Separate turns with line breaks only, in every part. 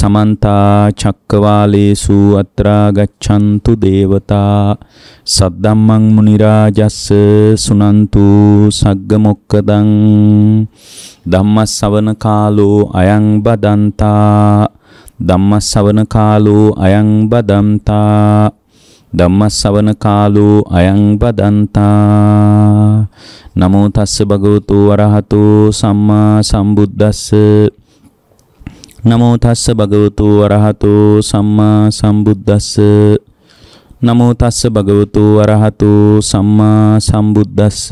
समन्ता चक्रवालेषु अत्रा गच्छन्तु देवता सद्दम्मं मुनिराजस्स सुनन्तु सग्गमोक्खदं धम्मश्रवण कालो अयं बदन्ता धम्मश्रवण कालो अयं बदन्ता धम्मश्रवण कालो अयं बदन्ता नमो तस्स भगवतो अरहतो सम्मा सम्बुद्धस्स नमो तस्स भगवतो अरहतो सम्मा सम्बुद्धस्स नमो तस्स भगवतो अरहतो सम्मा सम्बुद्धस्स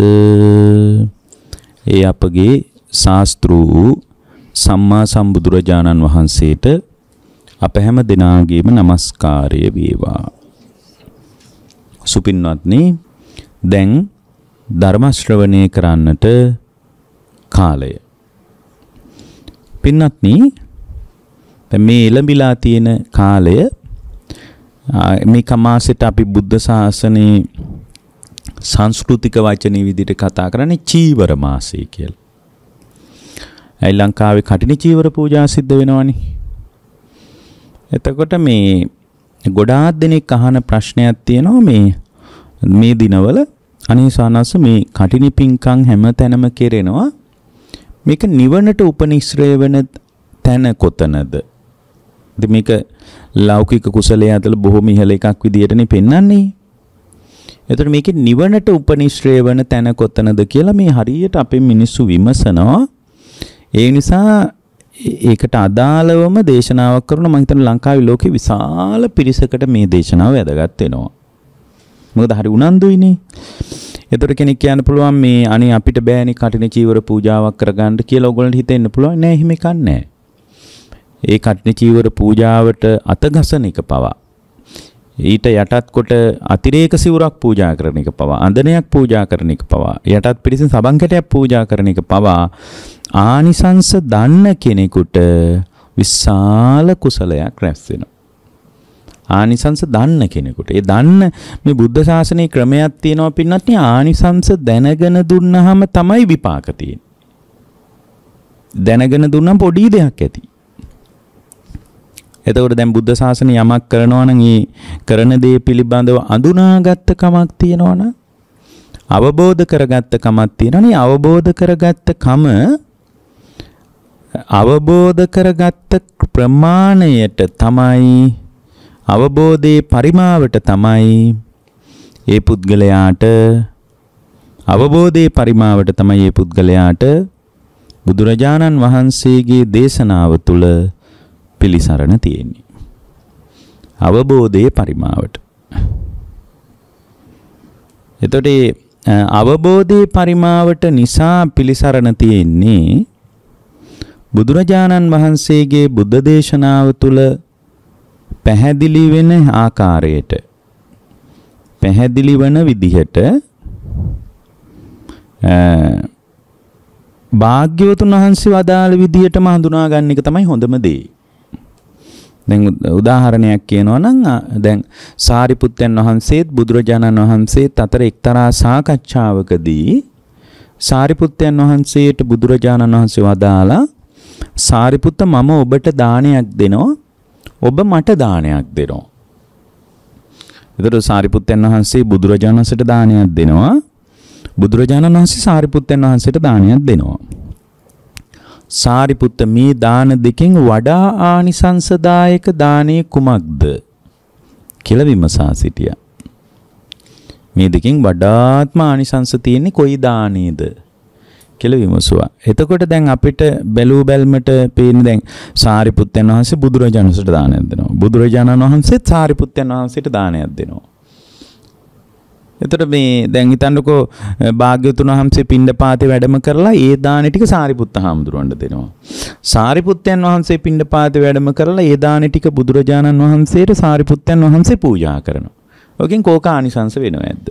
ඒ අපගේ ශාස්ත්‍රූ සම්මා සම්බුදුරජාණන් වහන්සේට අප හැම දිනාගේම নমස්කාරය වේවා. සුපින්වත්නි, දැන් ධර්ම ශ්‍රවණය කරන්නට කාලය. පින්වත්නි, මේ එළඹිලා තියෙන කාලය මේ කමාසෙට අපි බුද්ධ ශාසනයේ සංස්කෘතික වචනේ විදිහට කතා කරන්නේ චීවර මාසය කියලා. ඒ ලංකාවේ කටින චීවර පූජා සිද්ධ වෙනවනේ. එතකොට මේ ගොඩාක් දෙනෙක් අහන ප්‍රශ්නයක් තියෙනවා මේ දිනවල අනේ සානස මේ කටිනි පිංකම් හැම තැනම කෙරෙනවා. මේක නිවනට උපනිශ්‍රය වෙන තැන කොතනද? ඉතින් මේක ලෞකික කුසලයේ අතල බොහොම ඉහළ එකක් විදියටනේ පෙන්වන්නේ. එතකොට මේකේ නිවනට උපනිශ්‍රය වෙන තැන කොතනද කියලා මේ හරියට අපේ මිනිස්සු විමසනවා. ඒ නිසා ඒකට අදාළවම දේශනාවක් කරනවා. මම හිතන්නේ ලංකාවේ ලෝකේ විශාල පිරිසකට මේ දේශනාව වැදගත් වෙනවා. මොකද හරි උනන්දුයිනේ. එතකොට කෙනෙක් කියන්න පුළුවන් මේ අනේ අපිට බෑනේ කටින චීවර පූජාවක් කරගන්න කියලා ඔයගොල්ලන්ට හිතෙන්න පුළුවන්. නෑ, එහෙම එකක් නෑ. ඒ කටින චීවර පූජාවට අතගසන එක පවා, ඊට යටත් කොට අතිරේක සිවුරක් පූජා කරන එක පවා, අඳනයක් පූජා කරන එක පවා, යටත් පිරිසින් සබන් කැටයක් පූජා කරන එක පවා ආනිසංස දන්න කෙනෙකුට විශාල කුසලයක් රැස් වෙනවා. ආනිසංස දන්න කෙනෙකුට. ඒ දන්න මේ බුද්ධ ශාසනයේ ක්‍රමයක් තියෙනවා පින්නත් නේ. ආනිසංස දැනගෙන දුන්නාම තමයි විපාක තියෙන්නේ. දැනගෙන දුන්නම් පොඩි දෙයක් ඇති. එතකොට දැන් බුද්ධ ශාසනය යමක් කරනවා නම් ඒ කරන දේ පිළිබඳව අඳුනාගත්ත කමක් තියෙනවා නම්, අවබෝධ කරගත්ත කමක් තියෙනවා නේ. අවබෝධ කරගත්ත කම අවබෝධ කරගත්ත ප්‍රමාණයට තමයි, අවබෝධයේ පරිමාවට තමයි ඒ පුද්ගලයාට, අවබෝධයේ පරිමාවට තමයි ඒ පුද්ගලයාට බුදුරජාණන් වහන්සේගේ දේශනාව තුළ පිළිසරණ තියෙන්නේ. අවබෝධයේ පරිමාවට. එතකොට අවබෝධයේ පරිමාවට නිසා පිළිසරණ තියෙන්නේ බුදුරජාණන් වහන්සේගේ බුද්ධ දේශනාව තුළ පැහැදිලි වෙන ආකාරයට, පැහැදිලි වන විදිහට භාග්‍යවතුන් වහන්සේ වදාළ විදිහටම හඳුනා ගන්න එක තමයි හොඳම දේ. දැන් උදාහරණයක් කියනවා නම් දැන් සාරිපුත්තයන් වහන්සේත් බුදුරජාණන් වහන්සේත් අතර එක්තරා සාකච්ඡාවකදී සාරිපුත්තයන් වහන්සේට බුදුරජාණන් වහන්සේ වදාලා, සාරිපුත්ත මම ඔබට දානයක් දෙනවා, ඔබ මට දානයක් දෙනවා. එතකොට සාරිපුත්තයන් වහන්සේ බුදුරජාණන් වහන්සේට දානයක් දෙනවා, බුදුරජාණන් වහන්සේ සාරිපුත්තයන් වහන්සේට දානයක් දෙනවා. සාරිපුත්ත මේ දාන දෙකෙන් වඩා ආනිසංසදායක දානේ කුමක්ද කියලා විමසා සිටියා. මේ දෙකෙන් වඩාත්ම ආනිසංස තියෙන්නේ කොයි දානේද කියලා විමසුවා. එතකොට දැන් අපිට බැලූ බැල්මට පේන්නේ දැන් සාරිපුත්තයන් වහන්සේ බුදුරජාණන් වහන්සේට දානයක් දෙනවා, බුදුරජාණන් වහන්සේත් සාරිපුත්තයන් වහන්සේට දානයක් දෙනවා. එතකොට මේ දැන් හිතන්නකෝ භාග්‍යවතුන් වහන්සේ පිණ්ඩපාතේ වැඩම කරලා ඒ දානෙ ටික සාරිපුත්ත හාමුදුරුවන්ට දෙනවා. සාරිපුත්තයන් වහන්සේ පිණ්ඩපාතේ වැඩම කරලා ඒ දානෙ ටික බුදුරජාණන් වහන්සේට සාරිපුත්තයන් වහන්සේ පූජා කරනවා. ඔකෙන් කෝක ආනිසංස වෙනව ඇද්ද?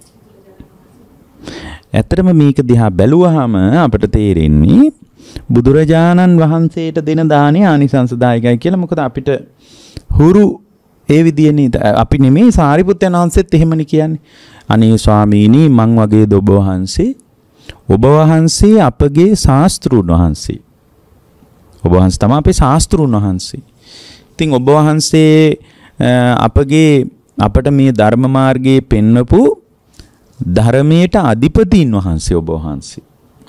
ඇත්තටම මේක දිහා බැලුවාම අපිට තේරෙන්නේ බුදුරජාණන් වහන්සේට දෙන දානෙ ආනිසංසදායකයි කියලා. මොකද අපිට හුරු ඒ විදියනේ අපි නෙමෙයි සාරිපුත්තයන් වහන්සේත් එහෙමනේ කියන්නේ. අනේ ස්වාමීනි මං වගේ ඔබ වහන්සේ අපගේ ශාස්ත්‍රුන් වහන්සේ. ඔබ වහන්සේ තමයි අපේ ශාස්ත්‍රුන් වහන්සේ. ඉතින් ඔබ වහන්සේ අපට මේ ධර්ම මාර්ගයේ පෙන්වපු ධර්මයට අධිපතීන් වහන්සේ ඔබ වහන්සේ.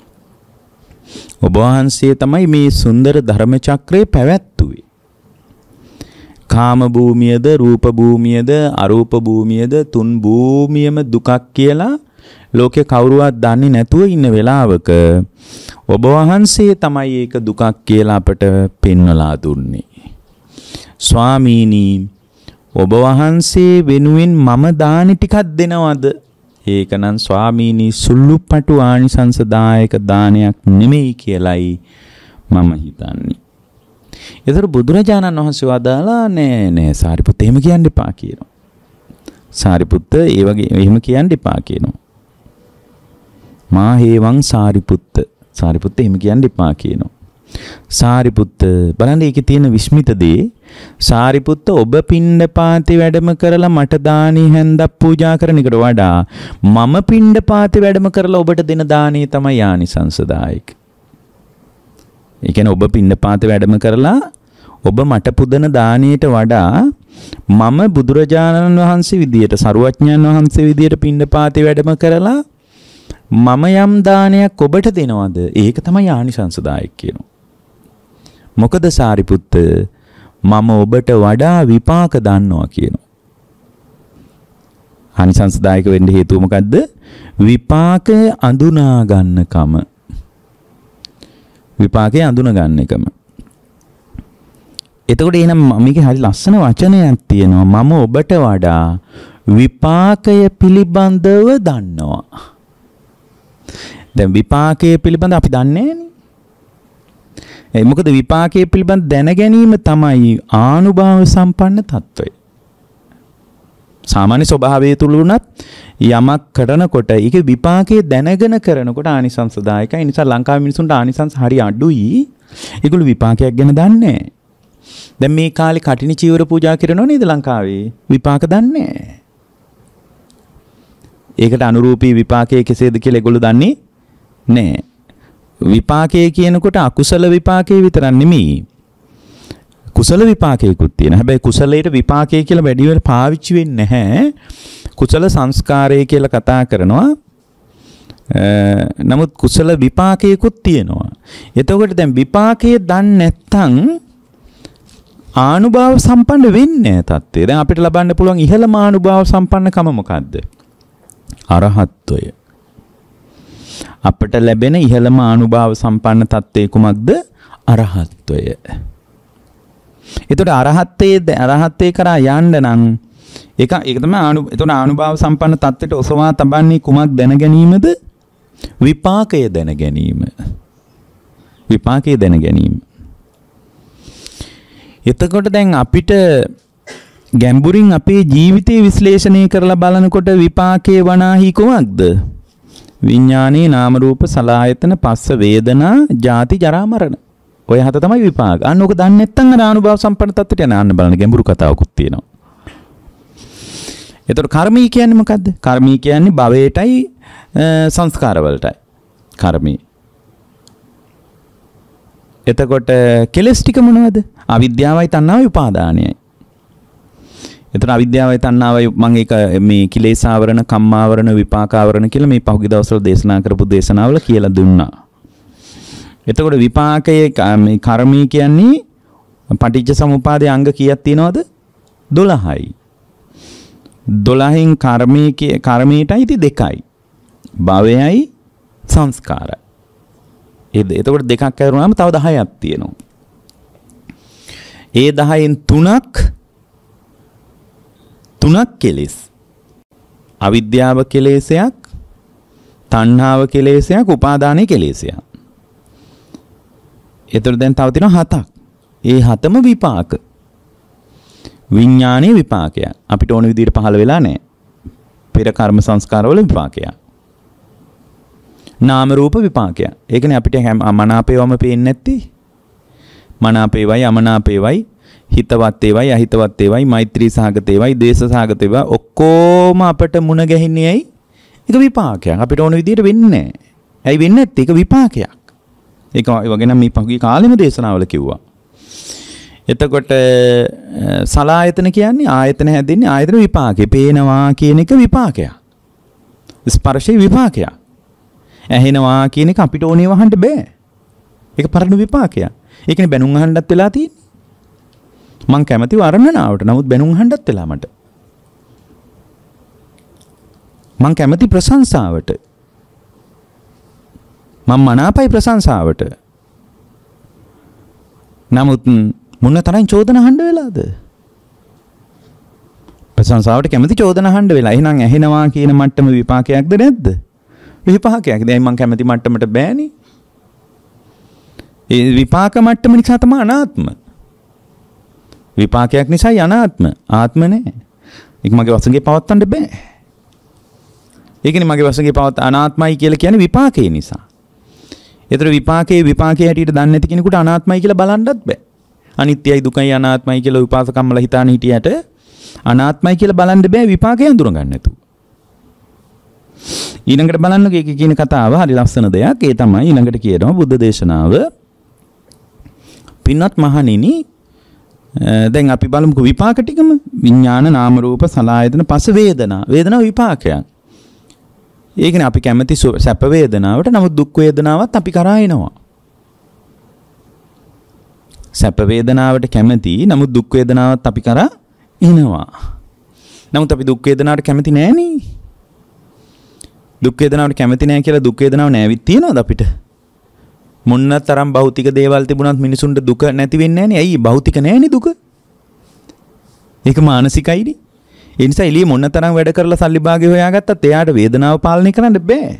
ඔබ වහන්සේ තමයි මේ සුන්දර ධර්ම චක්‍රය පැවැත්තුවේ. කාම භූමියද රූප භූමියද අරූප භූමියද තුන් භූමියම දුකක් කියලා ලෝකේ කවුරුවත් දන්නේ නැතුව ඉන්න වෙලාවක ඔබ වහන්සේ තමයි ඒක දුකක් කියලා අපට පෙන්වලා දුන්නේ. ස්වාමීනි ඔබ වහන්සේ වෙනුවෙන් මම දානි ටිකක් දෙනවද? ඒකනම් ස්වාමීනි සුළුපටු ආනිසංසදායක දානයක් නෙමෙයි කියලයි මම හිතන්නේ. ඒතර බුදුරජාණන් වහන්සේ වදාලා නෑ සාරිපුත්ත එහෙම කියන්න එපා කියනවා. සාරිපුත්ත ඒ වගේ එහෙම කියන්න එපා කියනවා. මා හේවං සාරිපුත්ත එහෙම කියන්න එපා කියනවා. සාරිපුත්ත බලන්න ඒකේ තියෙන විස්මිත දේ සාරිපුත්ත ඔබ පිණ්ඩපාතේ වැඩම කරලා මට දානි හැන්දක් පූජා කරන එකට වඩා මම පිණ්ඩපාතේ වැඩම කරලා ඔබට දෙන දානේ තමයි ආනිසංසදායක. ඒ කියන්නේ ඔබ පිණ්ඩපාතේ වැඩම කරලා ඔබ මට පුදන දානයට වඩා මම බුදුරජාණන් වහන්සේ විදියට සරුවඥයන් වහන්සේ විදියට පිණ්ඩපාතේ වැඩම කරලා මම යම් දානයක් ඔබට දෙනවද? ඒක තමයි ආනිසංසදායක කියනවා. මොකද සාරිපුත්ත මම ඔබට වඩා විපාක දන්නවා කියනවා. ආනිසංසදායක වෙන්න හේතුව මොකද්ද? විපාකය අඳුනා ගන්නකම. විපාකය අඳුනා ගන්න එකම. එතකොට එහෙනම් මේකේ හරි ලස්සන වචනයක් තියෙනවා. මම ඔබට වඩා විපාකය පිළිබඳව දන්නවා. දැන් විපාකයේ පිළිබඳ අපි දන්නේ නැහැ. මොකද විපාකයේ පිළිබඳ දැන ගැනීම තමයි ආනුභාව සම්පන්න తত্ত্বය. සාමාන්‍ය ස්වභාවය තුල උනත් යමක් කරනකොට ඒක විපාකයේ දැනගෙන කරනකොට ආනිසංසදායකයි. ඒ නිසා ලංකාවේ මිනිසුන්ට ආනිසංස හරි අඩුයි. ඒගොල්ලෝ විපාකයක් ගැන දන්නේ නැහැ. දැන් මේ කාලේ කටිනි චීවර පූජා කරනව නේද ලංකාවේ? විපාක දන්නේ නැහැ. ඒකට අනුරූපී විපාකයේ කෙසේද කියලා ඒගොල්ලෝ දන්නේ නෑ. විපාකයේ කියනකොට අකුසල විපාකයේ විතරක් නෙමෙයි. කුසල විපාකයකුත් තියෙනවා. හැබැයි කුසලයට විපාකයේ කියලා වැඩි වෙල පාවිච්චි වෙන්නේ නැහැ. කුසල සංස්කාරය කියලා කතා කරනවා. නමුත් කුසල විපාකයකුත් තියෙනවා. එතකොට දැන් විපාකයේ දන්නේ නැත්නම් ආනුභාව සම්පන්න වෙන්නේ නැහැ තත්ත්වය. දැන් අපිට ලබන්න පුළුවන් ඉහළම ආනුභාව සම්පන්නකම මොකද්ද? අරහත්ත්වය. අපට ලැබෙන ඉහළම ආනුභාව සම්පන්න තත්ත්වය කුමක්ද? අරහත්ත්වය. ඒතකොට අරහත්ත්වයේ කරා යන්න නම් ඒක තමයි ඒතකොට ආනුභාව සම්පන්න තත්ත්වයට ඔසවා තබන්නේ කුමක් දැන ගැනීමද? විපාකය දැන ගැනීම. විපාකය දැන ගැනීම. එතකොට දැන් අපිට ගැඹුරින් අපේ ජීවිතය විශ්ලේෂණය කරලා බලනකොට විපාකයේ වනාහි කුමක්ද? විඥානේ නාම රූප සලආයතන පස්ස වේදනා ජාති ජරා මරණ. ඔය හත තමයි විපාක. අන්න ඕක දන්නේ නැත්නම් අර අනුභව සම්පන්න තත්ත්වයට යන අන්න බලන්න ගැඹුරු කතාවකුත් තියෙනවා. එතකොට කර්මී කියන්නේ මොකද්ද? කර්මී කියන්නේ භවයටයි සංස්කාර වලටයි. කර්මී. එතකොට කෙලස් ටික මොනවද? අවිද්‍යාවයි තණ්හාවයි උපාදානයයි. එතන අවිද්‍යාවයි තණ්හාවයි මම ඒක මේ කිලේශාවරණ කම්මාවරණ විපාකාවරණ කියලා මේ පහුගිය දවස්වල දේශනා කරපු දේශනාවල කියලා දුන්නා. එතකොට විපාකයේ මේ කර්මී කියන්නේ පටිච්ච සමුප්පාදයේ අංග කීයක් තියෙනවද? 12යි. 12න් කර්මීටයි ඉති 2යි. භවයයි සංස්කාරයි. එතකොට දෙකක් කරුණාම තව 10ක් තියෙනවා. ඒ 10න් 3ක් කෙලෙස්. අවිද්‍යාව කෙලෙසයක්, තණ්හාව කෙලෙසයක්, උපාදානයේ කෙලෙසයක්. එතකොට දැන් තව තියෙනවා 7ක්. ඒ 7ම විපාක. විඥානයේ විපාකයක්. අපිට ඕන විදිහට පහළ වෙලා නැහැ. පෙර කර්ම සංස්කාරවල විපාකයක්. නාම රූප විපාකයක්. ඒකනේ අපිට මනාපේවම පේන්නේ නැත්තේ. මනාපේවයි අමනාපේවයි හිතවත් ඒවයි අහිතවත් ඒවයි මෛත්‍රී සහගත ඒවයි ද්වේෂ සහගත ඒවා ඔක්කොම අපට මුණ ගැහින්නේ ඇයි? ඒක විපාකයක්. අපිට ඕන විදිහට වෙන්නේ නැහැ. ඇයි වෙන්නේ නැත්තේ? ඒක විපාකයක්. ඒක වගේ නම් මේ පහුගිය කාලෙම දේශනාවල කිව්වා. එතකොට සලායතන කියන්නේ ආයතන හැදෙන්නේ ආයතන විපාකේ. පේනවා කියන එක විපාකයක්. ස්පර්ශේ විපාකයක්. ඇහෙනවා කියන එක අපිට ඕනේ වහන්න බෑ. ඒක පරණ විපාකයක්. ඒකනේ බැනුම් අහන්නත් වෙලා තියෙන්නේ. මං කැමති වර්ණනාවට. නමුත් බැනුම් අහන්නත් වෙලා මට. මං කැමති ප්‍රශංසාවට. මං මනාපයි ප්‍රශංසාවට. නමුත් මොන තරම් චෝදන අහන්න වෙලාද? ප්‍රශංසාවට කැමති චෝදන අහන්න වෙලා. එහෙනම් ඇහෙනවා කියන මට්ටම විපාකයක්ද නැද්ද? විපාකයක්. දැන් මං කැමති මට්ටමට බෑනේ. ඒ විපාක මට්ටම නිසා තමයි අනාත්ම. විපාකයක් නිසායි අනාත්ම. ආත්ම නෑ. ඒක මගේ වශයෙන් පවත්වන්න බෑ. ඒකනේ මගේ වශයෙන් පවත් අනාත්මයි කියලා කියන්නේ විපාකේ නිසා. ඒතර විපාකේ හැටියට දන්නේ නැති කෙනෙකුට අනාත්මයි කියලා බලන්නත් බෑ. අනිත්‍යයි දුකයි අනාත්මයි කියලා විපාසකම්මල හිතාන හිටියට අනාත්මයි කියලා බලන්න බෑ විපාකේ අඳුර ගන්න නැතුව. ඊළඟට බලන්නකෝ ඒකේ කියන කතාව හරි ලස්සන දෙයක්. ඒ තමයි ඊළඟට කියනවා බුද්ධ දේශනාව. පින්වත් මහණෙනි දැන් අපි බලමුකෝ විපාක ටිකම. විඥාන නාම රූප සලආයතන පස වේදනා. වේදනා විපාකයක්. ඒකනේ අපි කැමති සැප වේදනාවට. නමුත් දුක් වේදනාවත් අපි කරා එනවා. සැප වේදනාවට කැමති. නමුත් දුක් වේදනාවත් අපි කරා එනවා. නමුත් අපි දුක් වේදනාවට කැමති නෑනේ. දුක් වේදනාවට කැමති නෑ කියලා දුක් වේදනාව නෑවිත් තියනවද අපිට? මොන්න තරම් භෞතික දේවල් තිබුණත් මිනිසුන්ට දුක නැති වෙන්නේ නෑනේ. ඇයි? භෞතික නෑනේ දුක. ඒක මානසිකයිනේ. ඒ නිසා එළිය මොන තරම් වැඩ කරලා සල්ලි භාගය හොයාගත්තත් එයාට වේදනාව පාලනය කරන්න බෑ.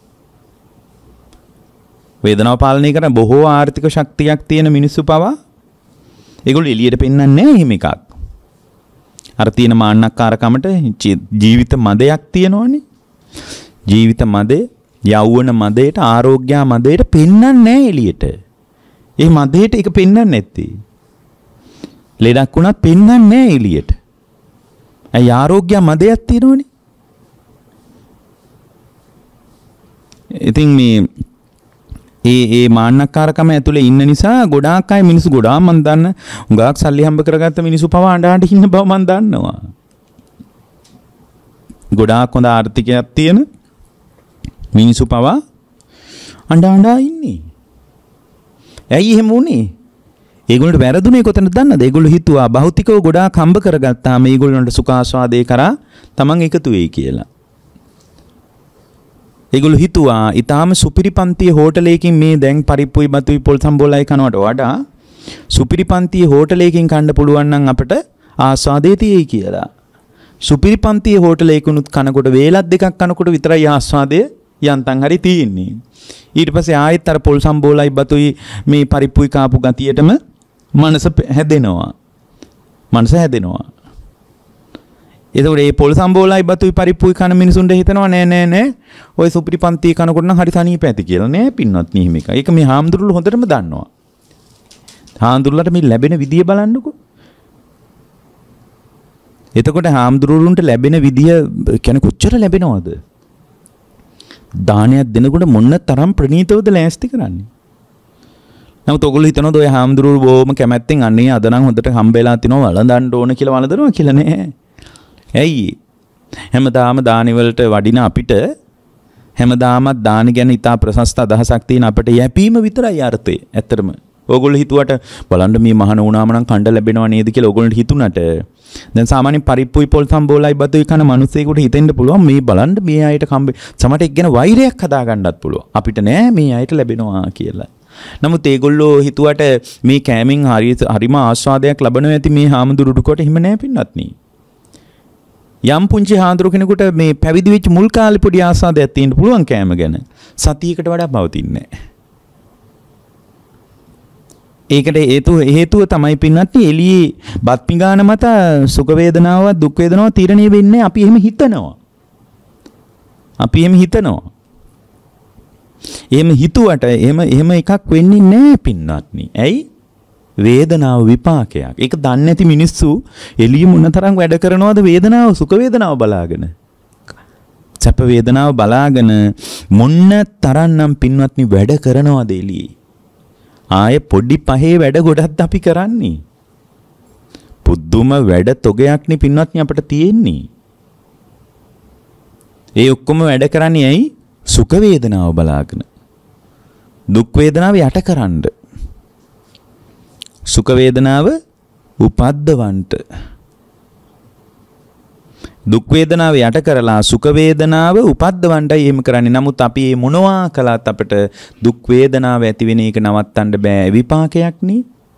වේදනාව පාලනය කරන බොහෝ ආර්ථික ශක්තියක් තියෙන මිනිස්සු පවා ඒගොල්ලෝ එළියට පෙන්වන්නේ නැහැ එහෙම එකක්. අර තියෙන මාන්නක්කාරකමට ජීවිත මදයක් තියෙනවනේ. ජීවිත මදේ, යෞවන මදේට, ආරෝග්‍ය මදේට පෙන්වන්නේ නැහැ එළියට. ඒ මදේට ඒක පෙන්වන්නේ නැත්තේ. ලෙඩක් වුණත් පෙන්වන්නේ නැහැ එළියට. ඇයි ආරෝග්‍ය මදයක් තියෙනවනේ. ඉතින් මේ ඒ මාන්නක්කාරකම ඇතුලේ ඉන්න නිසා ගොඩාක් අය මිනිස්සු ගොඩාක් මන් දන්න උඟාක් සල්ලි හම්බ කරගත්ත මිනිස්සු පවා අඬ ඉන්න බව මන් දන්නවා. ගොඩාක් හොඳ ආර්ථිකයක් තියෙන මිනිස්සු පවා අඬ ඉන්නේ. ඇයි එහෙම වුනේ? ඒගොල්ලන්ට වැරදුනේ කොතනද දන්නද? ඒගොල්ලෝ හිතුවා භෞතිකව ගොඩාක් හම්බ කරගත්තාම ඒගොල්ලන්ට සුඛාස්වාදේ කරා තමන් එකතු වෙයි කියලා. ඒගොල්ලෝ හිතුවා ඊටාම සුපිරිපන්තියේ හෝටලයකින් මේ දැන් පරිප්පුයි බතුයි පොල් සම්බෝලයි කනවට වඩා සුපිරිපන්තියේ හෝටලයකින් කන්න පුළුවන් නම් අපිට ආස්වාදේ තියෙයි කියලා. සුපිරිපන්තියේ හෝටලයකිනුත් කනකොට වේලක් දෙකක් කනකොට විතරයි ආස්වාදය යන්තම් හරි තියෙන්නේ. ඊට පස්සේ ආයෙත් අර පොල් සම්බෝලයි බතුයි මේ පරිප්පුයි කාපු ගතියටම මනස හැදෙනවා. එතකොට මේ පොල් සම්බෝලයි බතුයි පරිප්පුයි කන මිනිසුන්ට හිතනවා නෑ ඔය සුපිරිපන්තියේ කනකොට නම් හරි සනීප ඇති කියලා. නෑ පින්වත් නිහිම එක. ඒක මේ හාමුදුරුවෝ හොඳටම දන්නවා. හාමුදුරුවන්ට මේ ලැබෙන විදිය බලන්නකෝ. එතකොට හාමුදුරුවන්ට ලැබෙන විදිය කියන්නේ කොච්චර ලැබෙනවද? දානයක් දෙනකොට මොන තරම් ප්‍රණීතවද ලෑස්ති කරන්නේ. නමුත් ඔයගොල්ලෝ හිතනවාද ඔය හාමුදුරුවෝ බොහොම කැමැත්තෙන් අනේ අද නම් හොඳට හම්බෙලා තිනවා වළඳන්න ඕන කියලා වළඳනවා කියලා නෑ. ඇයි? හැමදාම දානි වලට වඩින අපිට හැමදාමත් දානි ගැන ඉතා ප්‍රශස්ත අදහසක් තියෙන අපිට යැපීම විතරයි අර්ථය. ඇත්තටම ඕගොල්ලෝ හිතුවට බලන්න මේ මහාන වුණාම නම් කණ්ඩ ලැබෙනව නේද කියලා ඕගොල්ලන්ට හිතුණට දැන් සාමාන්‍යයෙන් පරිප්පුයි පොල් සම්බෝලයි බතුයි කන මිනිස්සෙකුට හිතෙන්න පුළුවන් මේ බලන්න මේ අයට සමහරට එක් ගැන වෛරයක් හදා ගන්නත් පුළුවන්. අපිට නෑ මේ අයට ලැබෙනවා කියලා. නමුත් ඒගොල්ලෝ හිතුවට මේ කෑමෙන් හරිම ආස්වාදයක් ලබනවා ඇති මේ හාමුදුරුවෝ කොට හිම නෑ පින්නත් නේ. යම් පුංචි හාමුදුරු කෙනෙකුට මේ පැවිදි වෙච්ච මුල් කාලේ පොඩි ආසාදයක් තියෙන්න පුළුවන් කෑම ගැන. සතියකට වඩා පවතින්නේ නැහැ. ඒකට හේතුව තමයි පින්නත් එළියේ බත් පිඟාන මත සුඛ වේදනාවක් දුක් වේදනාවක් තීරණය වෙන්නේ අපි එහෙම හිතනවා. එහෙම හිතුවට එහෙම එකක් වෙන්නේ නැහැ පින්නත්නි. ඇයි? වේදනාව විපාකයක්. ඒක දන්නේ නැති මිනිස්සු එළිය මොනතරම් වැඩ කරනවද වේදනාව සුඛ වේදනාව බලාගෙන. සැප වේදනාව බලාගෙන මොන්න තරම්නම් පින්වත්නි වැඩ කරනවද එළියේ. ආයේ පොඩි පහේ වැඩ ගොඩක් අපි කරන්නේ. පුදුම වැඩ තොගයක්නේ පින්වත්නි අපිට තියෙන්නේ. ඒ ඔක්කොම වැඩ කරන්නේ ඇයි? සුඛ වේදනාව බලාගෙන. දුක් වේදනාව යටකරන්න. සුඛ වේදනාව උපද්දවන්ට. දුක් වේදනාව යට කරලා සුඛ වේදනාව උපද්දවන්නයි එහෙම කරන්නේ. නමුත් අපි මේ මොනවා කළත් අපිට දුක් වේදනාව ඇති වෙන එක නවත්තන්න බෑ. විපාකයක් නේ.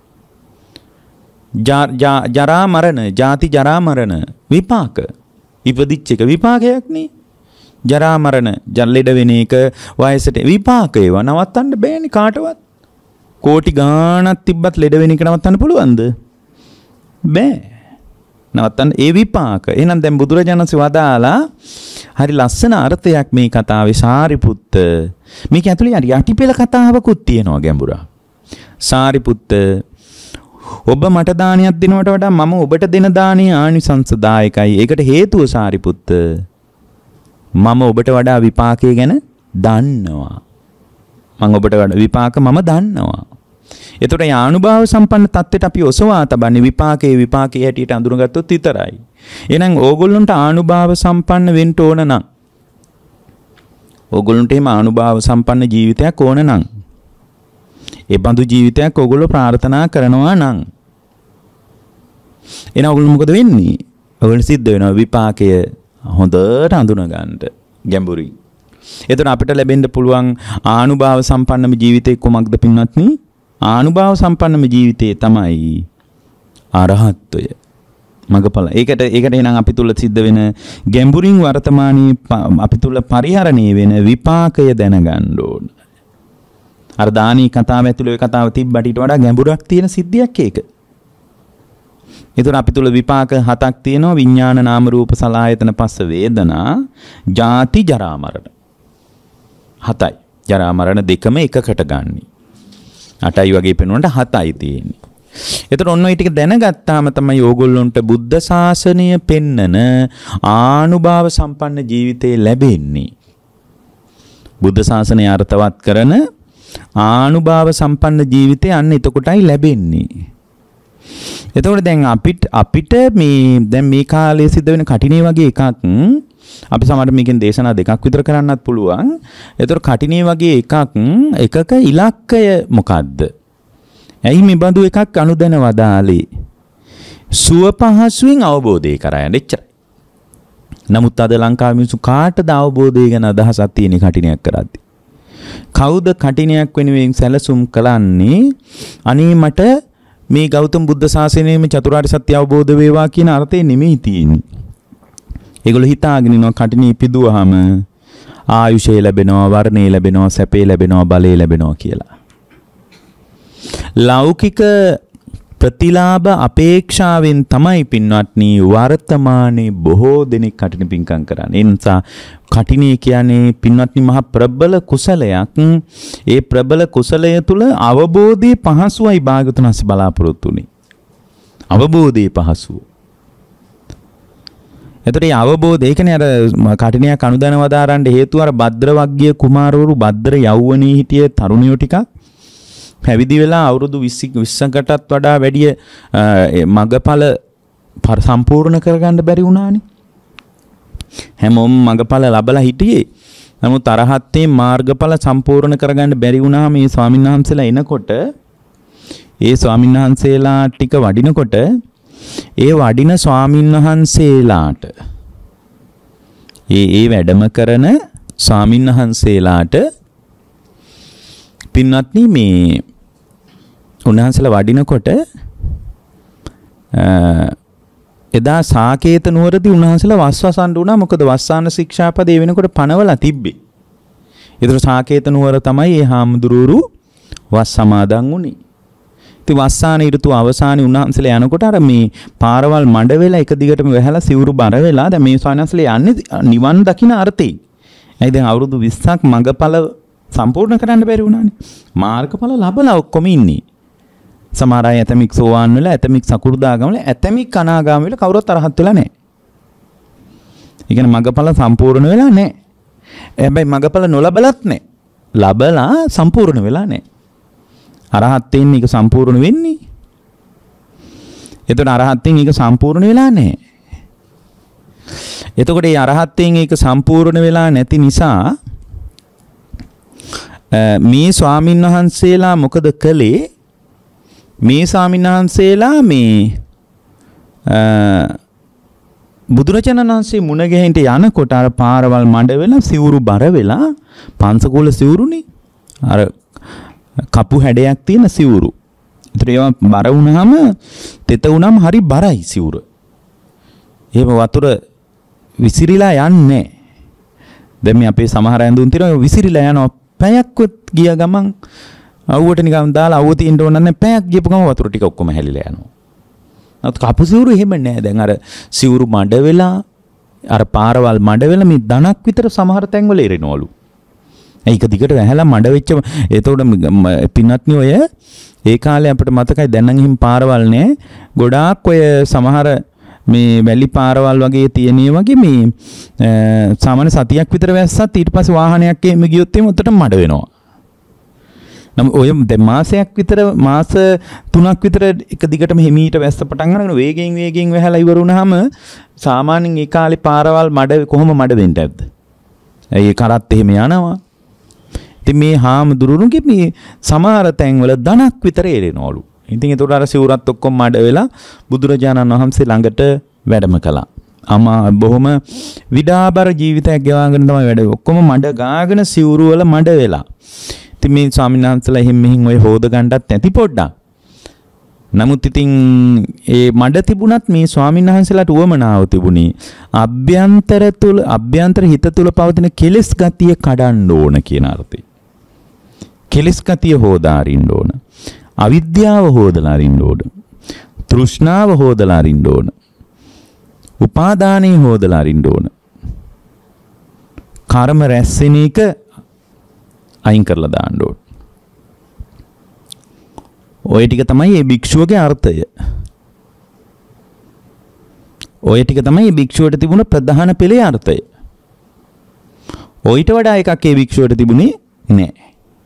ජරා මරණ, ජාති ජරා මරණ විපාක. ඉපදිච්ච එක විපාකයක් නේ. ජරා මරණ, ජල්ලෙඩ වෙන එක, වයසට විපාක ඒවා නවත්තන්න බෑනේ කාටවත්. කෝටි ගාණක් තිබ්බත් ලෙඩ වෙන එක නවත්තන්න පුළුවන්ද? බෑ. නවත්තන්න ඒ විපාක. එහෙනම් දැන් බුදුරජාණන්සේ වදාලා හරි ලස්සන අර්ථයක් මේ කතාවේ සාරිපුත්ත. මේක ඇතුලේ හරි යටිපෙළ කතාවකුත් තියෙනවා ගැඹුරා. සාරිපුත්ත ඔබ මට දානයක් දෙනවට වඩා මම ඔබට දෙන දාණය ආනිසංසදායකයි. ඒකට හේතුව සාරිපුත්ත මම ඔබට වඩා විපාකය ගැන දන්නවා. මම ඔබට වඩා විපාක මම දන්නවා. එතකොට යානුභාව සම්පන්න තත්ත්වයට අපි ඔසවා තබන්නේ විපාකයේ හැටියට අඳුරගත්තොත් විතරයි. එහෙනම් ඕගොල්ලන්ට ආනුභාව සම්පන්න වෙන්න ඕන නම් ඕගොල්ලන්ට එහෙම ආනුභාව සම්පන්න ජීවිතයක් ඕන නම් ඒ බඳු ජීවිතයක් ඕගොල්ලෝ ප්‍රාර්ථනා කරනවා නම් එහෙනම් ඕගොල්ලෝ මොකද වෙන්නේ? ඕගොල්ලෝ සිද්ධ වෙනවා විපාකය හොඳට අඳුන ගන්නට ගැඹුරුයි. එතන අපිට ලැබෙන්න පුළුවන් ආනුභාව සම්පන්නම ජීවිතේ කොමක්ද පින්වත්නි? ආනුභාව සම්පන්නම ජීවිතේ තමයි අරහත්ත්වය. මගපල. ඒකට එහෙනම් අපි තුල සිද්ධ වෙන ගැඹුරින් වර්තමානයේ අපි තුල පරිහරණය වෙන විපාකය දැනගන්න ඕන. අර දානී කතාව ඇතුළේ කතාව තිබ්බට ඊට වඩා ගැඹුරක් තියෙන සිද්ධියක් ඒක. ඒතර අපි තුල විපාක 7ක් තියෙනවා. විඥාන නාම රූප සලආයතන පස්ස වේදනා ජාති ජරා මරණ. 7යි. ජරා මරණ දෙකම එකකට ගන්නි. 8යි වගේ පෙනුනට 7යි තියෙන්නේ. ඒතර ඔන්න ඔය ටික දැනගත්තාම තමයි ඕගොල්ලොන්ට බුද්ධ ශාසනය පෙන්නන ආනුභාව සම්පන්න ජීවිතේ ලැබෙන්නේ. බුද්ධ ශාසනය අර්ථවත් කරන ආනුභාව සම්පන්න ජීවිතේ අන්න එතකොටයි ලැබෙන්නේ. එතකොට දැන් අපිට මේ කාලේ සිද්ධ වෙන කටිනේ වගේ එකක් අපි සමහර මේකෙන් දේශනා දෙකක් විතර කරන්නත් පුළුවන්. ඒතර කටිනේ වගේ එකක ඉලක්කය මොකද්ද? ඇයි මේ බඳු එකක් අනුදැන වදාලේ? සුව පහසුවෙන් අවබෝධය කරගන්න එච්චරයි. නමුත් අද ලංකාවේ මිනිස්සු කාටද අවබෝධය ගැන අදහසක් තියෙන කටිනයක් කරද්දී? කවුද කටිනයක් වෙනුවෙන් සැලසුම් කළන්නේ? අනේ මට මේ ගෞතම බුද්ධ ශාසනයේම චතුරාර්ය සත්‍ය අවබෝධ වේවා කියන අර්ථය නෙමෙයි තියෙන්නේ. ඒගොල්ලෝ හිතාගෙන ඉනවා කටිනේ පිදුවහම ආයුෂය ලැබෙනවා, වර්ණය ලැබෙනවා, සැපේ ලැබෙනවා, බලය ලැබෙනවා කියලා. ලෞකික ප්‍රතිලාභ අපේක්ෂාවෙන් තමයි පින්වත්නි වර්තමානයේ බොහෝ දෙනෙක් කටින පින්කම් කරන්නේ. ඒ නිසා කටිනේ කියන්නේ පින්වත්නි මහ ප්‍රබල කුසලයක්. ඒ ප්‍රබල කුසලය තුල අවබෝධයේ පහසුවයි භාගතුන් වහන්සේ බලාපොරොත්තු වෙන්නේ. අවබෝධයේ පහසුව. එතකොට මේ අවබෝධය කියන්නේ අර කටිනයක් අනුදාන වදාරන්න හේතුව අර භද්‍ර වග්ගීය කුමාරවරු භද්‍ර යෞවනයේ හිටිය තරුණියෝ ටිකක් පැවිදි වෙලා අවුරුදු 20කටත් වඩා වැඩි මගඵල සම්පූර්ණ කරගන්න බැරි වුණානේ. හැමෝම මගඵල ලැබලා හිටියේ. නමුත් අරහත්ත්වයේ මාර්ගඵල සම්පූර්ණ කරගන්න බැරි වුණා මේ ස්වාමීන් වහන්සේලා එනකොට ඒ ස්වාමීන් වහන්සේලා ටික වඩිනකොට ඒ වඩින ස්වාමීන් වහන්සේලාට ඒ වැඩම කරන ස්වාමීන් වහන්සේලාට පින්වත්නි මේ උන්වහන්සේලා වඩිනකොට එදා සාකේත නුවරදී උන්වහන්සේලා වස්වසන්න උනා. මොකද වස්සාන ශික්ෂාපදේ වෙනකොට පනවලා තිබ්බේ. ඒතර සාකේත නුවර තමයි ඒ හාමුදුරුවරු වස් සමාදන් වුණේ. ඉතින් වස්සාන ඍතු අවසානයේ උන්වහන්සේලා යනකොට අර මේ පාරවල් මඩ වෙලා එක දිගටම වැහැලා සිවුරු බර වෙලා දැන් මේ ස්වාමීන්වහන්සේලා යන්නේ නිවන් දකින්න අර්ථයෙන්. ඇයි දැන් අවුරුදු 20ක් මගඵල සම්පූර්ණ කරන්න බැරි වුණානේ. මාර්ගඵල ලැබලා ඔක්කොම ඉන්නේ. සමහර අය ඇතමික් සෝවාන් වෙලා, ඇතමික් සකු르දාගම වෙලා, ඇතමික් අනාගාම වෙලා කවුරුත් අරහත් වෙලා නැහැ. ඒ කියන්නේ මගඵල සම්පූර්ණ වෙලා නැහැ. හැබැයි මගඵල නොලබලත් නැහැ. ලබලා සම්පූර්ණ වෙලා නැහැ. අරහත් වෙන්නේ ඒක සම්පූර්ණ වෙන්නේ. එතකොට අරහත්ත්වයෙන් ඒක සම්පූර්ණ වෙලා නැහැ. එතකොට මේ අරහත්ත්වයෙන් ඒක සම්පූර්ණ වෙලා නැති නිසා මේ ස්වාමින් වහන්සේලා මොකද කළේ? මේ ස්වාමින් වහන්සේලා මේ බුදුරජාණන් වහන්සේ මුණ ගැහෙන්න යනකොට අර පාරවල් මඩ වෙලා සිවුරු බර වෙලා පංසකෝල සිවුරුනේ අර කපු හැඩයක් තියෙන සිවුරු. ඒතර ඒවා බර වුණාම තෙත වුණාම හරි බරයි සිවුර. එහෙම වතුර විසිරිලා යන්නේ. දැන් මේ අපේ සමහර ඇඳුම් තියෙනවා විසිරිලා යනවා. පැයක්වත් ගිය ගමන් අවුවට නිකන් දාලා අවුව තියෙන්න ඕන නැහැ. පැයක් ගියපු ගමන් වතුර ටික ඔක්කොම හැලිලා යනවා. නමුත් කපු සිවුරු එහෙම නෑ. දැන් අර සිවුරු මඩ වෙලා අර පාරවල් මඩ වෙලා මේ ධනක් විතර සමහර තැන්වල ඉරෙනවලු. ඒක දිගට වැහැලා මඩ වෙච්ච එතකොට පින්නත්නි ඔය ඒ කාලේ අපිට මතකයි දැන් නම් හිම් පාරවල් නෑ. ගොඩාක් ඔය සමහර මේ වැලි පාරවල් වගේ තියෙනේ වගේ මේ සාමාන්‍ය සතියක් විතර වැස්සත් ඊට පස්සේ වාහනයක් එහෙම ගියොත් එimhe උත්තට මඩ වෙනවා. නම් ඔය දැන් මාසයක් විතර මාස 3ක් විතර එක දිගටම හිමීට වැස්ස පටන් ගන්න වේගෙන් වැහැලා ඉවර වුණාම සාමාන්‍යයෙන් ඒ කාලේ පාරවල් මඩ කොහොම මඩ වෙන්න ඇද්ද? ඒ කරත් එහෙම යනවා. ඉතින් මේ හාමුදුරුවන්ගේ මේ සමහර තැන්වල ධනක් විතර එරෙනවලු. ඉතින් ඒතකොට අර සිවුරත් ඔක්කොම මඩ වෙලා බුදුරජාණන් වහන්සේ ළඟට වැඩම කළා. බොහොම විඩාබර ජීවිතයක් ගෙවාගෙන තමයි වැඩ. ඔක්කොම මඩ ගාගෙන සිවුරු වල මඩ වෙලා. ඉතින් මේ ස්වාමීන් වහන්සේලා එහෙම මෙහින් ඔය හොද ගන්නත් නැති පොඩ්ඩක්. නමුත් ඉතින් ඒ මඩ තිබුණත් මේ ස්වාමීන් වහන්සේලාට උවමනාව තිබුණේ අභ්‍යන්තර හිත තුල පවතින කෙලෙස් ගතිය කඩන්න ඕන කියන අර්ථය. කෙලෙස් ගතිය හොදා අරින්න ඕන. අවිද්‍යාව හොදලා අරින්න ඕන. තෘෂ්ණාව හොදලා අරින්න ඕන. උපාදානෙ හොදලා අරින්න ඕන. කර්ම රැස්වෙන එක අයින් කරලා දාන්න ඕන. ඔය ටික තමයි මේ භික්ෂුවගේ අර්ථය. ඔය ටික තමයි මේ භික්ෂුවට තිබුණ ප්‍රධාන පෙළේ අර්ථය. ඔයිට වඩා එකක් මේ භික්ෂුවට තිබුණේ නැහැ.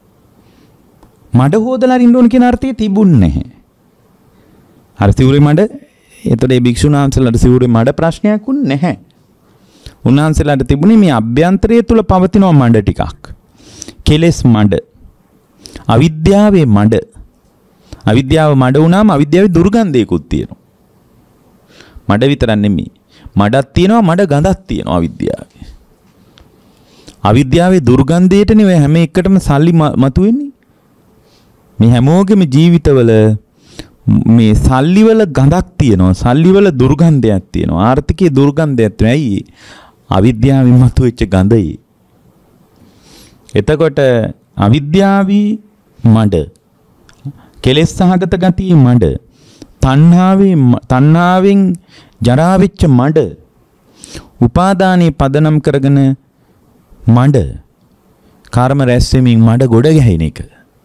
මඩ හොදලා අරින්න ඕන කියන අර්ථය තිබුණේ නැහැ. අර සිවුරේ මඩ එතකොට මේ භික්ෂුණාන්සලාට සිවුරේ මඩ ප්‍රශ්නයක් උන්නේ නැහැ. උන්වහන්සේලාට තිබුණේ මේ අභ්‍යන්තරය තුල පවතින මඩ ටිකක්. කෙලෙස් මඩ. අවිද්‍යාවේ මඩ. අවිද්‍යාව මඩ වුණාම අවිද්‍යාවේ දුර්ගන්ධයකුත් තියෙනවා. මඩ විතරක් නෙමෙයි. මඩක් තියෙනවා මඩ ගඳක් තියෙනවා අවිද්‍යාවේ. අවිද්‍යාවේ දුර්ගන්ධයටනේ ඔය හැම එකටම සල්ලි මතුවෙන්නේ. මේ හැමෝගෙම ජීවිතවල මේ සල්ලි වල ගඳක් තියෙනවා. සල්ලි වල දුර්ගන්ධයක් තියෙනවා. ආර්ථිකයේ දුර්ගන්ධයක් තියෙනවා. ඇයි? අවිද්‍යාවෙන් මතුවෙච්ච ගඳයි. එතකොට අවිද්‍යාවී මඩ, කෙලෙස් සහගත ගතිය මඩ, තණ්හාවෙන් ජරා වෙච්ච මඩ, උපාදානයේ පදනම් කරගෙන මඩ, කර්ම රැස්වීමෙන් මඩ ගොඩ ගැහෙන එක.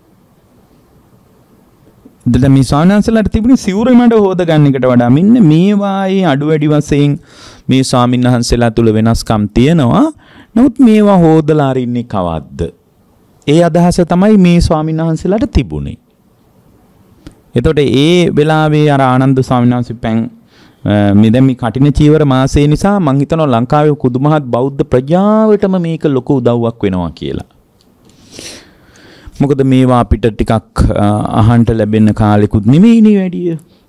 දැන් මේ ස්වාමීන්වහන්සේලාට තිබුණේ සිවුරේ මඩ හොද ගන්න එකට වඩා මෙන්න මේ වායේ අඩු වැඩි වශයෙන් මේ ස්වාමීන්වහන්සේලා තුල වෙනස්කම් තියෙනවා. නමුත් මේවා හොදලා අරින්නේ කවද්ද? ඒ අදහස තමයි මේ ස්වාමීන්වහන්සේලාට තිබුණේ. එතකොට ඒ වෙලාවේ අර ආනන්ද ස්වාමීන් වහන්සේ මේ දැන් මේ කටින චීවර මාසය නිසා මම හිතනවා ලංකාවේ කුදුමහත් බෞද්ධ ප්‍රජාවටම මේක ලොකු උදව්වක් වෙනවා කියලා. මොකද මේවා අපිට ටිකක් අහන්න ලැබෙන කාලෙකුත් නෙමෙයිනේ වැඩිය.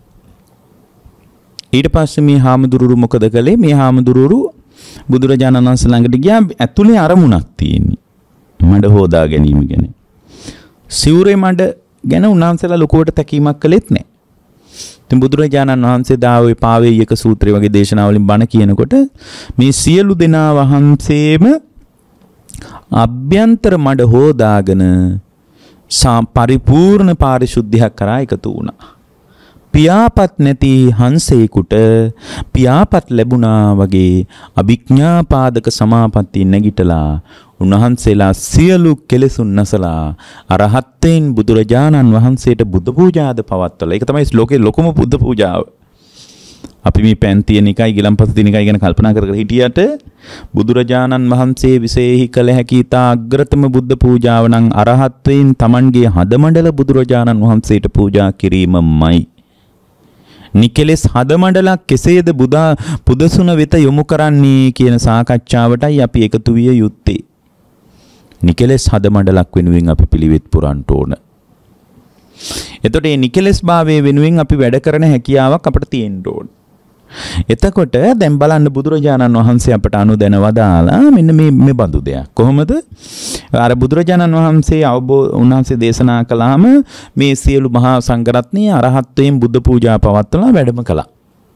ඊට පස්සේ මේ හාමුදුරුවෝ මොකද කළේ? මේ හාමුදුරුවෝ බුදුරජාණන් වහන්සේ ළඟට ගියා. ඇතුලේ අරමුණක් තියෙන්නේ. මඩ හොදා ගැනීම ගැන. සිවුරේ මඩ ගැන උන්වහන්සේලා ලොකුවට තැකීමක් කළෙත් නැහැ. ඉතින් බුදුරජාණන් වහන්සේ දාවේ පාවේයක සූත්‍රය වගේ දේශනාවලින් බණ කියනකොට මේ සියලු දෙනා වහන්සේම අභ්‍යන්තර මඩ හොදාගෙන පරිපූර්ණ පාරිශුද්ධියක් කරා එකතු වුණා. පියාපත් නැති හංසේකට පියාපත් ලැබුණා වගේ අභිඥාපාදක සමාපatti නැගිටලා උන්වහන්සේලා සියලු කෙලෙසුන් නැසලා අරහත්යෙන් බුදුරජාණන් වහන්සේට බුද්ධ පූජාද පවත්වලා. ඒක තමයි ලෝකේ ලොකුම බුද්ධ පූජාව. අපි මේ පෑන් තියෙන එකයි ගිලම්පස තියෙන එකයි ගැන කල්පනා කර කර හිටියට බුදුරජාණන් වහන්සේ විශේෂී කළ හැකි තා අග්‍රතම බුද්ධ පූජාව නම් අරහත්යෙන් Tamanගේ හදමඬල බුදුරජාණන් වහන්සේට පූජා කිරීමමයි. නිකලෙස් හදමඩලක් කෙසේද පුදසුන වෙත යොමු කරන්නේ කියන සාකච්ඡාවටයි අපි එකතු විය යුත්තේ. නිකලෙස් හදමඩලක් වෙනුවෙන් අපි පිළිවෙත් පුරන්න ඕන. එතකොට මේ නිකලෙස් භාවයේ වෙනුවෙන් අපි වැඩ කරන හැකියාවක් අපිට තියෙන්න ඕන. එතකොට දැන් බලන්න බුදුරජාණන් වහන්සේ අපට අනුදැන වදාලා මෙන්න මේ බඳු දෙයක්. කොහොමද? අර බුදුරජාණන් වහන්සේ උන්වහන්සේ දේශනා කළාම මේ සියලු මහා සංඝරත්නය අරහත්වයෙන් බුද්ධ පූජා පවත්වලා වැඩම කළා.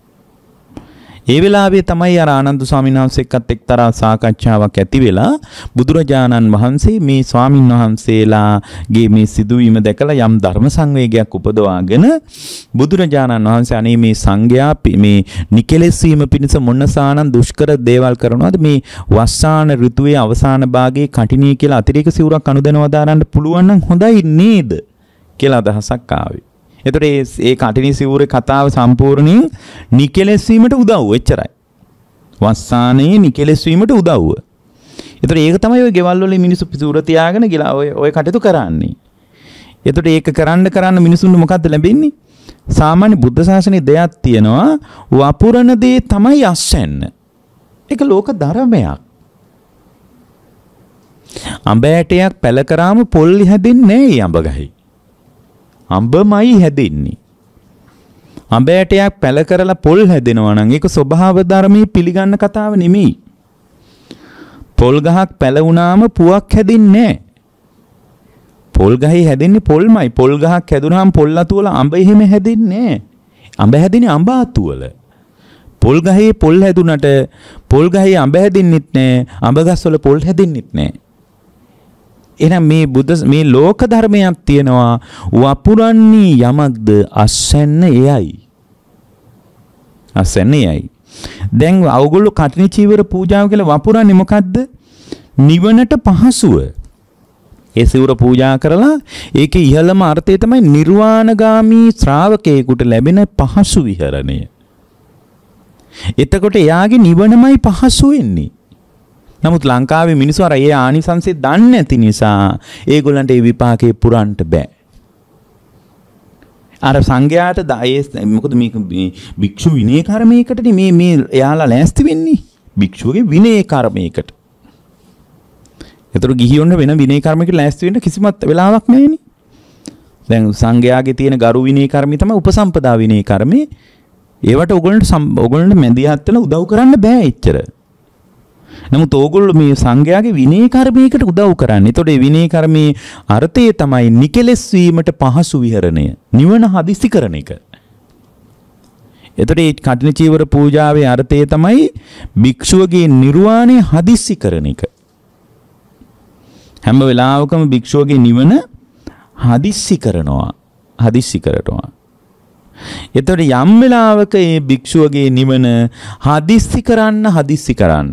ඒ වෙලාවේ තමයි අර ආනන්ද ස්වාමීන් වහන්සේ එක්කත් එක්තරා සාකච්ඡාවක් ඇති වෙලා බුදුරජාණන් වහන්සේ මේ ස්වාමීන් වහන්සේලාගේ මේ සිදුවීම දැකලා යම් ධර්ම සංවේගයක් උපදවාගෙන බුදුරජාණන් වහන්සේ අනේ මේ සංඝයා මේ නිකලෙස් වීම පිණිස මොනසානම් දුෂ්කර දේවල් කරනවාද මේ වස්සාන ඍතුවේ අවසාන භාගයේ කටිනී කියලා අතිරේක සිවුරක් අනුදැනව දාන්න පුළුවන් නම් හොඳයි නේද කියලා අදහසක් ආවේ. එතකොට ඒ කටිනී සිවුරේ කතාව සම්පූර්ණයෙන් නිකලෙස් වීමට උදව් එච්චරයි. වස්සානේ නිකලෙස් වීමට උදව්ව. එතකොට ඒක තමයි ඔය ගෙවල් වල මිනිස්සු සිවුර තියාගෙන ගිලා ඔය කටයුතු කරන්නේ. එතකොට ඒක කරන්න මිනිසුන්ට මොකද්ද ලැබෙන්නේ? සාමාන්‍ය බුද්ධ ශාසනයේ දෙයක් තියෙනවා වපුරන දේ තමයි අස්සෙන්න. ඒක ලෝක ධර්මයක්. අඹ ඇටයක් පැල කරාම පොල් හැදෙන්නේ නැහැ අඹ ගහේ. අඹමයි හැදෙන්නේ. අඹ ඇටයක් පැල කරලා පොල් හැදෙනවා නම් ඒක ස්වභාව ධර්මයේ පිළිගන්න කතාව නෙමෙයි. පොල් ගහක් පැල වුණාම පුවක් හැදෙන්නේ නැහැ. පොල් ගහේ හැදෙන්නේ පොල්මයි. පොල් ගහක් හැදුනහම පොල් අතු වල අඹ එහෙම හැදෙන්නේ නැහැ. අඹ හැදෙන්නේ අඹ අතු වල. පොල් ගහේ පොල් හැදුනට පොල් ගහේ අඹ හැදෙන්නෙත් නැහැ. අඹ ගස් වල පොල් හැදෙන්නෙත් නැහැ. එහෙනම් මේ ලෝක ධර්මයක් තියෙනවා වපුරන්නේ යමක්ද අස්සෙන්න එයයි. අස්සෙන්න එයයි. දැන් අවගොල්ලෝ කටිනී චීවර පූජාව කියලා වපුරන්නේ මොකද්ද? නිවනට පහසුව. ඒ සිවුර පූජා කරලා ඒකේ ඉහළම අර්ථය තමයි නිර්වාණගාමී ශ්‍රාවකයෙකුට ලැබෙන පහසු විහරණය. එතකොට එයාගේ නිවනමයි පහසු වෙන්නේ. නමුත් ලංකාවේ මිනිස්සු අර ඒ ආනිසංසෙ දන්නේ නැති නිසා ඒගොල්ලන්ට ඒ විපාකේ පුරන්න බෑ. අර සංඝයාට මොකද මේක භික්ෂු විනය කර්මයකටනේ මේ එයාලා ලෑස්ති වෙන්නේ. භික්ෂුවගේ විනය කර්මයකට. ඒතර ගිහියොන්න වෙන විනය කර්මයකට ලෑස්ති වෙන්න කිසිමත් වෙලාවක් නැහෙනේ. දැන් සංඝයාගේ තියෙන ගරු විනය කර්මය තමයි උපසම්පදා විනය කර්මය. ඒවට ඕගොල්ලන්ට මැදිහත් වෙලා උදව් කරන්න බෑ එච්චර. නමුත් ඕගොල්ලෝ මේ සංඝයාගේ විනය කර්මයකට උදව් කරන්නේ. ඒතකොට මේ විනය කර්මයේ අර්ථය තමයි නිකලෙස් වීමට පහසු විහරණය. නිවන හදිසි කරන එක. ඒතකොට මේ කටින චීවර පූජාවේ අර්ථය තමයි භික්ෂුවගේ නිර්වාණය හදිසි කරන එක. හැම වෙලාවකම භික්ෂුවගේ නිවන හදිසි කරනවා. එතකොට යම් වෙලාවක මේ භික්ෂුවගේ නිවන හදිසි කරන්න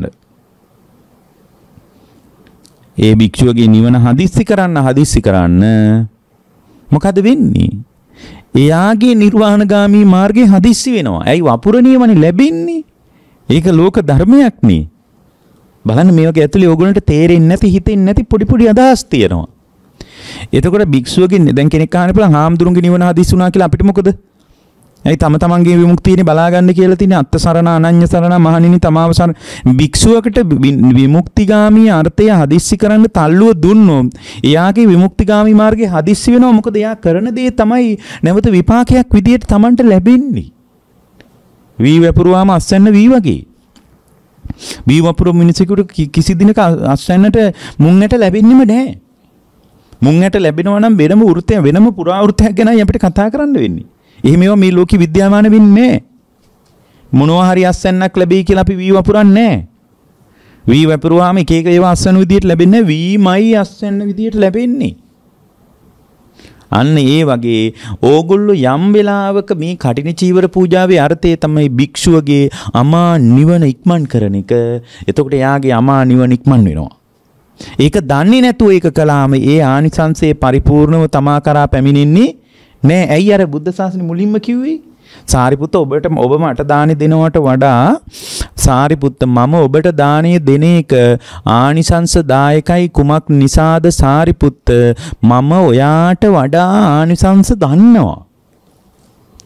ඒ භික්ෂුවගේ නිවන හදිස්සි කරන්න මොකද වෙන්නේ? එයාගේ නිර්වාණගාමී මාර්ගේ හදිස්සි වෙනවා. ඇයි වපුරණියමනේ ලැබෙන්නේ? ඒක ලෝක ධර්මයක් නේ. බලන්න මේ වගේ ඇතුලේ ඕගොල්ලන්ට තේරෙන්නේ නැති හිතෙන්නේ නැති පොඩි අදහස් තියෙනවා. එතකොට භික්ෂුවගේ දැන් කෙනෙක් අහන්න පුළුවන් හාමුදුරුවන්ගේ නිවන හදිස්සි වුණා කියලා අපිට මොකද? ඇයි තමන්ගේ විමුක්තියනේ බලා ගන්න කියලා තියෙන අත්ත සරණ අනඤ්‍ය සරණ මහණෙනි තමාව සරණ භික්ෂුවකට විමුක්තිගාමී අර්ථය හදිස්සි කරන්න තල්ලුව දුන්නොත් එයාගේ විමුක්තිගාමී මාර්ගේ හදිස්සි වෙනවා. මොකද එයා කරන දේ තමයි නැවත විපාකයක් විදියට තමන්ට ලැබෙන්නේ. වී වපුරුවාම අස්සන්න වී වගේ. වී වපුරු මිනිසෙකුට කිසි දිනක අස්සන්නට මුං ඇට ලැබෙන්නෙම නැහැ. මුං ඇට ලැබෙනවා නම් වෙනම පුරාවෘත්තයක් ගැනයි අපිට කතා කරන්න වෙන්නේ. එහෙම ඒවා මේ ලෝකෙ විද්‍යාමාන වෙන්නේ නැහැ. මොනවා හරි අස්සන්නක් ලැබෙයි කියලා අපි වී වපුරන්නේ නැහැ. වී වපුරුවාම එක ඒවා අස්සන විදියට ලැබෙන්නේ නැහැ. වීමයි අස්සන්න විදියට ලැබෙන්නේ. අන්න ඒ වගේ ඕගොල්ලෝ යම් වෙලාවක මේ කටින චීවර පූජාවේ අර්ථය තමයි භික්ෂුවගේ අමා නිවන ඉක්මන් කරන එක. එතකොට එයාගේ අමා නිවන ඉක්මන් වෙනවා. ඒක දන්නේ නැතුව ඒක කළාම ඒ ආනිසංසයේ පරිපූර්ණව තමා කරා පැමිණෙන්නේ නෑ. ඇයි අර බුද්ධ ශාසනය මුලින්ම කිව්වේ? සාරිපුත්ත ඔබ මට දානෙ දෙනවට වඩා සාරිපුත්ත මම ඔබට දානෙ දෙන එක ආනිසංසදායකයි. කුමක් නිසාද සාරිපුත්ත? මම ඔයාට වඩා ආනිසංස දන්නවා.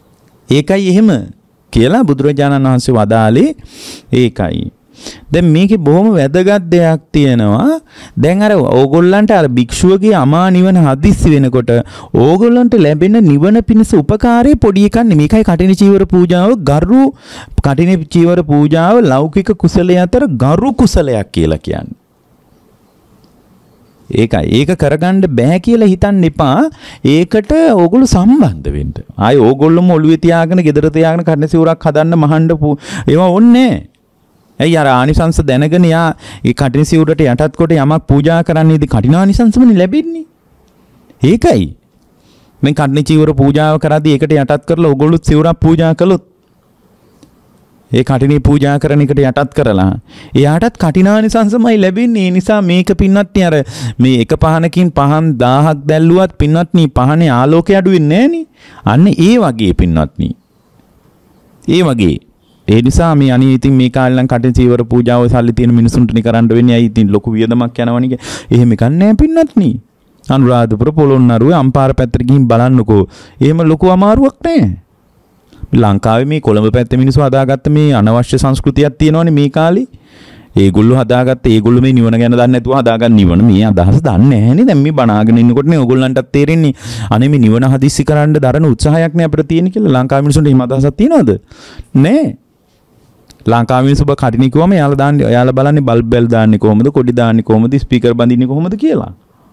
ඒකයි එහෙම කියලා බුදුරජාණන් වහන්සේ වදාළේ ඒකයි. දැන් මේකේ බොහොම වැදගත් දෙයක් තියෙනවා. දැන් අර ඕගොල්ලන්ට අර භික්ෂුවගේ අමා නිවන හදිස්සි වෙනකොට ඕගොල්ලන්ට ලැබෙන නිවන පිණිස උපකාරයේ පොඩි එකක් නෙමෙයි. මේකයි කටින චීවර පූජාව ගරු කටින චීවර පූජාව ලෞකික කුසලයේ අතර ගරු කුසලයක් කියලා කියන්නේ. ඒකයි. ඒක කරගන්න බෑ කියලා හිතන්න එපා. ඒකට ඕගොල්ලෝ සම්බන්ධ වෙන්න. ආයේ ඕගොල්ලෝම ඔළුවේ තියාගෙන, gedara තියාගෙන කටින සිවුරක් හදන්න මහන්න ඒවා ඕනේ නෑ. ඇයි අර ආනිසංස දැනගෙන යා ඒ කටින සිවුරට යටත් කොට යමක් පූජා කරන්නේදී කටිනානිසංසමනේ ලැබෙන්නේ. ඒකයි. මේ කටින චීවර පූජාව කරද්දී ඒකට යටත් කරලා ඕගොල්ලෝ සිවුරක් පූජා කළොත් ඒ කටිනේ පූජා කරන එකට යටත් කරලා එයාටත් කටිනානිසංසමයි ලැබෙන්නේ. ඒ නිසා මේක පින්නත්නි අර මේ එක පහනකින් පහන් 1000ක් දැල්ලුවත් පින්නත්නි පහනේ ආලෝකය අඩු වෙන්නේ නෑනේ. අන්න ඒ වගේ පින්නත්නි. ඒ වගේ ඒ නිසා මේ අනේ ඉතින් මේ කාලේ නම් කටින් චීවර පූජාව සල්ලි තියෙන මිනිසුන්ට නේ කරන්න වෙන්නේ. අයි ඉතින් ලොකු වියදමක් යනවනේ. එහෙම එකක් නෑ පින්නත්නි. අනුරාධපුර පොළොන්නරුවේ අම්පාර පැත්තට ගිහින් බලන්නකෝ. එහෙම ලොකු අමාරුවක් නෑ. ලංකාවේ මේ කොළඹ පැත්තේ මිනිස්සු හදාගත්ත මේ අනවශ්‍ය සංස්කෘතියක් තියෙනවනේ මේ කාලේ. ඒගොල්ලෝ හදාගත්ත ඒගොල්ලෝ මේ නිවන ගැන දන්නේ නැතුව හදාගන්න නිවන මේ අදහස දන්නේ නැහැනේ. දැන් මේ බණාගෙන ඉන්නකොටනේ ඕගොල්ලන්ටත් තේරෙන්නේ අනේ මේ නිවන හදිස්සි කරන්න දරන උත්සාහයක් නේ අපිට තියෙන කියලා. ලංකාවේ මිනිස්සුන්ට එහෙම අදහසක් තියෙනවද? නෑ. ලංකාවේ මිනිස්සු බ කටිනේ කිව්වම එයාලා බලන්නේ බල්බ් බෙල් දාන්නේ කොහොමද, කොඩි දාන්නේ කොහොමද, ස්පීකර් බඳින්නේ කොහොමද කියලා.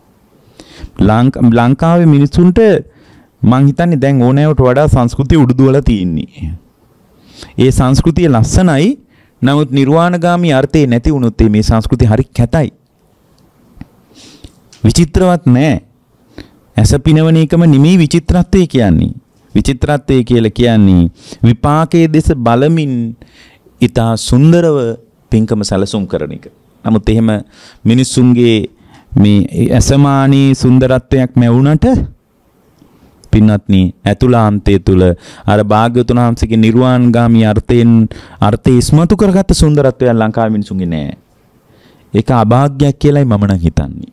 ලංකාවේ මිනිස්සුන්ට මං හිතන්නේ දැන් ඕනෑවට වඩා සංස්කෘතිය උඩුදුවලා තියෙන්නේ. ඒ සංස්කෘතිය ලස්සනයි. නමුත් නිර්වාණගාමී අර්ථේ නැති වුණොත් මේ සංස්කෘතිය හරි කැතයි. විචිත්‍රවත් නෑ. ඇස පිනවන එකම නෙමෙයි විචිත්‍රත්වය කියන්නේ. විචිත්‍රත්වය කියලා කියන්නේ විපාකයේ දෙස බලමින් ඊතා සුන්දරව පින්කම සැලසුම් කරන එක. නමුත් එහෙම මිනිසුන්ගේ මේ අසමානී සුන්දරත්වයක් මැවුනට පින්වත්නි ඇතුළාන්තයේ තුල අර භාග්‍යවතුන් වහන්සේගේ නිර්වාණගාමී අර්ථය ඉස්මතු කරගත්ත සුන්දරත්වයක් ලංකාවේ මිනිසුන්ගේ නෑ. ඒක අභාග්‍යයක් කියලායි මම නම් හිතන්නේ.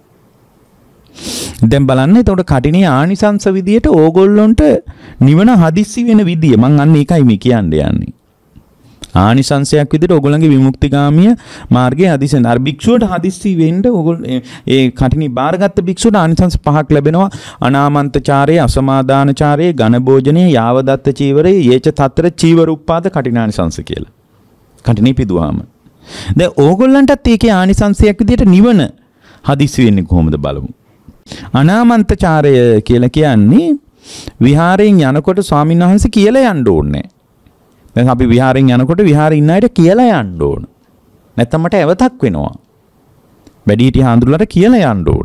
දැන් බලන්න එතකොට කටිනේ ආනිසංස විදියට ඕගොල්ලොන්ට නිවන හදිස්සි වෙන විදිය මං අන්න ඒකයි මේ කියන්නේ යන්නේ. ආනිසංසයක් විදියට ඕගොල්ලන්ගේ විමුක්තිගාමීය මාර්ගයේ හදිස්සෙන් අර භික්ෂුවට හදිස්සි වෙන්න ඕගොල්ලෝ ඒ කටිනේ බාරගත්ත භික්ෂුවට ආනිසංස පහක් ලැබෙනවා. අනාමන්තචාරයේ, අසමාදානචාරයේ, ඝන භෝජනයේ, යාවදත්ත චීවරයේ, යේච තත්තර චීවර උප්පාද කටිනානිසංස කියලා. කටිනේ පිදුවාම. දැන් ඕගොල්ලන්ටත් ඒකේ ආනිසංසයක් විදියට නිවන හදිස්සි වෙන්නේ කොහොමද බලමු. අනාමන්තචාරය කියලා කියන්නේ විහාරයෙන් යනකොට ස්වාමීන් වහන්සේ කියලා යන්න ඕනේ. දැන් අපි විහාරයෙන් යනකොට විහාරේ ඉන්න අයට කියලා යන්න ඕන. නැත්නම් මට ඇවතක් වෙනවා. වැඩිහිටිය හාමුදුරුවෝට කියලා යන්න ඕන.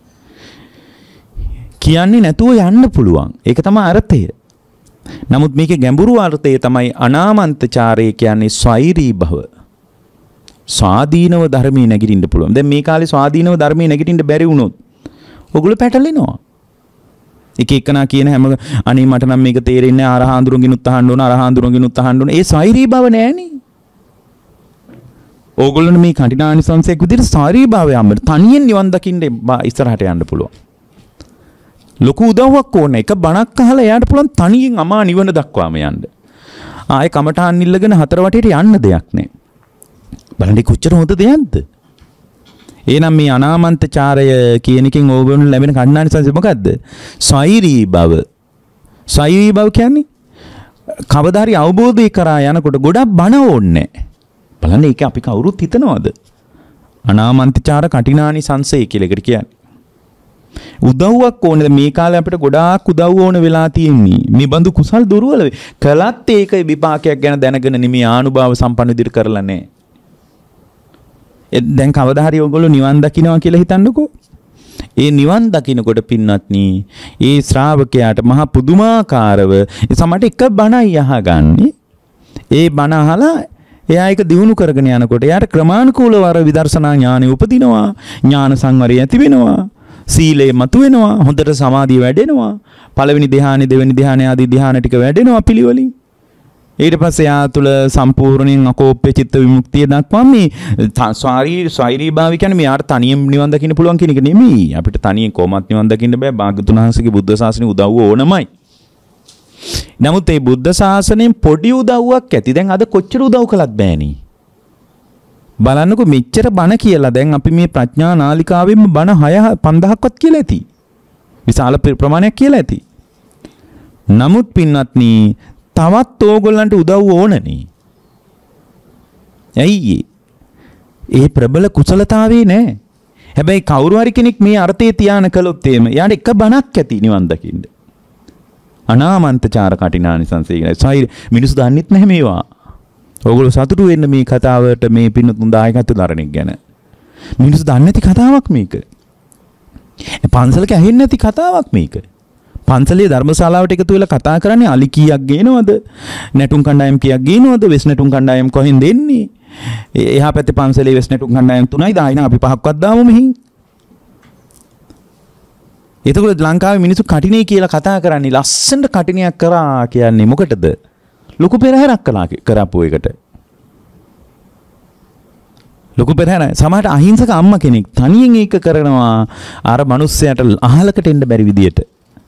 කියන්නේ නැතුව යන්න පුළුවන්. ඒක තමයි අර්ථය. නමුත් මේකේ ගැඹුරු අර්ථය තමයි අනාමන්තචාරය කියන්නේ ස්වෛරී භව. ස්වාධීනව ධර්මයේ නැගිටින්න පුළුවන්. දැන් මේ කාලේ ස්වාධීනව ධර්මයේ නැගිටින්න බැරි වුණොත් ඔගොල්ලෝ පැටලෙනවා. එක එකනා කියන හැම අනේ මට නම් මේක තේරෙන්නේ නැහැ අරහාඳුරුන්ගිනුත් අහන්න ඕන අරහාඳුරුන්ගිනුත් අහන්න ඕන. ඒ සෛරී බව නෑනේ. ඕගොල්ලෝ මේ කටිනානිසංසයක් විදිහට සෛරී භාවය අම්මර තනියෙන් නිවන් දකින්න ඉස්සරහට යන්න පුළුවන්. ලොකු උදව්වක් ඕනේ. එක බණක් අහලා එයාට පුළුවන් තනියෙන් අමා නිවන දක්වාම යන්න. ආයේ කමටහන් ඉල්ලගෙන හතර වටේට යන්න දෙයක් නැහැ. බලන්න කොච්චර හොඳ දෙයක්ද? එහෙනම් මේ අනාමන්තචාරය කියන එකෙන් ඕගොල්ලෝ ලැබෙන කණ්ණානිසංසය මොකද්ද? සෛරී බව. සෛරී බව කියන්නේ කවදා හරි අවබෝධය කරා යනකොට ගොඩක් බණ ඕනේ. බලන්න ඒක අපි කවුරුත් හිතනවද? අනාමන්තචාර කටිනානිසංසය කියලා එකට කියන්නේ. උදව්වක් ඕනේ. මේ කාලේ අපිට ගොඩාක් උදව් ඕන වෙලා තියෙන්නේ. මේ බඳු කුසල් දුර්වල කළත් ඒක විපාකයක් ගැන දැනගෙන නෙමෙයි ආනුභාව සම්පන්න විදිහට කරලා නැහැ. දැන් කවදා හරි ඔයගොල්ලෝ නිවන් දකින්නවා කියලා හිතන්නකෝ. ඒ නිවන් දකින්නකොට පින්වත්නි, ඒ ශ්‍රාවකයාට මහා පුදුමාකාරව සමහරට එක බණයි අහගන්නේ. ඒ බණ අහලා එයා ඒක දිනු කරගෙන යනකොට එයාට ක්‍රමානුකූලව අර විදර්ශනා ඥානෙ උපදිනවා, ඥාන සංවරය ඇති වෙනවා, සීලය මතුවෙනවා, හොඳට සමාධිය වැඩෙනවා, පළවෙනි ධ්‍යානෙ, දෙවෙනි ධ්‍යානෙ ආදී ධ්‍යාන ටික වැඩෙනවා පිළිවෙලින්. ඊට පස්සේ යා තුල සම්පූර්ණයෙන් අකෝප්‍ය චිත්ත විමුක්තිය දක්වා මේ ස්වෛරී භාවය කියන්නේ මෙයාට තනියෙන් නිවන් දකින්න පුළුවන් කියන එක නෙමෙයි. අපිට තනියෙන් කොහොමත් නිවන් දකින්න බෑ. භාග්‍යවතුන් වහන්සේගේ බුද්ධ ශාසනය උදව්ව ඕනමයි. නමුත් මේ බුද්ධ ශාසනයෙන් පොඩි උදව්වක් ඇති. දැන් අද කොච්චර උදව් කළත් බෑනේ. බලන්නකො මෙච්චර බණ කියලා දැන් අපි මේ ප්‍රඥා නාලිකාවෙම බණ 5000ක්වත් කියලා ඇති. විශාල ප්‍රමාණයක් කියලා ඇති. නමුත් පින්වත්නි තවත් ඕගොල්ලන්ට උදව් ඕනනේ. ඇයි ඒ ප්‍රබල කුසලතාවේ නැහැ. හැබැයි කවුරු හරි කෙනෙක් මේ අර්ථයේ තියාන කළොත් එහෙම යාට එක බණක් ඇති නිවන් දකින්න. අනාමන්තචාර කටිනානිසංසය කියලා. මිනිස්සු දන්නෙත් නැහැ මේවා. ඕගොල්ලෝ සතුටු වෙන්න මේ කතාවට මේ පින්නතුන් දායකත්ව දරන එක ගැන. මිනිස්සු දන්නේ නැති කතාවක් මේක. පන්සලක ඇහෙන්නේ නැති කතාවක් මේක. පන්සලේ ධර්මශාලාවට එකතු වෙලා කතා කරන්නේ අලි කීයක් ගේනවද? නැටුම් කණ්ඩායම් කීයක් ගේනවද? වෙස් නැටුම් කණ්ඩායම් කොහෙන් දෙන්නේ? එහා පැත්තේ පන්සලේ වෙස් නැටුම් කණ්ඩායම් 3යි 10යි අපි 5ක්වත් දාමු මෙහින්. එතකොට ලංකාවේ මිනිස්සු කටිනේ කියලා කතා කරන්නේ ලස්සනට කටිනයක් කරා කියන්නේ මොකටද? ලොකු පෙරහැරක් කරපු එකට. ලොකු පෙරහැර සමහරට අහිංසක අම්මා කෙනෙක් තනියෙන් ඒක කරනවා අර මිනිස්සයාට අහලකට එන්න බැරි විදියට.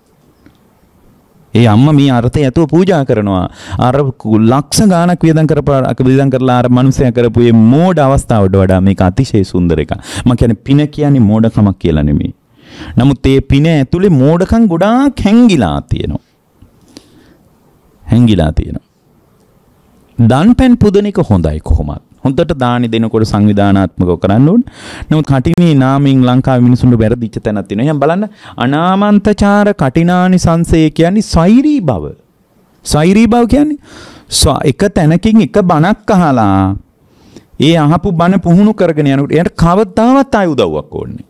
ඒ අම්මා මේ අර්ථය ඇතුව පූජා කරනවා. අර ලක්ෂ ගාණක් වියදම් කරලා අර මිනිස්සයා කරපු මේ මෝඩ අවස්ථාවට වඩා මේක අතිශය සුන්දර එකක්. මම කියන්නේ පින කියන්නේ මෝඩකමක් කියලා නෙමෙයි. නමුත් මේ පින ඇතුලේ මෝඩකම් ගොඩාක් හැංගිලා තියෙනවා. දන් පැන් පුදන එක හොඳයි කොහොමද? හොඳට දානි දෙනකොට සංවිධානාත්මකව කරන්න ඕන. නමුත් කටිනේ නාමයෙන් ලංකාවේ මිනිසුන්ට වැරදිච්ච තැනක් තියෙනවා. එහෙනම් බලන්න අනාමන්තචාර කටිනානි සංසය කියන්නේ සෛරී බව. සෛරී බව කියන්නේ එක තැනකින් එක බණක් අහලා ඒ අහපු බණ පුහුණු කරගෙන යනකොට එයාට කවදාවත් ආය උදව්වක් ඕනේ.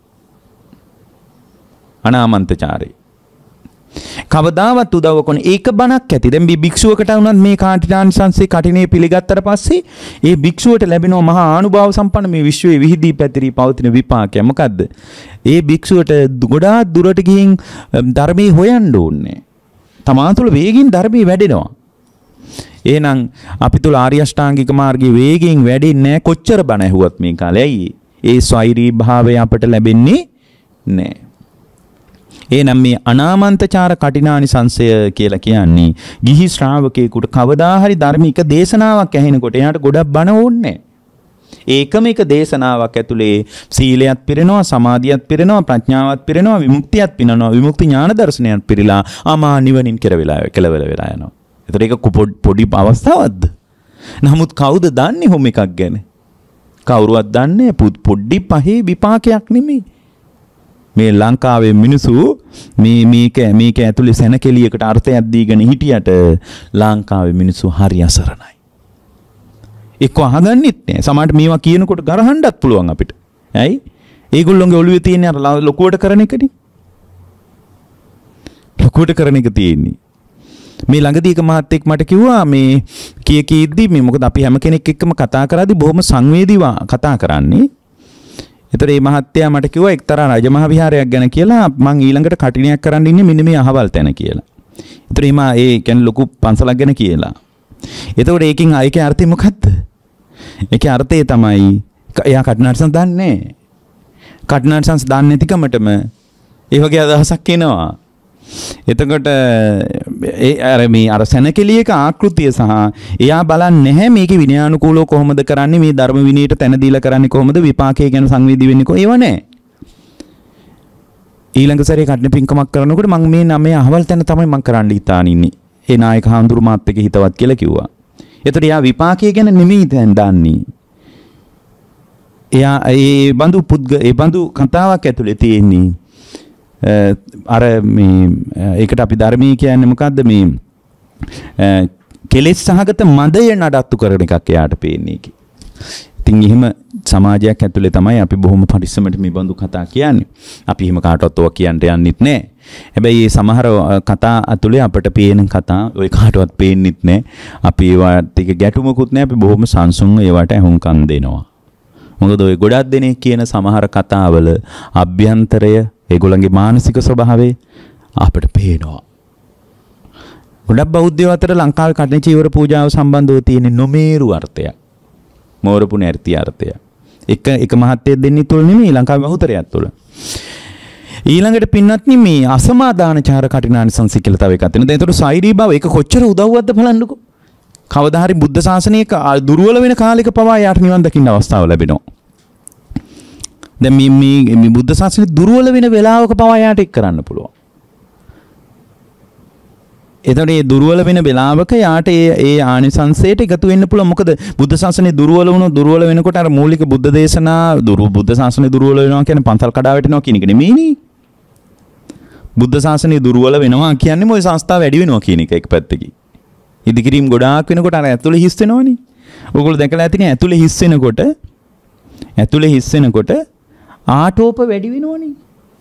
අනාමන්තචාරේ කවදාවත් උදව්වක් ඕනේ. ඒක බණක් ඇති. දැන් භික්ෂුවකට වුණත් මේ කාටිනානිසංසයේ කටිනේ පිළිගත්තට පස්සේ ඒ භික්ෂුවට ලැබෙනවා මහා ආනුභාව සම්පන්න මේ විශ්වයේ විහිදී පැතිරී පවතින විපාකය. මොකද්ද? ඒ භික්ෂුවට ගොඩාක් දුරට ගිහින් ධර්මයේ හොයන්න ඕනේ. තමා තුළ වේගින් ධර්මයේ වැඩෙනවා. එහෙනම් අපි තුළ ආර්ය අෂ්ටාංගික මාර්ගයේ වේගයෙන් වැඩෙන්නේ නැහැ කොච්චර බණ ඇහුවත් මේ කාලේ. ඇයි? ඒ ස්වෛරී භාවය අපට ලැබෙන්නේ නැහැ. එහෙනම් මේ අනාමන්තචාර කටිනානිසංසය කියලා කියන්නේ ගිහි ශ්‍රාවකයෙකුට කවදා හරි ධර්මික දේශනාවක් ඇහෙනකොට එයාට ගොඩක් බණ ඕනේ. ඒකම එක දේශනාවක් ඇතුලේ සීලයත් පිරෙනවා, සමාධියත් පිරෙනවා, ප්‍රඥාවත් පිරෙනවා, විමුක්තියත් පිරෙනවා, විමුක්ති ඥාන දර්ශනයත් පිරিলা අමා නිවනින් කෙලවර වෙලා යනවා. ඒතර ඒක පොඩි අවස්ථාවක්ද? නමුත් කවුද දන්නේ හොම එකක් ගැන? කවුරුවත් දන්නේ පොඩි පහේ විපාකයක් නෙමෙයි. මේ ලංකාවේ මිනිසු මේක ඇතුලේ සැනකෙලියකට අර්ථයක් දීගෙන හිටියට ලංකාවේ මිනිසු හරි අසරණයි. එක්ක අහගන්නෙත් නෑ. සමහරට මේවා කියනකොට ගරහන්නත් පුළුවන් අපිට. ඇයි? ඒගොල්ලෝගේ ඔළුවේ තියෙන අර ලොකුවට කරන එකනේ. ලොකුවට කරන එක තියෙන්නේ. මේ ළඟදී එක මහත්තයෙක් මට කිව්වා මේ කීයකීද්දි මේ මොකද අපි හැම කෙනෙක් එක්කම කතා කරද්දී බොහොම සංවේදීව කතා කරන්නේ. ඒතර මේ මහත්තයා මට කිව්වා එක්තරා රජමහා විහාරයක් ගැන කියලා මං ඊළඟට කටිනයක් කරන්න ඉන්නේ මෙන්න මේ අහවල් තැන කියලා. ඒතර ඒ කියන්නේ ලොකු පන්සලක් ගැන කියලා. එතකොට ඒකේ අර්ථය මොකක්ද? ඒකේ අර්ථය තමයි එයා කටිනානිසංස දන්නේ නැහැ. කටිනානිසංස දන්නේ නැතිකමටම ඒ වගේ අදහසක් එනවා. එතකොට අර සැනකෙලියක ආකෘතිය සහ එයා බලන්නේ නැහැ මේකේ විනයානුකූලව කොහොමද කරන්නේ, මේ ධර්ම විනයට තැන දීලා කරන්නේ කොහොමද, විපාකයේ ගැන සංවේදී වෙන්නේ කොහොමද? ඒව නැහැ. ඊළඟ සැරේ කඩන පින්කමක් කරනකොට මම මේ නමේ අහවල් තැන තමයි මම කරන්න හිතාන ඉන්නේ. ඒ නායක හාමුදුරු මාත් එක්ක හිතවත් කියලා කිව්වා. එතකොට එයා විපාකයේ ගැන නෙමෙයි දැන් දන්නේ. එයා ඒ බඳු කතාවක් ඇතුලේ තියෙන්නේ අර මේ ඒකට අපි ධර්මයේ කියන්නේ මොකද්ද මේ කෙලෙස් සහගත මදය නඩත්තු කරන එකක් එයාට පේන්නේ කි. ඉතින් එහෙම සමාජයක් ඇතුලේ තමයි අපි බොහොම පරිස්සමට මේ බඳු කතා කියන්නේ. අපි එහෙම කාටවත් ඔවා කියන්න යන්නෙත් නැහැ. හැබැයි මේ සමහර කතා ඇතුලේ අපට පේන කතා ඔය කාටවත් පේන්නෙත් නැහැ. අපි ඒවට ටික ගැටුමකුත් නැහැ. අපි බොහොම සංසුන්ව ඒවට අහුම්කම් දෙනවා. මොකද ඔය ගොඩක් දෙනෙක් කියන සමහර කතාවල අභ්‍යන්තරය ඒගොල්ලන්ගේ මානසික ස්වභාවය අපිට පේනවා. ගොඩක් බෞද්ධයෝ අතර ලංකාවේ කඩන චීවර පූජාව සම්බන්ධව තියෙන නොමේරු අර්ථයක්. මෝරපු නැර්ති අර්ථයක්. එක මහත්යෙක් දෙන්නේ තුල නෙමෙයි ලංකාවේ බහුතරයක් තුල. ඊළඟට පින්නත්නි මේ අසමාදානචාර කටිනානිසංසය කියලා තව එකක් තියෙනවා. දැන් ඒතර සෛරී බව ඒක කොච්චර උදව්වක්ද බලන්නකෝ. කවදා හරි බුද්ධ ශාසනයක දුර්වල වෙන කාලයක පවා යාට නිවන් දකින්න අවස්ථාව ලැබෙනවා. දැන් මේ බුද්ධ ශාසනය දුර්වල වෙන වෙලාවක පවා යාට එක් කරන්න පුළුවන්. එතකොට මේ දුර්වල වෙන වෙලාවක යාට ඒ ආනිසංසයට එකතු වෙන්න පුළුවන්. මොකද බුද්ධ ශාසනය දුර්වල වෙනකොට අර මූලික බුද්ධ දේශනා බුද්ධ ශාසනය දුර්වල වෙනවා කියන්නේ පන්සල් කඩා වැටෙනවා කියන එක නෙමෙයිනේ. බුද්ධ ශාසනය දුර්වල වෙනවා කියන්නේ මොයි සංස්ථාව වැඩි වෙනවා කියන එක එක පැත්තකින්. ඉදිකිරීම් ගොඩාක් වෙනකොට අර ඇතුලේ හිස් වෙනවනේ. ඔයගොල්ලෝ දැකලා ඇතිනේ ඇතුලේ හිස් වෙනකොට ආටෝප වැඩි වෙනවනේ.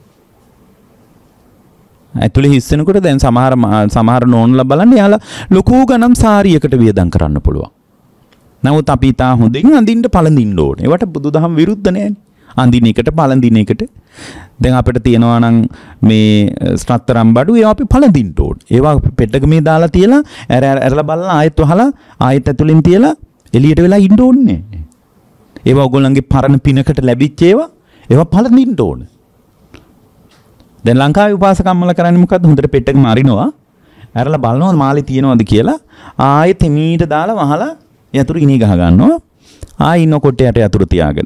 ඇතුලේ හිස් වෙනකොට දැන් සමහර නෝන්ලා බලන්න යාලා ලොකු ගණන් සාරියකට වියදම් කරන්න පුළුවන්. නමුත් අපි තා හොඳින් අඳින්න පළඳින්න ඕනේ. ඒවට බුදුදහම විරුද්ධ නෑනේ. අඳින එකට පළඳින එකට දැන් අපිට තියනවා නම් මේ ස්ත්‍රතරම් බඩු ඒවා අපි පළඳින්න ඕනේ. ඒවා පෙට්ටගමේ දාලා තියලා ඇරලා බලලා ආයෙත් වහලා ආයෙත් ඇතුලෙන් තියලා එළියට වෙලා ඉන්න ඕනේ. ඒවා ඔයගොල්ලන්ගේ පරණ පිනකට ලැබිච්ච ඒවා පළඳින්න ඕනේ. දැන් ලංකාවේ උපාසකම්මල කරන්නේ මොකද්ද? හොඳට පෙට්ටගම අරිනවා. ඇරලා බලනවා මාළේ තියනවද කියලා. ආයෙත් මීට දාලා වහලා යතුරු ඉනි ගහ ගන්නවා. ආයෙ ඉන්න කොටයට යතුරු තියාගෙන.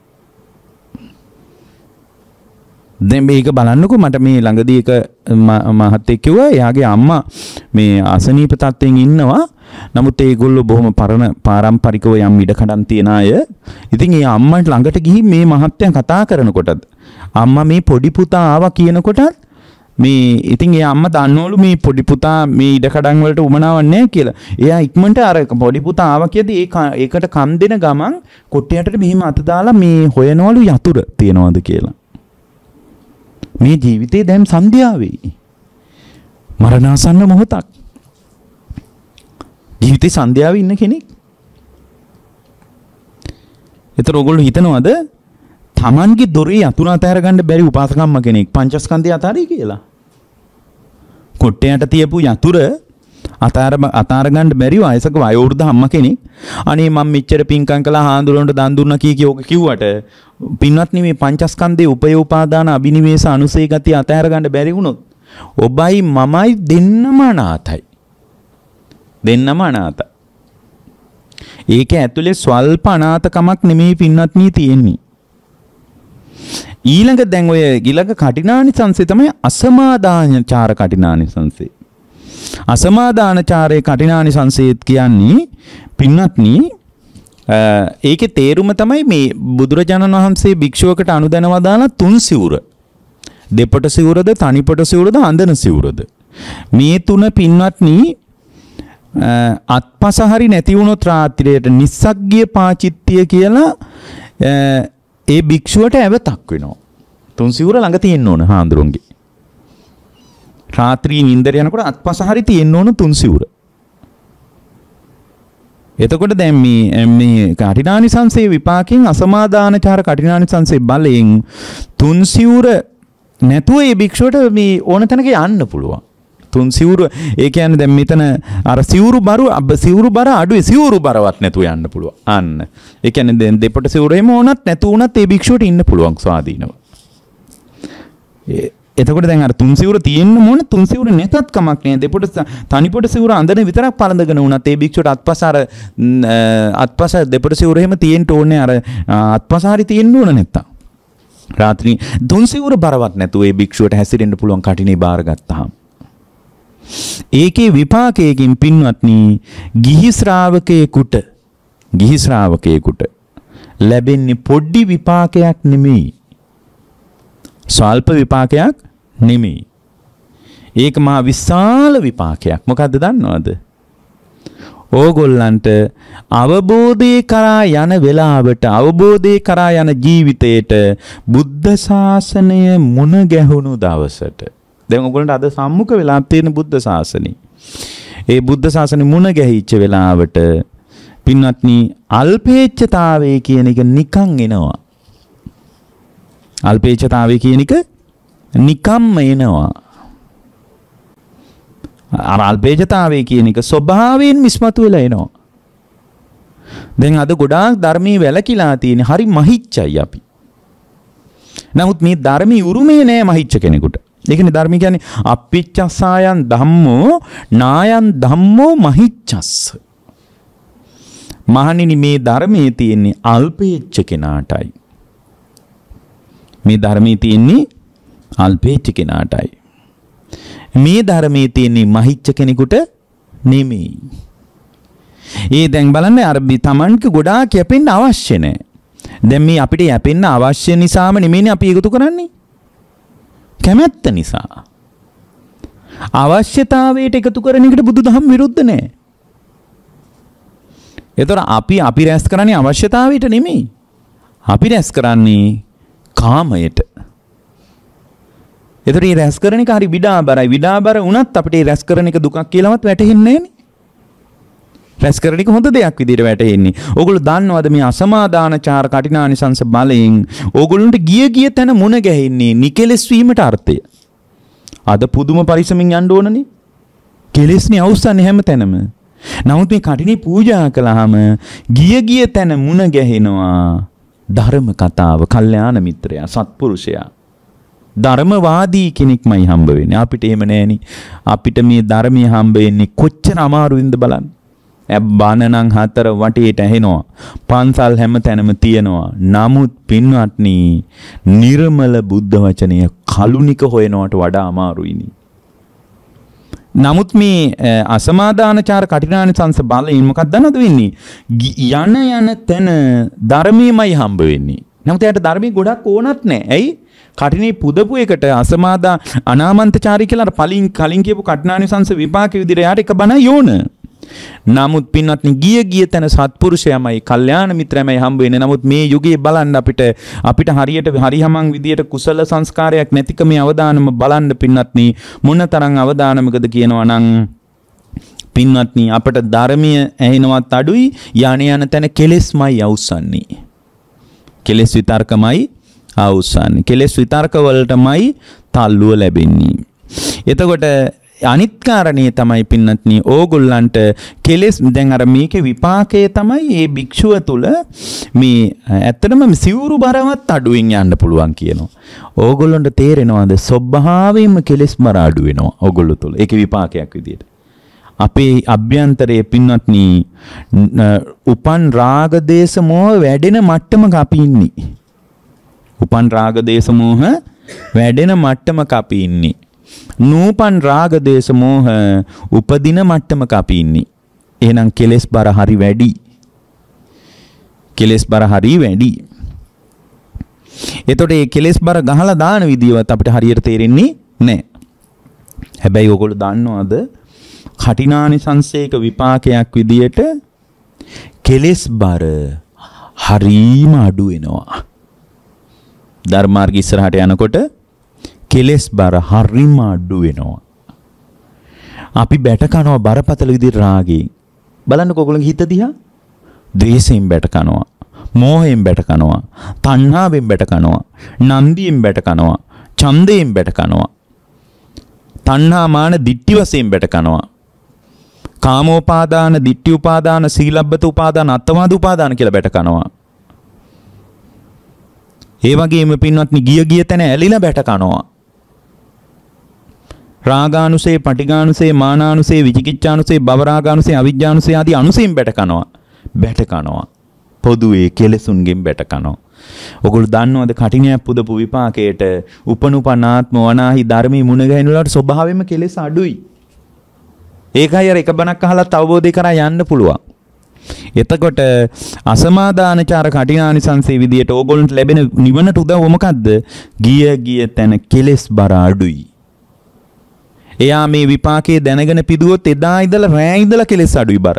දැන් මේක බලන්නකෝ මට මේ ළඟදී එක මහත්තයෙක් කිව්වා එයාගේ අම්මා මේ අසනීප තත්ත්වයෙන් ඉන්නවා. නමුත් ඒගොල්ලෝ බොහොම පාරම්පරිකව යම් ඉඩකඩම් තියන අය. ඉතින් ඒ අම්මට ළඟට ගිහින් මේ මහත්තයා කතා කරනකොටත් අම්මා මේ පොඩි පුතා ආවා කියනකොටත් මේ ඉතින් ඒ අම්මා දන්නවලු මේ පොඩි පුතා මේ ඉඩකඩම් වලට උමනාවක් නැහැ කියලා. එයා ඉක්මනට අර පොඩි පුතා ආවා කියදී ඒකට කම් දෙන ගමන් කොට්ටයටට මෙහිම අත දාලා මේ හොයනවලු යතුරු තියනවද කියලා. මේ ජීවිතේ දැන් සන්ධ්‍යාවේ මරණාසන්න මොහොතක්. ජීවිතේ සන්ධ්‍යාවේ ඉන්න කෙනෙක්. ඒතර ඔයගොල්ලෝ හිතනවද තමන්ගේ දොරේ යතුරු අතහැර ගන්න බැරි උපාසකම්ම කෙනෙක් පංචස්කන්ධය අතාරයි කියලා? කොට්ටයට තියපු යතුරු අතාර ගන්න බැරි වයසක වයෝවෘද්ධ අම්මා කෙනෙක් අනේ මම මෙච්චර පින්කම් කළා හාඳුරනට දන් දුන්නා කීක කිව්වට පින්වත්නි මේ පංචස්කන්ධයේ උපය උපාදාන අබිනිවේෂ අනුසය ගතිය අතහැර ගන්න බැරි වුණොත් ඔබයි මමයි දෙන්නම අනාතයි. ඒක ඇතුලේ ස්වල්ප අනාතකමක් නෙමෙයි පින්වත්නි තියෙන්නේ. ඊළඟ දැන් ඔය ඊළඟ කටිනානිසංසය තමයි අසමාදානචාර කටිනානිසංසය. අසමාදානචාරයේ කටිනානිසංසයත් කියන්නේ පින්වත්නි ඒකේ තේරුම තමයි මේ බුදුරජාණන් වහන්සේ භික්ෂුවකට අනුදැනව දාලා තුන් සිවුර. දෙපොට සිවුරද, තනිපොට සිවුරද, අඳන සිවුරද. මේ තුන පින්වත්නි අත්පස හරි නැති වුණොත් රාත්‍රියට නිස්සග්ගිය පාචිත්‍ය කියලා ඒ භික්ෂුවට ඇවතක් වෙනවා. තුන් සිවුර ළඟ තියෙන්න ඕන හාඳුරුන්ගේ. රාත්‍රී නින්දර යනකොට අත්පස හරි තියෙන්න ඕන තුන් සිවුර. එතකොට දැන් මේ කටිනානිසංසයේ විපාකයෙන් අසමාදානචාර කටිනානිසංසයේ බලයෙන් තුන් සිවුර නැතුව ඒ භික්ෂුවට මේ ඕන තැනක යන්න පුළුවන්. තුන් සිවුර ඒ කියන්නේ දැන් මෙතන අර සිවුරු බර අඩුවේ සිවුරු බරවත් නැතුව යන්න පුළුවන්. අන්න. ඒ කියන්නේ දැන් දෙපොට සිවුරේම ඕනත් නැතු වුණත් ඒ භික්ෂුවට ඉන්න පුළුවන් ස්වාධීනව. එතකොට දැන් අර තුන් සිවුර තියෙන්න ඕන තුන් සිවුර නැතත් කමක් නෑ. දෙපොට තනිපොට සිවුර අඳන විතරක් පළඳගෙන වුණත් ඒ භික්ෂුවට අත්පස දෙපොට සිවුරේම තියෙන්න ඕනේ අර අත්පස හරි තියෙන්න ඕන නැත්තම්. රාත්‍රී තුන් සිවුර බරවත් නැතුව ඒ භික්ෂුවට හැසිරෙන්න පුළුවන් කටිනේ බාරගත්තාම. ඒකේ විපාකයකින් පින්වත්නි ගිහි ශ්‍රාවකයෙකුට ලැබෙන්නේ පොඩි විපාකයක් නෙමෙයි. ස්වල්ප විපාකයක් නෙමෙයි. ඒක මහා විශාල විපාකයක්. මොකද්ද දන්නවද? ඕගොල්ලන්ට අවබෝධය කරා යන වෙලාවට අවබෝධය කරා යන ජීවිතයට බුද්ධ ශාසනය මුණ ගැහුණු දවසට දැන් ඔයගොල්ලන්ට අද සම්මුඛ වෙලා තියෙන බුද්ධ ශාසනය. ඒ බුද්ධ ශාසනය මුණ ගැහිච්ච වෙලාවට පින්වත්නි අල්පේච්ඡතාවය කියන එක නිකන් එනවා. අල්පේච්ඡතාවය කියන එක නිකම්ම එනවා. අර අල්පේච්ඡතාවය කියන එක ස්වභාවයෙන් මිස්මතු වෙලා එනවා. දැන් අද ගොඩාක් ධර්මයේ වැලකිලා තියෙන හරි මහිච්චයි අපි. නමුත් මේ ධර්මයේ උරුමේ නෑ මහිච්ච කෙනෙකුට. ඒකනේ ධර්මය කියන්නේ අප්පිච්චසායන් ධම්මෝ නායන් ධම්මෝ මහිච්චස්ස. මහණෙනි මේ ධර්මයේ තියෙන්නේ අල්පේච්ච කෙනාටයි. මේ ධර්මයේ තියෙන්නේ අල්පේච්ච කෙනාටයි. මේ ධර්මයේ තියෙන්නේ මහිච්ච කෙනෙකුට නෙමෙයි. ඒ දැන් බලන්න අර තමන්ට ගොඩාක් යැපෙන්න අවශ්‍ය නැහැ. දැන් මේ අපිට යැපෙන්න අවශ්‍ය නිසාම නෙමෙයිනේ අපි එකතු කරන්නේ. කැමැත්ත නිසා. අවශ්‍යතාවයට එකතු කරන එකට බුදුදහම විරුද්ධ නැහැ. ඒතර අපි රැස් කරන්නේ අවශ්‍යතාවයට නෙමෙයි. අපි රැස් කරන්නේ කාමයට. ඒතර මේ රැස් කරන එක හරි විඩාබරයි. විඩාබර වුණත් අපිට මේ රැස් කරන එක දුකක් කියලාවත් වැටහෙන්නේ නැහනේ. රැස් කරන එක හොඳ දෙයක් විදිහට වැටහෙන්නේ. ඕගොල්ලෝ දන්නවද මේ අසමාදානචාර කටිනානිසංස බලයෙන් ඕගොල්ලන්ට ගිය තැන මුණ ගැහෙන්නේ නිකෙලස් වීමට අර්ථය. අද පුදුම පරිස්සමින් යන්න ඕනනේ. කෙලස්නේ අවසන්නේ හැම තැනම. නමුත් මේ කටිනේ පූජා කළාම ගිය තැන මුණ ගැහෙනවා ධර්ම කතාව, කල්යාණ මිත්‍රයා, සත්පුරුෂයා. ධර්මවාදී කෙනෙක්මයි හම්බ වෙන්නේ. අපිට එහෙම නෑනේ. අපිට මේ ධර්මයේ හම්බ වෙන්නේ කොච්චර අමාරුයින්ද බලන්න. බණනම් 4 වටේට ඇහෙනවා. පන්සල් හැම තැනම තියෙනවා. නමුත් පින්වත්නි, නිර්මල බුද්ධ වචනය කලුනික හොයනවට වඩා අමාරුයිනි. නමුත් මේ අසමාදානචාර කටිනානිසංස බලයෙන් මොකක්ද දන්නවද වෙන්නේ? යන තැන ධර්මයමයි හම්බ වෙන්නේ. නමුත් එයාට ධර්මයේ ගොඩක් ඕනත් නැහැ. ඇයි? කටිනේ පුදපු එකට අසමාදා අනාමන්තචාරී කියලා කලින් කියපු කටිනානිසංස විපාක විදිහට යාට එක බණ යෝන. නමුත් පින්වත්නි ගිය තැන සත්පුරුෂයමයි, කල්යාණ මිත්‍රයමයි හම්බ වෙන්නේ. නමුත් මේ යුගයේ බලන්න අපිට හරියට හරිහමං විදියට කුසල සංස්කාරයක් නැතිකමේ අවදානම බලන්න පින්වත්නි මොනතරම් අවදානමකද කියනවා නම් පින්වත්නි අපට ධර්මීය ඇහෙනවත් අඩුයි. යන තැන කෙලෙස්මයි අවසන්නේ. කෙලෙස් විතර්කමයි අවසන්නේ. කෙලෙස් විතර්ක වලටමයි තල්ලුව ලැබෙන්නේ. එතකොට අනිත් කාරණේ තමයි පින්නත්නි ඕගොල්ලන්ට කෙලෙස් දැන් අර මේකේ විපාකයේ තමයි මේ භික්ෂුව තුල මේ ඇත්තටම සිවුරු බරවත් අඩුවෙන් යන්න පුළුවන් කියනවා. ඕගොල්ලන්ට තේරෙනවද ස්වභාවයෙන්ම කෙලෙස් බර අඩු වෙනවා ඕගොල්ලෝ තුල. ඒකේ විපාකයක් විදියට. අපේ අභ්‍යන්තරයේ පින්නත්නි උපන් රාග දේශ මොහ වැඩෙන මට්ටමක අපි ඉන්නේ. උපන් රාග දේශ මොහ වැඩෙන මට්ටමක අපි ඉන්නේ. නූපන් රාග දේශ මොහ උපදින මට්ටමක අපි ඉන්නේ. එහෙනම් කෙලෙස් බර හරි වැඩි. කෙලෙස් බර හරි වැඩි. එතකොට මේ කෙලෙස් බර ගහලා දාන විදියවත් අපිට හරියට තේරෙන්නේ නැහැ. හැබැයි ඔයගොල්ලෝ දන්නවද කටිනානිසංසයක විපාකයක් විදියට කෙලෙස් බර හරීම අඩු වෙනවා. ධර්මාර්ග ඉස්සරහට යනකොට කෙලෙස් බර හරිම අඩු වෙනවා. අපි බැට කනවා බරපතල විදිහට රාගයෙන්. බලන්නකො ඔයගොල්ලන්ගේ හිත දිහා. ද්වේෂයෙන් බැට කනවා. මෝහයෙන් බැට කනවා. තණ්හාවෙන් බැට කනවා. නන්දියෙන් බැට කනවා. ඡන්දයෙන් බැට කනවා. තණ්හා මාන දිට්ඨි වශයෙන් බැට කනවා. කාමෝපාදාන, දිට්ඨි උපාදාන, සීලබ්බත උපාදාන, අත්තවාද උපාදාන කියලා බැට කනවා. ඒ වගේම පින්වත්නි ගිය තැන ඇලිලා බැට කනවා. රාගානුසේ, පටිඝානුසේ, මානානුසේ, විචිකිච්ඡානුසේ, භවරාගානුසේ, අවිජ්ජානුසේ ආදී අනුසයෙන් බැට කනවා. බැට කනවා. පොදුවේ කෙලෙසුන්ගෙන් බැට කනවා. ඔගොල්ලෝ දන්නවද කටිනයක් පුදපු විපාකයට උපනුපනාත්ම වනාහි ධර්මයේ මුණ ගැහෙනලාට ස්වභාවයෙන්ම කෙලෙස් අඩුයි. ඒකයි අර එක බණක් අහලත් අවබෝධය කරා යන්න පුළුවන්. එතකොට අසමාදානචාර කටිනානිසංසේ විදියට ඕගොල්ලන්ට ලැබෙන නිවනට උදව්ව මොකද්ද? ගිය තැන කෙලෙස් බර අඩුයි. එයා මේ විපාකයේ දැනගෙන පිදුවොත් එදා ඉඳලා රෑ ඉඳලා කෙලෙස් අඩුයි බර.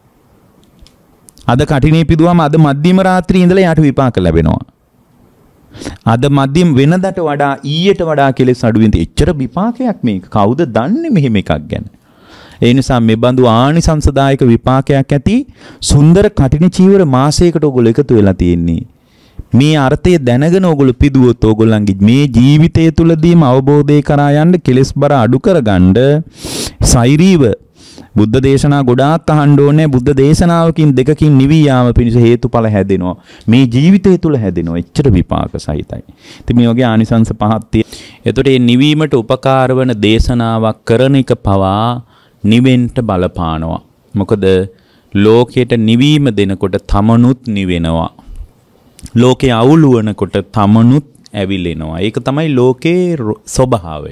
අද කටිනේ පිදුවම අද මධ්‍යම රාත්‍රියේ ඉඳලා යාට විපාක ලැබෙනවා. අද මධ්‍යම වෙනදට වඩා ඊයට වඩා කෙලෙස් අඩු වෙන එච්චර විපාකයක් මේක. කවුද දන්නේ මෙහෙම එකක් ගැන? ඒ නිසා මේ බඳු ආනිසංසදායක විපාකයක් ඇති සුන්දර කටින චීවර මාසයකට ඔයගොල්ලෝ එකතු වෙලා තියෙන්නේ. මේ අර්ථය දැනගෙන ඔයගොල්ලෝ පිදුවොත් ඔයගොල්ලන්ගේ මේ ජීවිතය තුලදීම අවබෝධය කරා යන්න කෙලෙස් බර අඩු කරගන්න සෛරීව බුද්ධ දේශනා ගොඩාක් අහන්න ඕනේ. බුද්ධ දේශනාවකින් දෙකකින් නිවී යාම පිණිස හේතුඵල හැදෙනවා. මේ ජීවිතය තුළ හැදෙනවා. එච්චර විපාක සහිතයි. ඉතින් මේ වගේ ආනිසංස පහක් තියෙනවා. එතකොට මේ නිවීමට උපකාර වන දේශනාවක් කරන එක පවා නිවෙන්න බලපානවා. මොකද ලෝකයට නිවීම දෙනකොට තමනුත් නිවෙනවා. ලෝකේ අවුළු වෙනකොට තමනුත් ඇවිලෙනවා. ඒක තමයි ලෝකේ ස්වභාවය.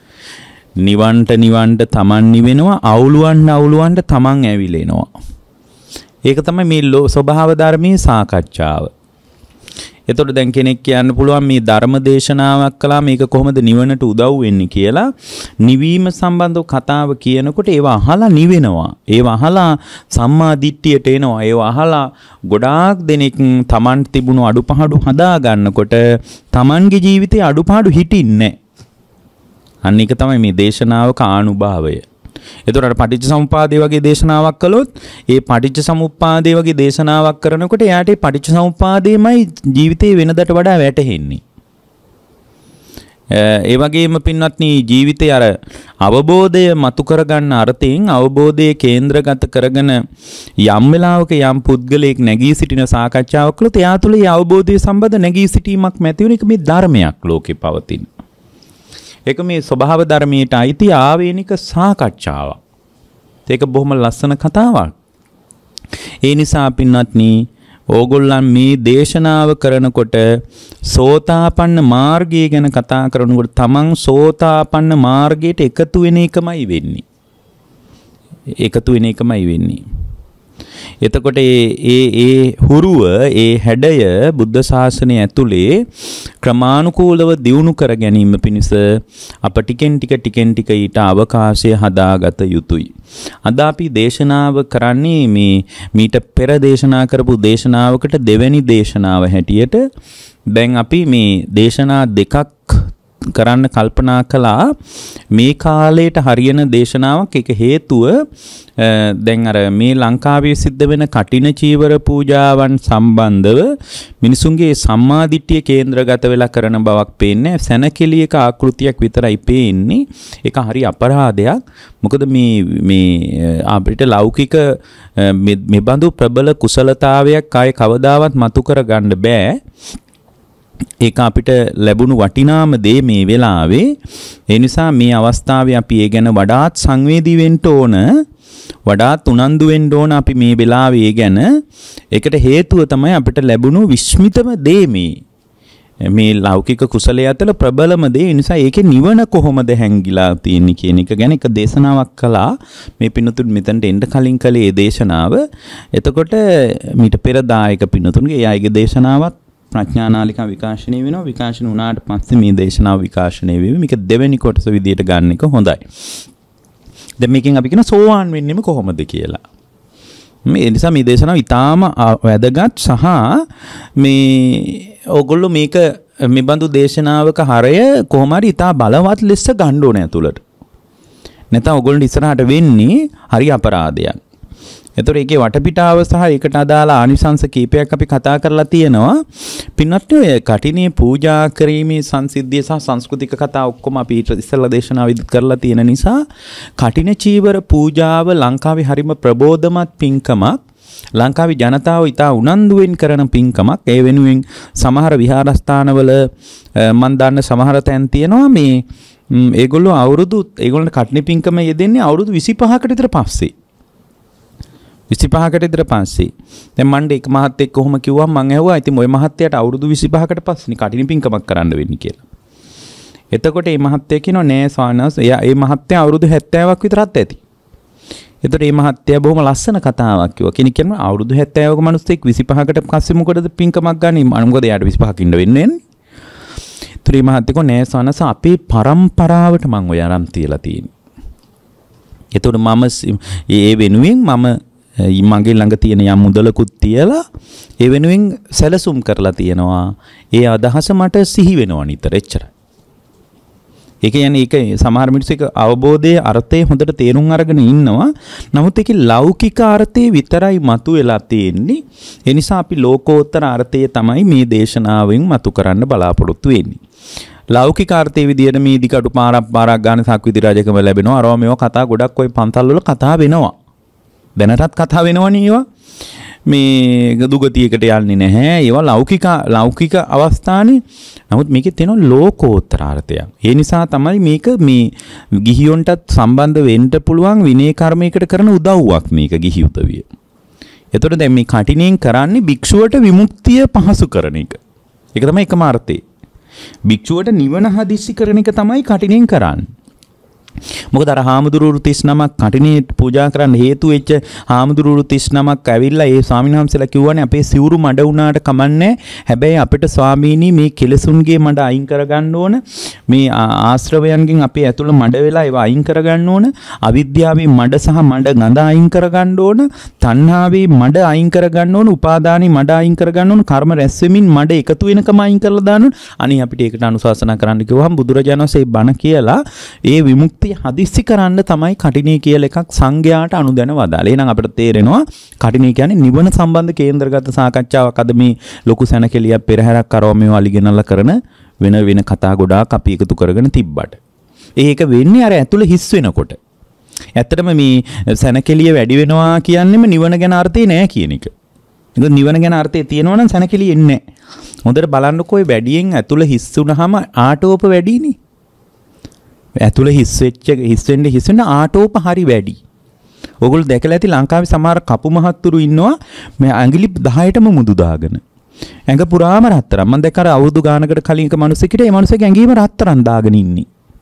නිවන්ට තමන් නිවෙනවා, අවුලුවන්ට තමන් ඇවිලෙනවා. ඒක තමයි මේ ස්වභාව ධර්මයේ සාකච්ඡාව. එතකොට දැන් කෙනෙක් කියන්න පුළුවන් මේ ධර්ම දේශනාවක් කළා මේක කොහොමද නිවනට උදව් වෙන්නේ කියලා. නිවීම සම්බන්ධව කතාව කියනකොට ඒව අහලා නිවෙනවා. ඒව අහලා සම්මා දිට්ඨියට එනවා. ඒව අහලා ගොඩාක් දෙනෙක් තමන් තිබුණු අඩුපාඩු හදා ගන්නකොට තමන්ගේ ජීවිතේ අඩුපාඩු හිටින්නේ නැහැ. අන්න ඒක තමයි මේ දේශනාවක ආනුභාවය. එතකොට පටිච්චසමුප්පාදේ වගේ දේශනාවක් කළොත් ඒ පටිච්චසමුප්පාදේ වගේ දේශනාවක් කරනකොට එයාට ඒ පටිච්චසමුප්පාදේමයි ජීවිතේ වෙනදට වඩා වැටහෙන්නේ. ඒ වගේම පින්වත්නි ජීවිතේ අර අවබෝධය මතු කරගන්න අර්ථයෙන් අවබෝධයේ කේන්ද්‍රගත කරගෙන යම් වෙලාවක යම් පුද්ගලයෙක් නැගී සිටින සාකච්ඡාවක් කළොත් එයා තුළ ඒ අවබෝධය සම්බන්ධ නැගී සිටීමක් නැති වෙන එක මේ ධර්මයක් ලෝකේ පවතින. ඒක මේ ස්වභාව ධර්මයට අයිති ආවේනික සාකච්ඡාවක්. ඒක බොහොම ලස්සන කතාවක්. ඒ නිසා පින්වත්නි ඕගොල්ලන් මේ දේශනාව කරනකොට සෝතාපන්න මාර්ගය ගැන කතා කරනකොට තමන් සෝතාපන්න මාර්ගයට එකතු වෙන එකමයි වෙන්නේ. එකතු වෙන එකමයි වෙන්නේ. එතකොට ඒ හුරුව ඒ හැඩය බුද්ධ ශාසනය ඇතුලේ ක්‍රමානුකූලව දියුණු කර ගැනීම පිණිස අප ටිකෙන් ටික ඊට අවකාශය හදාගත යුතුයි. අද අපි දේශනාව කරන්නේ මීට පෙර දේශනා කරපු දේශනාවකට දෙවැනි දේශනාව හැටියට දැන් අපි මේ දේශනා දෙකක් කරන්න කල්පනා කළා. මේ කාලයට හරියන දේශනාවක්. ඒක හේතුව දැන් අර මේ ලංකාවේ සිද්ධ වෙන කටින චීවර පූජාවන් සම්බන්ධව මිනිසුන්ගේ සම්මාදිට්ඨිය කේන්ද්‍රගත වෙලා කරන බවක් පේන්නේ. සැනකෙලියක ආකෘතියක් විතරයි පේන්නේ. ඒක හරි අපරාධයක්. මොකද මේ අපිට ලෞකික මෙබඳු ප්‍රබල කුසලතාවයක් ආයේ කවදාවත් මතු කර ගන්න බෑ. ඒක අපිට ලැබුණු වටිනාම දේ මේ වෙලාවේ. ඒ නිසා මේ අවස්ථාවේ අපි ඒ ගැන වඩාත් සංවේදී වෙන්න ඕන. වඩාත් උනන්දු වෙන්න ඕන අපි මේ වෙලාවේ ගැන. ඒකට හේතුව තමයි අපිට ලැබුණු විස්මිතම දේ මේ ලෞකික කුසලයේ අතර ප්‍රබලම දේ. ඒ නිසා ඒකේ නිවන කොහොමද හැංගිලා තියෙන්නේ කියන එක ගැන එක දේශනාවක් කළා. මේ පින්නතුන් මෙතනට එන්න කලින් කලේ දේශනාව. එතකොට මීට පෙර දායක පින්නතුන්ගේ ඒ අයගේ දේශනාවත් ප්‍රඥානාලිකා විකාශනය වෙනවා. විකාශන වුණාට පස්සේ මේ දේශනාව විකාශනය වෙවි. මේක දෙවෙනි කොටස විදියට ගන්න එක හොඳයි. දැන් මේකෙන් අපි කියන සෝවාන් වෙන්නෙම කොහොමද කියලා. මේ නිසා මේ දේශනාව ඉතාම වැදගත් සහ මේ ඕගොල්ලෝ මේක මේ බඳු දේශනාවක හරය කොහොම හරි ඉතා බලවත් ලෙස ගන්න ඕනේ ඇතුළට. නැත්නම් ඕගොල්ලෝ ඉස්සරහට වෙන්නේ හරි අපරාධයක්. එතකොට ඒකේ වටපිටාව සහ ඒකට අදාළ ආනිසංස කීපයක් අපි කතා කරලා තියෙනවා. පින්වත්නි ඔය කටිනේ පූජා කිරීමේ සංසිද්ධිය සහ සංස්කෘතික කතා ඔක්කොම අපි ඉස්සෙල්ලා දේශනාවෙදි කරලා තියෙන නිසා කටින චීවර පූජාව ලංකාවේ හරිම ප්‍රබෝධමත් පින්කමක්. ලංකාවේ ජනතාව ඉතා උනන්දුවෙන් කරන පින්කමක්. ඒ වෙනුවෙන් සමහර විහාරස්ථානවල මන් දන්න සමහර තැන් තියෙනවා මේ ඒගොල්ලෝ ඒගොල්ලන්ට කටින පින්කම යෙදෙන්නේ අවුරුදු 25කට විතර පස්සේ. 25කට විතර පස්සේ. දැන් මණ්ඩ එක මහත්තයෙක් කොහොම කිව්වම මං ඇහුවා ඉතින් ওই මහත්තයාට අවුරුදු 25කට පස්සේ කටින පින්කමක් කරන්න වෙන්නේ කියලා. එතකොට මේ මහත්තයා කියනවා නෑ ස්වාමීන් එයා මේ මහත්තයා අවුරුදු 70ක් විතරත් ඇති. එතකොට මේ මහත්තයා බොහොම ලස්සන කතාවක් කිව්වා. කෙනෙක් කියනවා අවුරුදු 70ක මිනිස්සෙක් 25කට පස්සේ මොකටද පින්කමක් ගන්නේ? මොකද එයාට 25ක් ඉන්න වෙන්නේ නෑනේ. ත්‍රි මහත්තයෝ නෑ ස්වාමීන් අපේ පරම්පරාවට මං ඔය අරන් තියලා තියෙන්නේ. එතකොට මම ඒ වෙනුවෙන් මගේ ළඟ තියෙන යම් මුදලකුත් තියලා ඒ වෙනුවෙන් සැලසුම් කරලා තියෙනවා. ඒ අදහස මට සිහි වෙනවා නිතර එච්චරයි. ඒක කියන්නේ ඒක සමහර මිනිස්සු ඒක අවබෝධයේ අර්ථය හොඳට තේරුම් අරගෙන ඉන්නවා. නමුත් ඒකේ ලෞකික අර්ථය විතරයි මතුවලා තියෙන්නේ. ඒ නිසා අපි ලෝකෝත්තර අර්ථය තමයි මේ දේශනාවෙන් මතු කරන්න බලාපොරොත්තු වෙන්නේ. ලෞකික අර්ථයේ විදියට මේ ඉදිකටු පාරක් ගන්න සක්විති රජකම ලැබෙනවා. අරවා මේවා කතා ගොඩක් ওই පන්සල් වල කතා වෙනවා. දැනටත් කතා වෙනවනේ ඒවා. මේ දුගතියකට යන්නේ නැහැ. ඒවා ලෞකික අවස්ථානේ. නමුත් මේකේ තියෙන ලෝකෝත්තර අර්ථයක්. ඒ නිසා තමයි මේක මේ ගිහියොන්ටත් සම්බන්ධ වෙන්න පුළුවන් විනය කර්මයකට කරන උදව්වක් මේක ගිහි උදවිය. එතකොට දැන් මේ කටිනෙන් කරන්නේ භික්ෂුවට විමුක්තිය පහසු කරන එක. ඒක තමයි එකම අර්ථය. භික්ෂුවට නිවන හදිස්සි කරන එක තමයි කටිනෙන් කරන්නේ. මොකද අර හාමුදුරුවෝ 39ක් කටිනේ පූජා කරන්න හේතු වෙච්ච හාමුදුරුවෝ 39ක් ඇවිල්ලා ඒ ස්වාමීන් වහන්සේලා කිව්වනේ අපේ සිවුරු මඩ වුණාට කමන්නේ. හැබැයි අපිට ස්වාමීනි මේ කෙලසුන්ගේ මඩ අයින් කරගන්න ඕන. මේ ආශ්‍රවයන්ගෙන් අපේ ඇතුළ මඩ වෙලා ඒවා අයින් කරගන්න ඕන. අවිද්‍යාවේ මඩ සහ මඩ ගඳ අයින් කරගන්න ඕන. තණ්හාවේ මඩ අයින් කරගන්න ඕන. උපාදානයේ මඩ අයින් කරගන්න ඕන. කර්ම රැස් වෙමින් මඩ එකතු වෙනකම අයින් කරලා දාන්න ඕන. අනේ අපිට ඒකට අනුශාසනා කරන්න කිව්වහම බුදුරජාණන් වහන්සේ බණ කියලා ඒ විමුක්තිය හදිස්සි කරන්න තමයි කටිනේ කියලා එකක් සංඝයාට අනුදැන වදාළේ. එහෙනම් අපිට තේරෙනවා කටිනේ කියන්නේ නිවන සම්බන්ධ කේන්ද්‍රගත සාකච්ඡාවක්. අද මේ ලොකු සැනකෙලියක් පෙරහැරක් කරව මේ වලිගෙනල්ලා කරන වෙන කතා ගොඩාක් අපි එකතු කරගෙන තිබ්බට. ඒක වෙන්නේ අර ඇතුළේ හිස් වෙනකොට. ඇත්තටම මේ සැනකෙලිය වැඩි වෙනවා කියන්නේම නිවන ගැන අර්ථය නෑ කියන එක. ඒක නිවන ගැන අර්ථය තියෙනවා නම් සැනකෙලිය එන්නේ නෑ. හොඳට බලන්නකෝ වැඩියෙන් ඇතුළේ හිස් වුණාම ආටෝප වැඩිනේ. ඇතුළේ හිස් වෙන්න ආටෝප හරි වැඩි. ඕගොල්ලෝ දැකලා ඇති ලංකාවේ සමහර කපු මහත්තුරු ඉන්නවා මේ ඇඟිලි 10ටම මුදු දාගෙන. ඇඟ පුරාම රත්තරන්. මම දැක්ක අර අවුරුදු ගානකට කලින් එක මිනිහෙක්ට ඒ මිනිහගේ ඇඟේම රත්තරන් දාගෙන ඉන්නේ.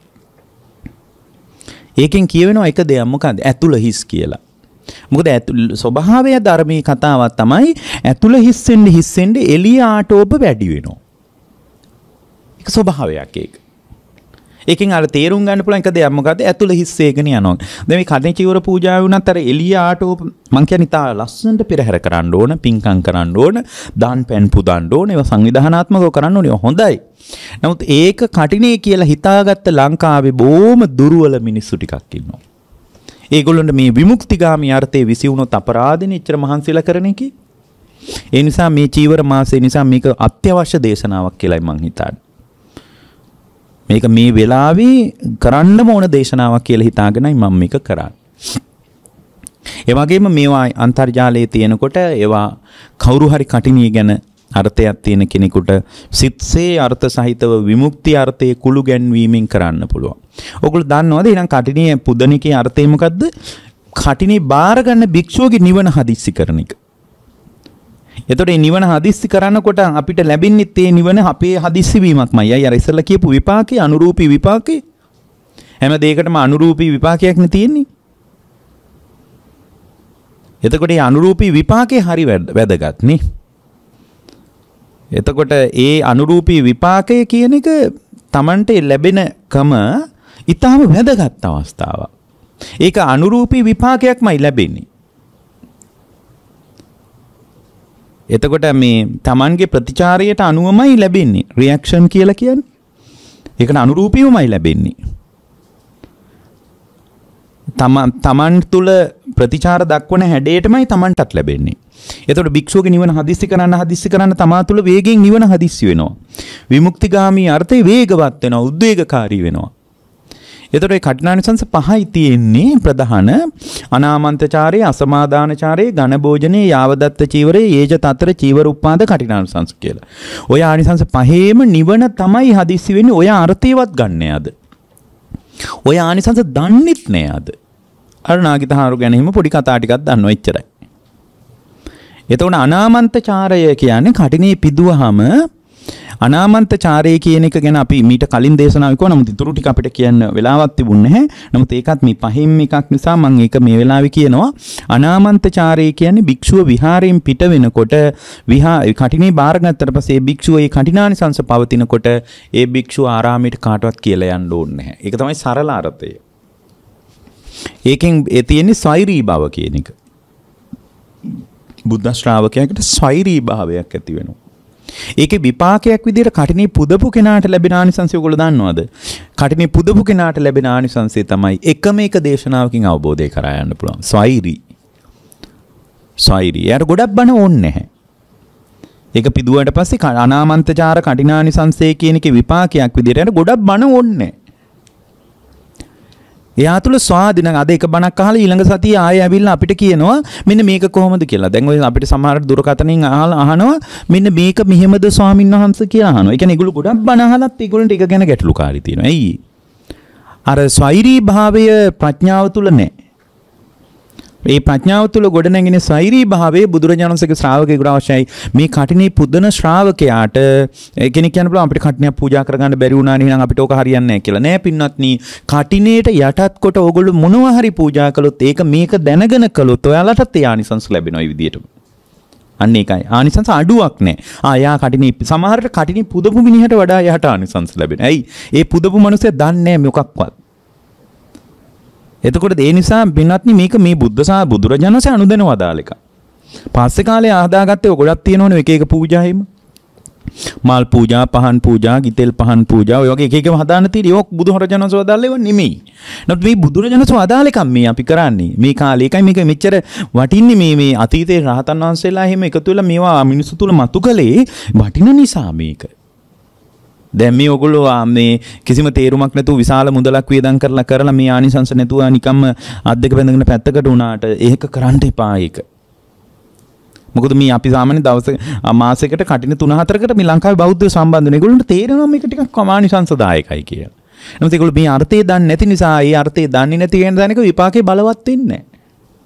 ඒකෙන් කියවෙනවා එක දෙයක් මොකද්ද? ඇතුළ හිස් කියලා. මොකද ස්වභාවය ධර්මී කතාවක් තමයි ඇතුළ හිස් වෙන්න එළිය ආටෝප වැඩි වෙනවා. ඒක ස්වභාවයක් ඒක. ඒකෙන් අර තේරුම් ගන්න පුළුවන් එක දෙයක් මොකද්ද? ඇතුළ හිස් වේගන යනවා. දැන් මේ කඩේ චීවර පූජාව වුණත් අර එළිය ආටෝප මං කියන්නේ තා ලස්සනට පෙරහැර කරන්න ඕන, පින්කම් කරන්න ඕන, දාන් පෙන් පුදන්න ඕන, ඒවා සංවිධානාත්මකව කරන්න ඕනේ. හොඳයි. නමුත් ඒක කටිනේ කියලා හිතාගත්ත ලංකාවේ බොහොම දුර්වල මිනිස්සු ටිකක් ඉන්නවා. ඒගොල්ලන්ට මේ විමුක්තිගාමී අර්ථයේ විසි වුණොත් අපරාධෙනේ ඉච්චර මහන්සිලා කරන එකේ. ඒ නිසා මේ චීවර මාසය නිසා මේක අත්‍යවශ්‍ය දේශනාවක් කියලායි මං හිතන්නේ. මේක මේ වෙලාවේ කරන්නම ඕන දේශනාවක් කියලා හිතාගෙනයි මම මේක කරන්නේ. ඒ වගේම මේවා අන්තර්ජාලයේ තියෙනකොට ඒවා කවුරු හරි කටිනිය ගැන අර්ථයක් තියෙන කෙනෙකුට සිත්සේ අර්ථ සහිතව විමුක්ති අර්ථයේ කුළු ගැන්වීමෙන් කරන්න පුළුවන්. ඔයගොල්ලෝ දන්නවද එහෙනම් කටිනිය පුදනිකේ අර්ථය මොකද්ද? කටිනිය බාර ගන්න භික්ෂුවගේ නිවන හදිස්සි කරන එක. එතකොට මේ නිවන හදිස්සි කරනකොට අපිට ලැබෙන්නේ තේ නිවන අපේ හදිස්සි වීමක්මයි. අය අර ඉස්සෙල්ලා කියපු විපාකේ අනුරූපී විපාකේ හැම දෙයකටම අනුරූපී විපාකයක් නේ තියෙන්නේ. එතකොට මේ අනුරූපී විපාකේ හරි වැදගත් නේ. එතකොට ඒ අනුරූපී විපාකය කියන එක Tamante ලැබෙන කම ඊටාම වැදගත් අවස්ථාවක්. ඒක අනුරූපී විපාකයක්මයි ලැබෙන්නේ. එතකොට මේ Tamanගේ ප්‍රතිචාරයට අනුවමයි ලැබෙන්නේ. රියැක්ෂන් කියලා කියන්නේ. ඒකට අනුරූපීවමයි ලැබෙන්නේ. තමන් තුළ ප්‍රතිචාර දක්වන හැඩයටමයි තමන්ටත් ලැබෙන්නේ. එතකොට භික්ෂුවගේ නිවන හදිස්සි කරන්න තමා තුළ වේගයෙන් නිවන හදිස්සි වෙනවා. විමුක්තිගාමී අර්ථය වේගවත් වෙනවා, උද්වේගකාරී වෙනවා. එතකොට මේ කඨිනානිසංස පහයි තියෙන්නේ ප්‍රධාන අනාමන්තචාරය, අසමාදානචාරය, ඝන භෝජනේ, යාවදත්ත චීවරේ, ඒජ තතර චීවර උපාද කඨිනානිසංස කියලා. ඔය ආනිසංස පහේම නිවන තමයි හදිස්සි වෙන්නේ. ඔය අර්ථයවත් ගන්න යද. ඔය ආනිසංස දන්නෙත් නෑ අද. අර නාගිතහාරු ගැන හිම පොඩි කතා ටිකක් දන්නවා එච්චරයි. එතකොට අනාමන්තචාරය කියන්නේ කටිනේ පිදුවහම අනාමන්තචාරය කියන එක ගැන අපි මීට කලින් දේශනාවක් කරා. නමුත් ඊටු ටික අපිට කියන්න වෙලාවක් තිබුණේ නැහැ. නමුත් ඒකත් මේ පහින් එකක් නිසා මම ඒක මේ වෙලාවේ කියනවා. අනාමන්තචාරය කියන්නේ භික්ෂුව විහාරයෙන් පිට වෙනකොට කටිනේ බාරගත්තට පස්සේ භික්ෂුව ඒ කටිනානිසංස පවතිනකොට ඒ භික්ෂුව ආරාමයට කාටවත් කියලා යන්න ඕනේ නැහැ. ඒක තමයි සරල අර්ථය. ඒකෙන් ඒ තියෙන්නේ ස්වෛරී භව කියන එක. බුද්ධ ශ්‍රාවකයාට ස්වෛරී භාවයක් ඇති වෙනවා. ඒකේ විපාකයක් විදිහට කටිනේ පුදපු කෙනාට ලැබෙන ආනිසංසය ඔයගොල්ලෝ දන්නවද? කටිනේ පුදපු කෙනාට ලැබෙන ආනිසංසය තමයි එකම එක දේශනාවකින් අවබෝධය කරා යන්න පුළුවන්. ස්වෛරී. යාට ගොඩක් බණ ඕනේ නැහැ. ඒක පිදුවට පස්සේ අනාමන්තචාර කටිනානිසංසය කියන එකේ විපාකයක් විදිහට ගොඩක් බණ ඕනේ. එයා තුල ස්වාධීන අද එක බණක් අහලා ඊළඟ සතියේ ආයෙ ඇවිල්ලා අපිට කියනවා මෙන්න මේක කොහොමද කියලා. දැන් ඔය අපිට සමහර දුරකථනින් අහනවා මෙන්න මේක මෙහෙමද ස්වාමීන් වහන්සේ කියලා අහනවා. ඒ කියන්නේ ඒගොල්ලෝ ගොඩක් බණ අහලත් ඒගොල්ලන්ට ඒක ගැන ගැටලුකාරී තියෙනවා. ඇයි? අර ස්වෛරී භාවය ප්‍රඥාව තුල නැහැ. මේ ප්‍රඥාව තුල ගොඩනැගෙන ස්වෛරී භාවයේ බුදුරජාණන් වහන්සේගේ ශ්‍රාවකයෙකුට අවශ්‍යයි. මේ කටිනේ පුදන ශ්‍රාවකයාට කෙනෙක් කියන්න පුළුවන් අපිට කටිනයක් පූජා කරගන්න බැරි වුණා නේ නම් අපිට ඕක හරියන්නේ නැහැ කියලා. නෑ පින්වත්නි, කටිනේට යටත් කොට ඕගොල්ලෝ මොනවා හරි පූජා කළොත් ඒක මේක දැනගෙන කළොත් ඔයාලටත් ඒ ආනිසංස ලැබෙනවා මේ විදිහටම. අන්න ඒකයි. ආනිසංස අඩුවක් නෑ. යා කටිනේ සමහරට කටිනේ පුදපු මිනිහට වඩා එයාට ආනිසංස ලැබෙනවා. ඇයි? ඒ පුදපු මිනිස්සු දන්නේ නෑ මොකක්වත්. එතකොට ඒ නිසා පින්වත්නි මේක මේ බුදුරජාණන් වහන්සේ අනුදැන වදාළ එක. පස්සේ කාලේ ආදාගත්තේ ඔය ගොඩක් තියෙනවනේ එක එක පූජා හිම. මල් පූජා, පහන් පූජා, ගිතෙල් පහන් පූජා ඔය වගේ එක එකම හදාන්න තියෙන්නේ. ඒක බුදුරජාණන් වහන්සේ වදාළ ඒවා නෙමෙයි. නමුත් මේ බුදුරජාණන් වහන්සේ වදාළ එකක් මේ අපි කරන්නේ. මේ කාලේ එකයි මේක මෙච්චර වටින්නේ මේ අතීතේ රහතන් වහන්සේලා එහෙම එකතු වෙලා මේවා මිනිස්සු තුල මතු කළේ වටින නිසා මේක. දැන් මේ ඔයගොල්ලෝ මේ කිසිම තේරුමක් නැතුව විශාල මුදලක් වියදම් කරලා මේ ආනිසංස නැතුව නිකම්ම අත් දෙක බැඳගෙන පැත්තකට උනාට ඒක කරන්න එපා ඒක. මොකද මේ අපි සාමාන්‍ය දවස් මාසයකට කටින 3-4කට මේ ලංකාවේ බෞද්ධ සම්බන්ධ වෙන. ඒගොල්ලන්ට තේරෙනවා මේක ටිකක් ආනිසංසදායකයි කියලා. නමුත් ඒගොල්ලෝ මේ අර්ථය දන්නේ නැති නිසා ඒ අර්ථය දන්නේ නැති කියන දණක විපාකේ බලවත් වෙන්නේ නැහැ.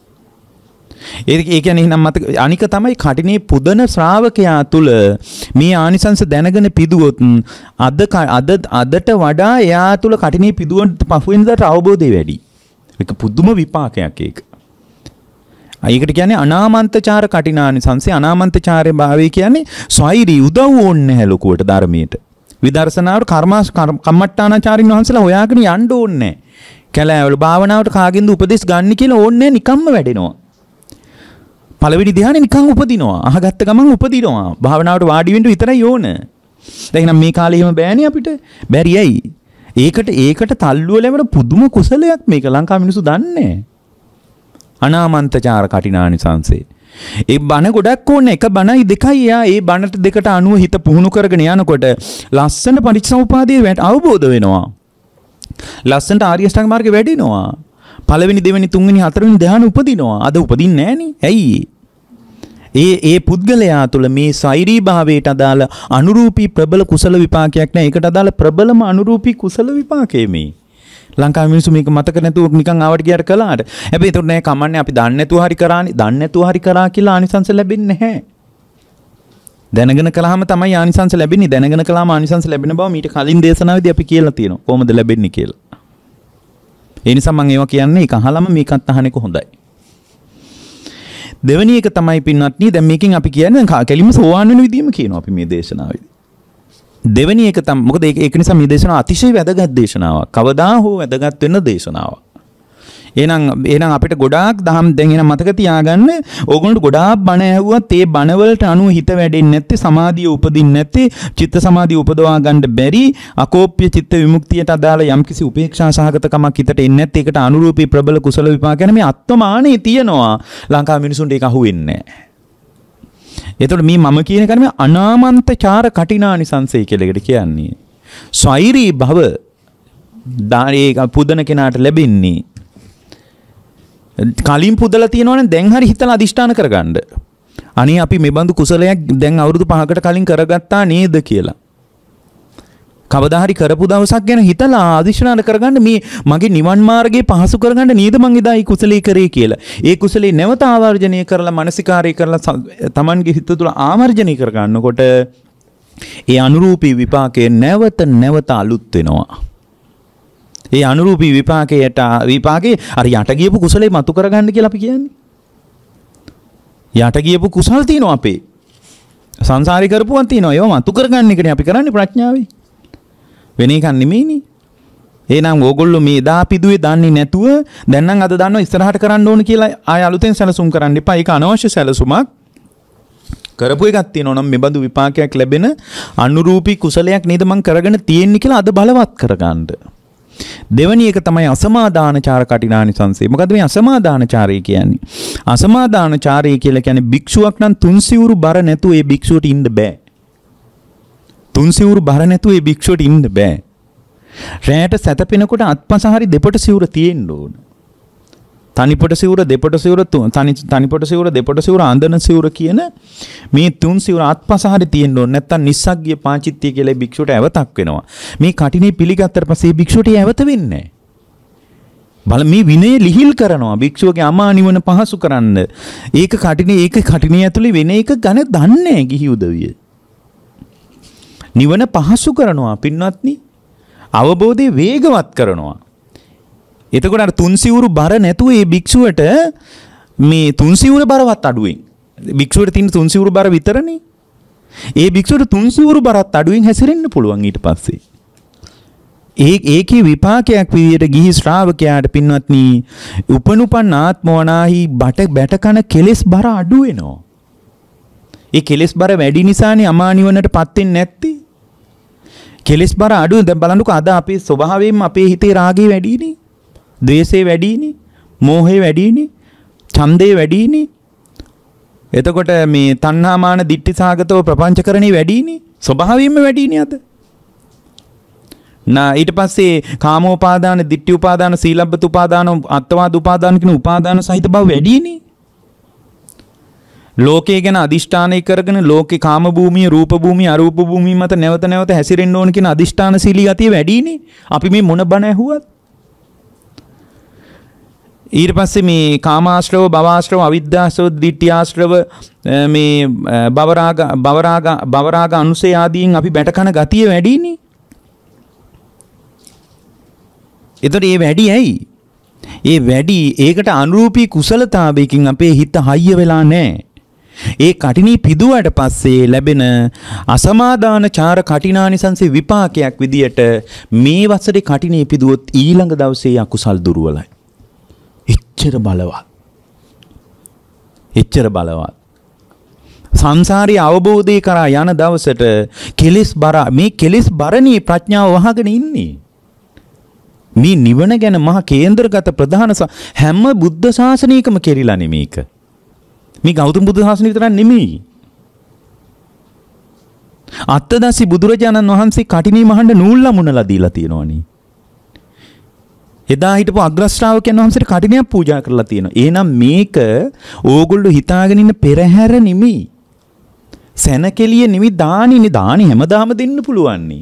ඒ කියන්නේ එහෙනම් මතක අනික තමයි කටිනේ පුදන ශ්‍රාවකයා තුල මේ ආනිසංස දැනගෙන පිදුවොත් අදට වඩා එයා තුල කටිනේ පිදුවන් පහුවෙන්දාට අවබෝධය වැඩි. ඒක පුදුම විපාකයක් ඒක. ඒකට කියන්නේ අනාමන්තචාර කටිනානිසංසය. අනාමන්තචාරයේ භාවය කියන්නේ ස්වෛරී උදව් ඕනේ නැහැ ලොකුවට ධර්මයට. විදර්ශනාවට කම්මට්ටානාචාරින් වහන්සේලා හොයාගෙන යන්න ඕනේ නැහැ. කැලෑවල භාවනාවට කාගෙන්ද උපදෙස් ගන්න කියලා ඕනේ නැහැ, නිකම්ම වැඩෙනවා. පළවෙනි ධ්‍යානෙ නිකන් උපදිනවා. අහගත්ත ගමන් උපදිනවා. භාවනාවට වාඩි වෙන්න විතරයි ඕන. දැන් නම් මේ කාලේ එහෙම බෑනේ අපිට. බැරි ඇයි? ඒකට තල්ලුව ලැබෙන පුදුම කුසලයක් මේක ලංකාවේ මිනිස්සු දන්නේ. අනාමන්තචාර කටිනානිසංසේ. ඒ බණ ගොඩක් ඕනේ. එක බණයි දෙකයි යා. ඒ බණට දෙකට අනුව හිත පුහුණු කරගෙන යනකොට ලස්සන පටිච්චසමුපාදයේ අවබෝධ වෙනවා. ලස්සනට ආර්ය අෂ්ටාංග මාර්ගේ වැඩිනවා. පළවෙනි දෙවෙනි තුන්වෙනි හතරවෙනි ධ්‍යාන උපදිනවා. අද උපදින්නේ නැහනේ. ඇයි? ඒ පුද්ගලයා තුළ මේ සෛරී භාවයට අදාළ අනුරූපී ප්‍රබල කුසල විපාකයක් නැහැ. ඒකට අදාළ ප්‍රබලම අනුරූපී කුසල විපාකය මේ. ලංකාවේ මිනිස්සු මේක මතක නැතුව නිකන් ආවට ගියාට කළාට. හැබැයි ඒතකොට නෑ කමන්නේ අපි දන්නේ නැතුව හරි කරානේ. දන්නේ නැතුව හරි කරා කියලා ආනිසංස ලැබෙන්නේ නැහැ. දැනගෙන කළාම තමයි ආනිසංස ලැබෙන්නේ. දැනගෙන කළාම ආනිසංස ලැබෙන බව මීට කලින් දේශනාවේදී අපි කියලා තියෙනවා. කොහොමද ලැබෙන්නේ කියලා. ඒ නිසා මම ඒවා කියන්නේ ඒක අහලම මේකත් අහන්නේ කොහොඳයි. දෙවෙනි එක තමයි පින්වත්නි දැන් මේකෙන් අපි කියන්නේ කෙලින්ම සෝවාන් වෙන විදිහම කියනවා අපි මේ දේශනාවේදී. දෙවෙනි එක තමයි මොකද ඒක නිසා මේ දේශනාව අතිශය වැදගත් දේශනාවක්. කවදා හෝ වැදගත් වෙන දේශනාවක්. එහෙනම් අපිට ගොඩාක් දහම් දැන් එහෙනම් මතක තියාගන්න ඕගොල්ලෝ ගොඩාක් බණ ඇහුවත් ඒ බණ වලට අනුව හිත වැඩෙන්නේ නැත්තේ සමාධිය උපදින්නේ නැත්තේ චිත්ත සමාධිය උපදවා ගන්න බැරි අකෝප්‍ය චිත්ත විමුක්තියට අදාළ යම්කිසි උපේක්ෂා සහගතකමක් හිතට එන්නේ නැත්තේ ඒකට අනුරූපී ප්‍රබල කුසල විපාක ගැන මේ අත්මානේ තියනවා ලංකාවේ මිනිසුන්ට ඒක අහුවෙන්නේ නැහැ. එතකොට මේ මම කියන එක නෙමෙයි අනාමන්තචාර කටිනානිසංසය කියලා එකට කියන්නේ. ස්වෛරී භව දාරේ පුදන කෙනාට ලැබෙන්නේ කලින් පුදලා තියෙනවනේ දැන් හරි හිතලා අදිෂ්ඨාන කරගන්න. අනේ අපි මේ බඳු කුසලයක් දැන් අවුරුදු 5කට කලින් කරගත්තා නේද කියලා. කවදා හරි කරපු දවසක් ගැන හිතලා අදිෂ්ඨාන කරගන්න මේ මගේ නිවන් මාර්ගයේ පහසු කරගන්න නේද මං එදා ඒ කුසලයේ කරේ කියලා. ඒ කුසලේ නැවත ආවර්ජනය කරලා මානසිකාරය කරලා Tamanගේ හිත තුළ ආවර්ජනය කරගන්නකොට ඒ අනුරූපී විපාකයේ නැවත අලුත් වෙනවා. ඒ අනුරූපී විපාකේ අර යට ගියපු කුසලේ මතු කරගන්න කියලා අපි කියන්නේ. යට ගියපු කුසල් තියෙනවා අපේ. සංසාරේ කරපුවන් තියෙනවා. ඒවා මතු කරගන්න එකනේ අපි කරන්නේ ප්‍රඥාවෙන්. වෙන එකක් නෙමෙයිනේ. එහෙනම් ඕගොල්ලෝ මේ එදා පිදුවේ දන්නේ නැතුව දැන් නම් අද දන්නවා ඉස්සරහට කරන්න ඕන කියලා ආය අලුතෙන් සැලසුම් කරන්න එපා. ඒක අනවශ්‍ය සැලසුමක්. කරපු එකක් තියෙනවා නම් මේ බඳු විපාකයක් ලැබෙන අනුරූපී කුසලයක් නේද මං කරගෙන තියෙන්නේ කියලා අද බලවත් කරගන්න. දෙවැනි එක තමයි අසමාදානචාර කටිනානිසංසය. මොකද මේ අසමාදානචාරය කියන්නේ? අසමාදානචාරය කියලා කියන්නේ භික්ෂුවක් නම් තුන් සිවුරු බර නැතුව ඒ භික්ෂුවට ඉන්න බෑ. තුන් සිවුරු බර නැතුව ඒ භික්ෂුවට ඉන්න බෑ. රැයට සැතපෙනකොට අත්පස හරි දෙපොට සිවුර තියෙන්න ඕන. තනිපොට සිවුර, දෙපොට සිවුර, තනිපොට සිවුර, දෙපොට සිවුර, අඳන සිවුර කියන මේ තුන් සිවුර අත්පස හරි තියෙන්න ඕන. නැත්තම් නිස්සග්ගිය පාචිත්‍ය කියලා භික්ෂුවට ඇවතක් වෙනවා. මේ කටිනේ පිළිගත්තට පස්සේ භික්ෂුවට ඇවත වෙන්නේ නැහැ. මේ විනය ලිහිල් කරනවා භික්ෂුවගේ අමා නිවන පහසු කරන්න. ඒක කටිනේ ඇතුලේ වෙන එක ගණ දන්නේ නැහැ ගිහි උදවිය. නිවන පහසු කරනවා පින්වත්නි. අවබෝධය වේගවත් කරනවා. එතකොට අර තුන් සිවුරු බර නැතුව මේ භික්ෂුවට මේ තුන් සිවුර බරවත් අඩුවෙන් භික්ෂුවට තියෙන තුන් සිවුරු බර විතරනේ. ඒ භික්ෂුවට තුන් සිවුරු බරත් අඩුවෙන් හැසිරෙන්න පුළුවන් ඊට පස්සේ. ඒකේ විපාකයක් විදියට ගිහි ශ්‍රාවකයාට පින්වත්නි උපනුපන් ආත්මවනාහි බැට කන කෙලෙස් බර අඩු වෙනවා. ඒ කෙලෙස් බර වැඩි නිසානේ අමා නිවනටපත් වෙන්නේ නැත්තේ. කෙලෙස් බර අඩු දැන් බලන්නකෝ අද අපේ ස්වභාවයෙන්ම අපේ හිතේ රාගය වැඩිනේ. ද්වේෂය වැඩිනේ. මෝහය වැඩිනේ. ඡන්දය වැඩිනේ. එතකොට මේ තණ්හා මාන දිට්ඨි සාගතව ප්‍රපංචකරණේ වැඩිනේ. ස්වභාවයෙන්ම වැඩිනේ අද. ඊට පස්සේ කාමෝපාදාන, දිට්ඨි උපාදාන, සීලබ්බත උපාදාන, අත්වාද උපාදාන කියන උපාදාන සහිත බව වැඩිනේ. ලෝකයේ ගැන අදිෂ්ඨානය කරගෙන ලෝකේ කාම භූමිය, රූප භූමිය, අරූප භූමිය මත නැවත නැවත හැසිරෙන්න ඕන කියන අදිෂ්ඨානශීලී ගතිය වැඩිනේ. අපි මේ මොන බණ ඇහුවත්. ඊට පස්සේ මේ කාමාශ්‍රව, භවආශ්‍රව, අවිද්‍යාශ්‍රව, ditthියාශ්‍රව, මේ භවරාග අනුසය ආදීන් අපි බැටකන ගතිය වැඩිනේ. එතකොට මේ වැඩි ඇයි? ඒ වැඩි ඒකට අනුරූපී කුසලතාවයකින් අපේ හිත හයිය වෙලා නැහැ. ඒ කටිනී පිදුවට පස්සේ ලැබෙන අසමාදානචාර කටිනානිසංසේ විපාකයක් විදියට මේ වසරේ කටිනේ පිදුවොත් ඊළඟ දවසේ අකුසල් දුර්වලයි. එච්චර බලවත්. සංසාරී අවබෝධය කරා යන දවසට කෙලෙස් බර මේ කෙලෙස් බරණී ප්‍රඥාව වහගෙන ඉන්නේ. මේ නිවන ගැන මහ කේන්ද්‍රගත ප්‍රධාන හැම බුද්ධ ශාසනයකම කෙරිලා නෙමේක. මේ ගෞතම බුදු ශාසනය විතරක් නෙමෙයි. අත්තදසි බුදුරජාණන් වහන්සේ කටිනී මහඬ නූල් ලමුනලා දීලා තියෙනවනේ. එදා හිටපු අග්‍ර ශ්‍රාවකයන් වහන්සේට කටිනයක් පූජා කරලා තියෙනවා. එහෙනම් මේක ඕගොල්ලෝ හිතාගෙන ඉන්න පෙරහැර නෙමෙයි. සැනකෙලිය නෙමෙයි දානිනේ. දානි හැමදාම දෙන්න පුළුවන් නේ.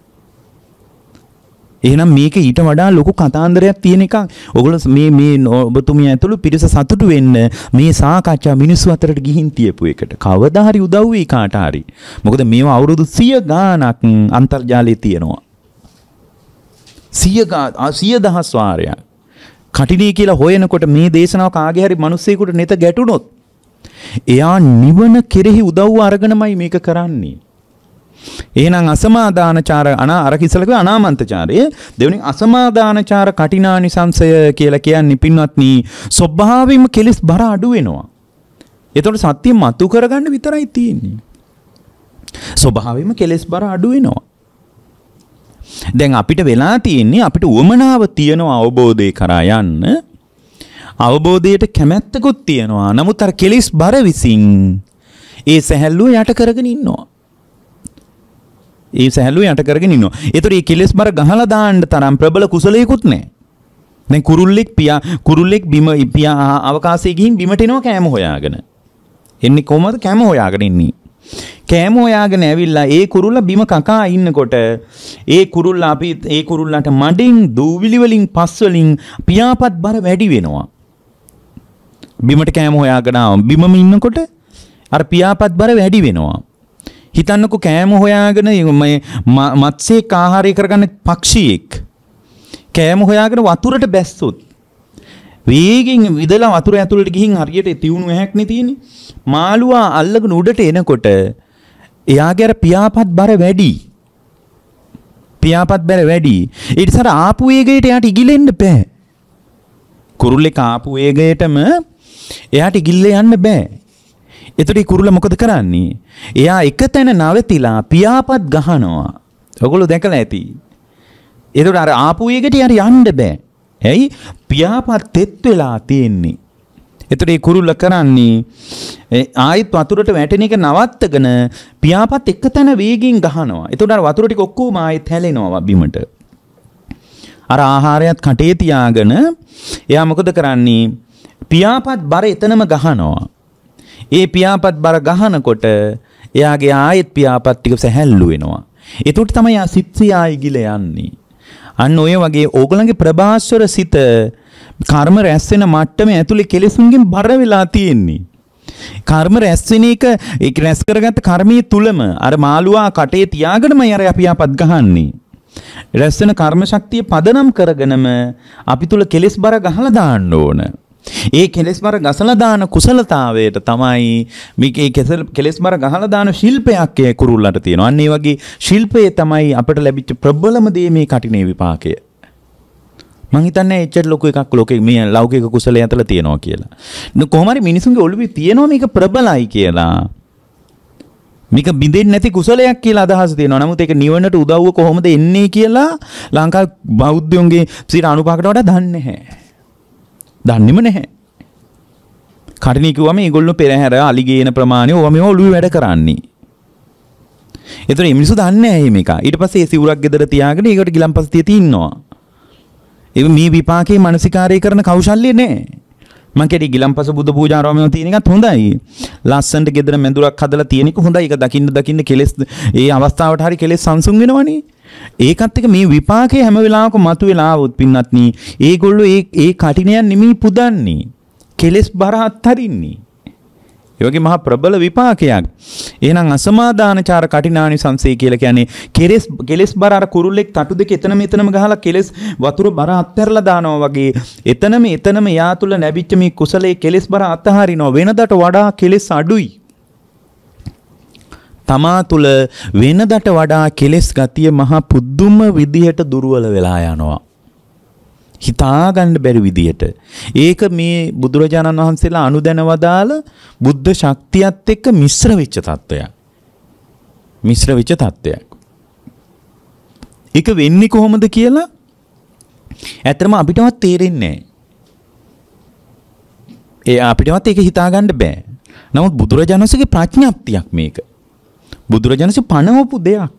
එහෙනම් මේක ඊට වඩා ලොකු කතාන්දරයක් තියෙන එකක්. ඔයගොල්ලෝ මේ ඔබතුමිය ඇතුළු පිරිස සතුටු වෙන්න මේ සාකච්ඡා මිනිස්සු අතරට ගිහින් තියපු එකට. කවදා හරි උදව් වෙයි කාට හරි. මොකද මේවා අවුරුදු 100 ගාණක් අන්තර්ජාලයේ තියෙනවා. 100,000 වාරයක්. කටිනී කියලා හොයනකොට මේ දේශනාව කාගේ හරි මිනිස්සෙකුට නෙත ගැටුනොත් එයා නිවන කෙරෙහි උදව්ව අරගෙනමයි මේක කරන්නේ. එහෙනම් අසමාදානචාර අර කිසලක අනාමන්තචාරය දෙවෙනි අසමාදානචාර කටිනානිසංසය කියලා කියන්නේ පින්වත්නි ස්වභාවයෙන්ම කෙලෙස් බර අඩු වෙනවා. ඒතකොට සත්‍ය මතු කරගන්න විතරයි තියෙන්නේ. ස්වභාවයෙන්ම කෙලෙස් බර අඩු වෙනවා. දැන් අපිට වෙලා තියෙන්නේ අපිට උවමනාව තියනවා අවබෝධය කරා යන්න. අවබෝධයට කැමැත්තකුත් තියෙනවා. නමුත් අර කෙලෙස් බර විසින් ඒ සැහැල්ලුව යට කරගෙන ඉන්නවා. ඒතර මේ කෙලෙස් බර ගහලා දාන්න තරම් ප්‍රබල කුසලයකුත් නැහැ. දැන් කුරුල්ලෙක් බිම අවකාශයේ ගිහින් බිමට එනවා කෑම හොයාගෙන. එන්නේ කොහමද කෑම හොයාගෙන ඉන්නේ? කෑම හොයාගෙන ඇවිල්ලා ඒ කුරුල්ලා බිම කකා ඉන්නකොට ඒ කුරුල්ලාට මඩින් දූවිලි වලින් පස් වලින් පියාපත් බර වැඩි වෙනවා. බිමට කෑම හොයාගෙන බිමම ඉන්නකොට අර පියාපත් බර වැඩි වෙනවා. හිතන්නකෝ කෑම හොයාගෙන මත්ස්‍යයක ආහාරය කරගන්න පක්ෂියෙක් කෑම හොයාගෙන වතුරට බැස්සොත් වේගෙන් විදලා වතුර ඇතුළට ගිහින් හරියට තියුණු ඇහැක්නේ තියෙන්නේ. මාළුවා අල්ලගෙන උඩට එනකොට එයාගේ අර පියාපත් බර වැඩි. ඒ නිසා ආපු වේගයට එයාට ඉගිලෙන්න බෑ. කුරුල්ලෙක් ආපු වේගයටම එයාට ඉගිල්ල යන්න බෑ. එතකොට කුරුල්ලා මොකද කරන්නේ? එයා එක තැන නවතිලා පියාපත් ගහනවා. ඔයගොල්ලෝ දැකලා ඇති. ඒකට අර ආපු එකට යන්න බෑ. ඇයි? පියාපත් තෙත් වෙලා තියෙන්නේ. එතකොට මේ කුරුල්ල කරන්නේ ආයෙත් වතුරට වැටෙන එක නවත්තගෙන පියාපත් එක තැන වේගින් ගහනවා. එතකොට අර වතුර ටික ඔක්කොම ආයෙත් හැලෙනවා බිමට. අර ආහාරයත් කටේ තියාගෙන එයා මොකද කරන්නේ? පියාපත් බර එතනම ගහනවා. ඒ පියාපත් බර ගහනකොට එයාගේ ආයෙත් පියාපත් ටික සැහැල්ලු වෙනවා. එතකොට තමයි ආ සිත්සියායි ගිල යන්නේ. අන්න ඔය වගේ ඕගොල්ලන්ගේ ප්‍රභාස්වර සිත කර්ම රැස් වෙන මට්ටමේ ඇතුලේ කෙලෙසුන්ගෙන් බර වෙලා තියෙන්නේ. කර්ම රැස් වෙන එක ඒක රැස් කරගත්ත කර්මයේ තුලම අර මාළුවා කටේ තියාගෙනම අර පියාපත් ගහන්නේ. රැස් වෙන කර්ම ශක්තිය පදනම් කරගෙනම අපි තුල කෙලෙස් බර ගහලා දාන්න ඕන. ඒ කෙලෙස් බර ගසලා දාන කුසලතාවයට තමයි මේකේ කෙලෙස් බර ගහලා දාන ශිල්පයක් ඒ කුරුල්ලට තියෙනවා. අන්න ඒ වගේ ශිල්පයේ තමයි අපට ලැබිච්ච ප්‍රබලම දේ මේ කටිනේ විපාකය. මං හිතන්නේ එච්චර ලොකු එකක් ලෝකේ මේ ලෞකික කුසලයේ ඇතල තියෙනවා කියලා. කොහොම හරි මිනිසුන්ගේ ඔළුවේ තියෙනවා මේක ප්‍රබලයි කියලා. මේක බින්දෙන්නේ නැති කුසලයක් කියලා අදහස තියෙනවා. නමුත් ඒක නිවනට උදව්ව කොහොමද එන්නේ කියලා ලංකාවේ බෞද්ධයන්ගේ 95%කට වඩා දන්නේ නැහැ. දන්නේම නැහැ. කඩණී කිව්වම මේගොල්ලෝ පෙරහැර අලි ගේන ප්‍රමාණය ඕවා මේ ඔළුවේ වැඩ කරන්නේ. ඒතර මේ මිනිස්සු දන්නේ නැහැ මේක. ඊට පස්සේ ඒ සිවුරක් ගෙදර තියාගෙන ඒකට ගිලම්පස තියති ඉන්නවා. ඒ මේ විපාකේ මානසිකාරය කරන කෞශල්‍ය නැහැ. මං කියටි ගිලම්පස බුදු පූජාරාමයේ තියෙන එකත් හොඳයි. ලස්සනට ගෙදර මැදුරක් හදලා තියෙන එක හොඳයි. ඒක දකින්න කෙලස් ඒ අවස්ථාවට හරි කෙලස් සංසුන් වෙනවනේ. ඒකත් එක මේ විපාකේ හැම වෙලාවකම මතුවලා આવොත් පින්නත්නි ඒගොල්ලෝ ඒ කටිනයන් නිමි පුදන්නේ කෙලස් බර අත්හරින්නේ. ඒ වගේ මහා ප්‍රබල විපාකයක්. එහෙනම් අසමාදානචාර කටිනානි සංසේ කියලා කියන්නේ කෙලස් බර අර කුරුල්ලෙක් තටු දෙක එතනම ගහලා කෙලස් වතුර බර අත්හැරලා දානවා වගේ එතනම යා තුල ලැබිච්ච මේ කුසලයේ කෙලස් බර අත්හරිනවා. වෙනදට වඩා කෙලස් අඩුයි. තමා තුල වෙනදට වඩා කෙලස් ගතිය මහා පුදුම විදිහට දුර්වල වෙලා යනවා. හිතා ගන්න බැරි විදිහට. ඒක මේ බුදුරජාණන් වහන්සේලා අනුදැන වදාළ බුද්ධ ශක්තියත් එක්ක මිශ්‍ර වෙච්ච තත්ත්වයක්. ඒක වෙන්නේ කොහොමද කියලා ඇත්තටම අපිටවත් තේරෙන්නේ නැහැ. අපිටවත් ඒක හිතා ගන්න බෑ. නමුත් බුදුරජාණන්සේගේ ප්‍රඥාප්තියක් මේක. බුදුරජාණන්සේ පණවපු දෙයක්.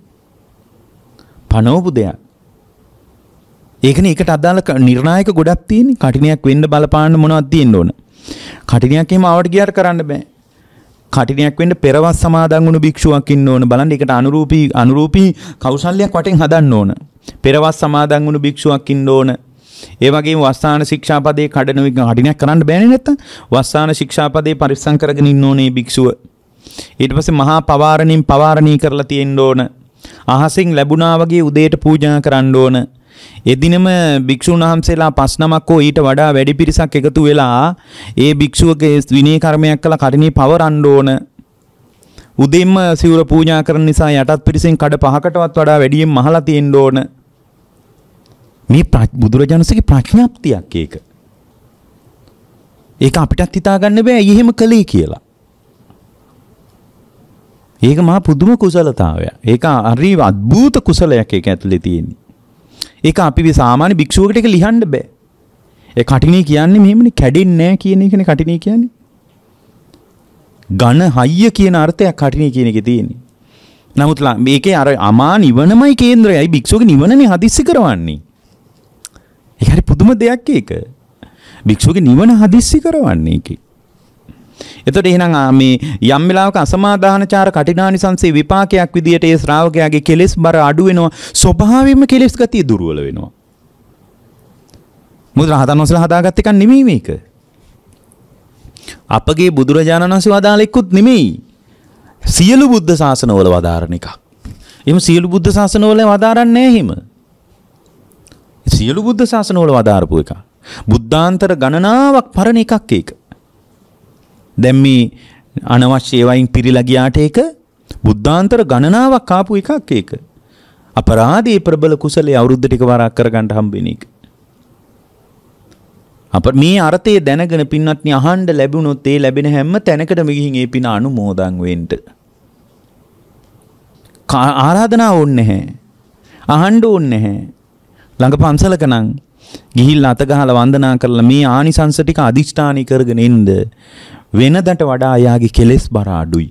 ඒකනේ ඒකට අදාළ නිර්ණායක ගොඩක් තියෙන්නේ. කටිනයක් වෙන්න බලපාන්න මොනවද තියෙන්න ඕන? කටිනයක් එහෙම ආවට ගියාට කරන්න බෑ. කටිනයක් වෙන්න පෙරවස් සමාදන් වුණු භික්ෂුවක් ඉන්න ඕන. බලන්න ඒකට අනුරූපී කෞශල්‍යයක් වටෙන් හදන්න ඕන. පෙරවස් සමාදන් වුණු භික්ෂුවක් ඉන්න ඕන. ඒ වගේම වස්සාන ශික්ෂාපදේ කඩන කටිනයක් කරන්න බෑනේ නැත්තම්. වස්සාන ශික්ෂාපදේ පරිස්සම් කරගෙන ඉන්න ඕනේ භික්ෂුව. ඊට පස්සේ මහා පවාරණී කරලා තියෙන්න ඕන. අහසින් ලැබුණා වගේ උදේට පූජා කරන්න ඕන. එදිනම භික්ෂුන් වහන්සේලා 5 නමක් හෝ ඊට වඩා වැඩි පිරිසක් එකතු වෙලා ඒ භික්ෂුවගේ විනය කර්මයක් කළා කටිනේ පවරන්න ඕන. උදෙන්ම සිවුර පූජා කරන නිසා යටත් පිරිසෙන් කඩ 5කටවත් වඩා වැඩියෙන් මහලා තියෙන්න ඕන. මේ බුදුරජාණන්සේගේ ප්‍රඥාප්තියක් ඒක. ඒක අපිටත් හිතා ගන්න බෑ එහෙම කළේ කියලා. ඒක මහා පුදුම කුසලතාවයක්. ඒක හරි අద్భుත කුසලයක් ඒක ඇතුලේ තියෙන්නේ. ඒක අපි සාමාන්‍ය භික්ෂුවකට ඒක ලියන්න බෑ. ඒ කටිනේ කියන්නේ මෙහෙමනේ කැඩෙන්නේ නැහැ කියන එකනේ කටිනේ කියන්නේ. ඝන හයිය කියන අර්ථයක් කටිනේ කියන එකේ තියෙන්නේ. නමුත් මේකේ අර අමා නිවනමයි කේන්ද්‍රයයි භික්ෂුවගේ නිවනනේ හදිස්සි කරවන්නේ. ඒක හරි පුදුම දෙයක් ඒක. භික්ෂුවගේ නිවන හදිස්සි කරවන්නේ ඒකේ. එතකොට එහෙනම් මේ යම් වෙලාවක අසමාදානචාර කටිනානිසංසේ විපාකයක් විදියට ඒ ශ්‍රාවකයාගේ කෙලෙස් බර අඩු වෙනවා. ස්වභාවයෙන්ම කෙලෙස් ගතිය දුර්වල වෙනවා. මොකද රහතන් වහන්සේලා හදාගත්ත එකක් නෙමෙයි මේක. අපගේ බුදුරජාණන් වහන්සේ වදාළ එක්කුත් නෙමෙයි. සියලු බුද්ධ ශාසනවල වදාරන එකක්. එහෙම සියලු බුද්ධ ශාසනවල වදාරන්නේ නැහැ එහෙම. සියලු බුද්ධ ශාසනවල වදාරපු එක. බුද්ධාන්තර ගණනාවක් පරණ එකක් ඒක. දැන් මේ අනවශ්‍ය ඒවායින් පිරීලා ගියාට ඒක බුද්ධාන්තර ගණනාවක් ආපු එකක් ඒක. අපරාධී ප්‍රබල කුසලයේ අවුරුද්දට එකවරක් කරගන්න හම්බෙන එක. මේ අර්ථය දැනගෙන පින්වත්නි අහන්න ලැබුණොත් ඒ ලැබෙන හැම තැනකටම ගිහින් ඒ පින අනුමෝදන් වෙන්න. ආරාධනා ඕනේ නැහැ. අහන්න ඕනේ නැහැ. ළඟ පන්සලක නම් ගිහිල්ලා අත ගහලා වන්දනා කරලා මේ ආනිසංස ටික අදිෂ්ඨානී කරගෙන ඉන්න වෙනදට වඩා යාගේ කෙලෙස් බර අඩුයි.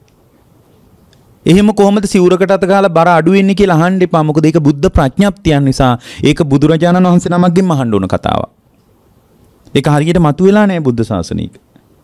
එහෙම කොහොමද සිවුරකට අත ගහලා බර අඩු වෙන්නේ කියලා අහන්න එපා. මොකද ඒක බුද්ධ ප්‍රඥප්තියන් නිසා. ඒක බුදුරජාණන් වහන්සේ නමක්ගෙන් අහන්න ඕන කතාවක්. ඒක හරියට මතුවෙලා නැහැ බුද්ධ ශාසනයක.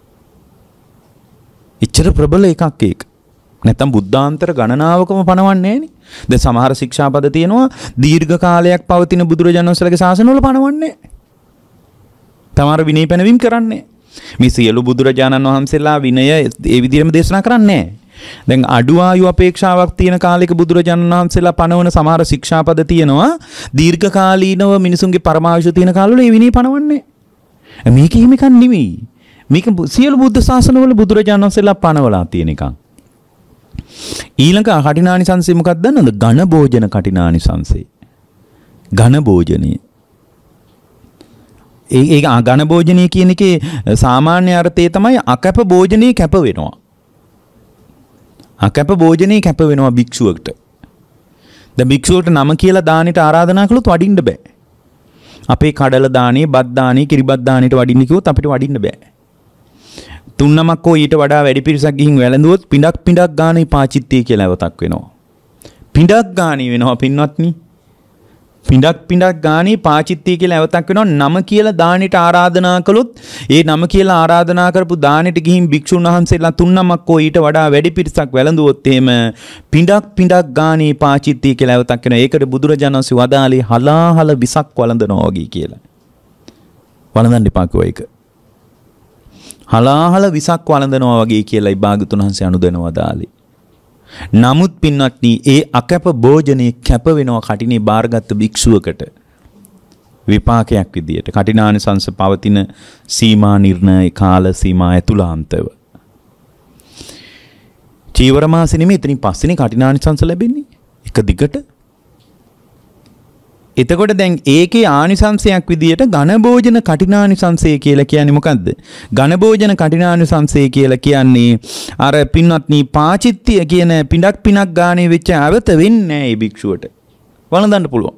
එච්චර ප්‍රබල එකක් ඒක. නැත්තම් බුද්ධාන්තර ගණනාවකම පනවන්නේ නැහනේ. දැන් සමහර ශික්ෂාපද තියෙනවා දීර්ඝ කාලයක් පවතින බුදුරජාණන් වහන්සේලාගේ ශාසනවල පනවන්නේ. තමාර විනය පැනවීම කරන්නේ. මේ සියලු බුදුරජාණන් වහන්සේලා විනය ඒ විදිහටම දේශනා කරන්නේ නැහැ. දැන් අඩු ආයු අපේක්ෂාවක් තියෙන කාලයක බුදුරජාණන් වහන්සේලා පනවන සමහර ශික්ෂාපද තියෙනවා දීර්ඝ කාලීනව මිනිසුන්ගේ පරමායුෂ තියෙන කාලවල ඒ විනය පනවන්නේ. මේක එහෙම එකක් නෙමෙයි. මේක සියලු බුද්ධ ශාසනවල බුදුරජාණන් වහන්සේලා පනවලා තියෙන එකක්. ඊළඟ කටිනානිසංසය මොකක්ද දන්නවද? ඝන භෝජන කටිනානිසංසය. ඝන භෝජනය. ඒ ඝන භෝජනය කියන එකේ සාමාන්‍ය අර්ථය තමයි අකැප භෝජනේ කැප වෙනවා. අකැප භෝජනේ කැප වෙනවා භික්ෂුවකට. දැන් භික්ෂුවට නම කියලා දානෙට ආරාධනා කළොත් වඩින්න බෑ. අපේ කඩල දානේ, බත් දානේ, කිරිබත් දානෙට වඩින්න කිව්වොත් අපිට වඩින්න බෑ. තුන් නමක් හෝ ඊට වඩා වැඩි පිරිසක් ගිහින් වැළඳුවොත් පිඬක් ගානේ පාචිත්‍ය කියලා අවතක් වෙනවා. පිඬක් ගානේ වෙනවා පින්වත්නි. පිඬක් ගානේ පාචිත්‍ය කියලා අවතක් වෙනවා. නම කියලා දානෙට ආරාධනා කළොත් ඒ නම කියලා ආරාධනා කරපු දානෙට ගිහින් භික්ෂුන් වහන්සේලා තුන් නමක් හෝ ඊට වඩා වැඩි පිරිසක් වැළඳුවොත් එහෙම පිඬක් ගානේ පාචිත්‍ය කියලා අවතක් වෙනවා. ඒකට බුදුරජාණන් වහන්සේ වදාළේ හලාහල විසක් වළඳනවා වගේ කියලා. වළඳන්න එපා කිව්වා ඒක. හලාහල විසක් වළඳනවා වගේ කියලායි භාග්‍යවතුන් වහන්සේ අනුදැනව දාලේ. නමුත් පින්වත්නි ඒ අකැප භෝජනේ කැප වෙනවා කටිනේ බාරගත් භික්ෂුවකට විපාකයක් විදියට. කටිනානිසංස පවතින සීමා නිර්ණය කාල සීමා ඇතුළාන්තව. චීවර මාසෙ නෙමෙයි එතනින් පස්සේනේ කටිනානිසංස ලැබෙන්නේ. එක දිගට. එතකොට දැන් ඒකේ ආනිසංසයක් විදියට ඝන භෝජන කටිනානිසංසය කියලා කියන්නේ මොකද්ද? ඝන භෝජන කටිනානිසංසය කියලා කියන්නේ අර පින්වත්නි පාචිත්‍ය කියන පිඬක් ගානේ වෙච්ච අවත වෙන්නේ නැහැ මේ භික්ෂුවට. වළඳන්න පුළුවන්.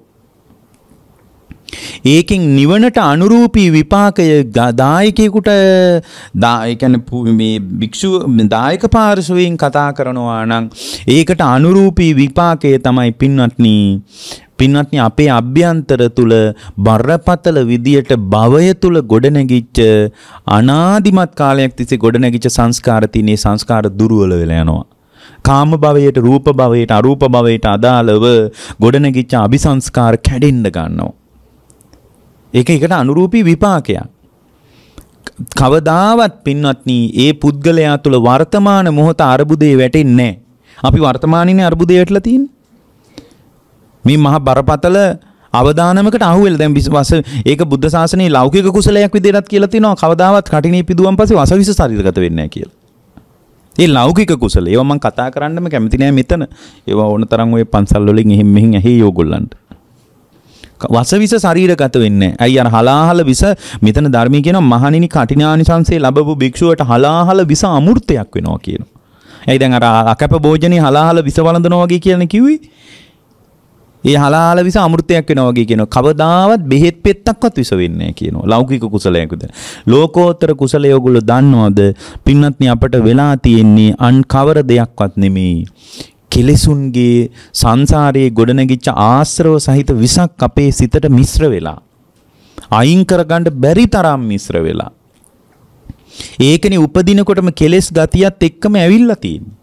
ඒකෙන් නිවනට අනුරූපී විපාකය දායකයෙකුට ඒ කියන්නේ මේ භික්ෂුව දායක පාර්ශවයෙන් කතා කරනවා නම් ඒකට අනුරූපී විපාකය තමයි පින්වත්නි අපේ අභ්‍යන්තර තුල බරපතල විදියට භවය තුල ගොඩනැගිච්ච අනාදිමත් කාලයක් තිස්සේ ගොඩනැගිච්ච සංස්කාර තියෙන සංස්කාර දුර්වල වෙලා යනවා. කාම භවයට, රූප භවයට, අරූප භවයට අදාළව ගොඩනැගිච්ච අபிසංස්කාර කැඩෙන්න ගන්නවා. ඒකට අනුරූපී විපාකයක්. කවදාවත් පින්වත්නි ඒ පුද්ගලයා තුල වර්තමාන මොහොත අරුබුදේ වැටෙන්නේ නැහැ. අපි වර්තමානිනේ අරුබුදේ වැටලා තියෙන්නේ. මේ මහා බරපතල අවදානමකට අහුවෙලා දැන් විශ්වාස ඒක බුද්ධ ශාසනයේ ලෞකික කුසලයක් විදිහටත් කියලා තියෙනවා. කවදාවත් කටිනේ පිදුවන් පස්සේ වසවිස ශරීරගත වෙන්නේ නැහැ කියලා. ඒ ලෞකික කුසල ඒවා මම කතා කරන්නම කැමති නෑ මෙතන. ඒවා ඕන තරම් ඔය පන්සල් වලින් එහෙම මෙහින් ඇහි ඕගොල්ලන්ට. වසවිස ශරීරගත වෙන්නේ නැහැ. අයි අර හලාහල විස මෙතන ධර්මී කියනවා මහණෙනි කටිනානිසංසය ලැබපු භික්ෂුවට හලාහල විස අමෘතයක් වෙනවා කියනවා. ඇයි දැන් අර අකැප භෝජනේ හලාහල විස වළඳනවා වගේ කියන්නේ කිව්වේ? ඒ හලාහල විස අමෘතයක් වෙනවා වගේ කියනවා. කවදාවත් බෙහෙත් පෙත්තක්වත් විස වෙන්නේ නැහැ කියනවා. ලෞකික කුසලයක් විතර. ලෝකෝත්තර කුසලයේ ඔයගොල්ලෝ දන්නවද? පින්වත්නි අපට වෙලා තියෙන්නේ අන් කවර දෙයක්වත් නෙමෙයි. කෙලෙසුන්ගේ සංසාරයේ ගොඩනැගිච්ච ආශ්‍රව සහිත විසක් අපේ සිතට මිශ්‍ර වෙලා අයින් කරගන්න බැරි තරම් මිශ්‍ර වෙලා ඒකනේ උපදිනකොටම කෙලෙස් ගතියත් එක්කම ඇවිල්ලා තියෙන්නේ.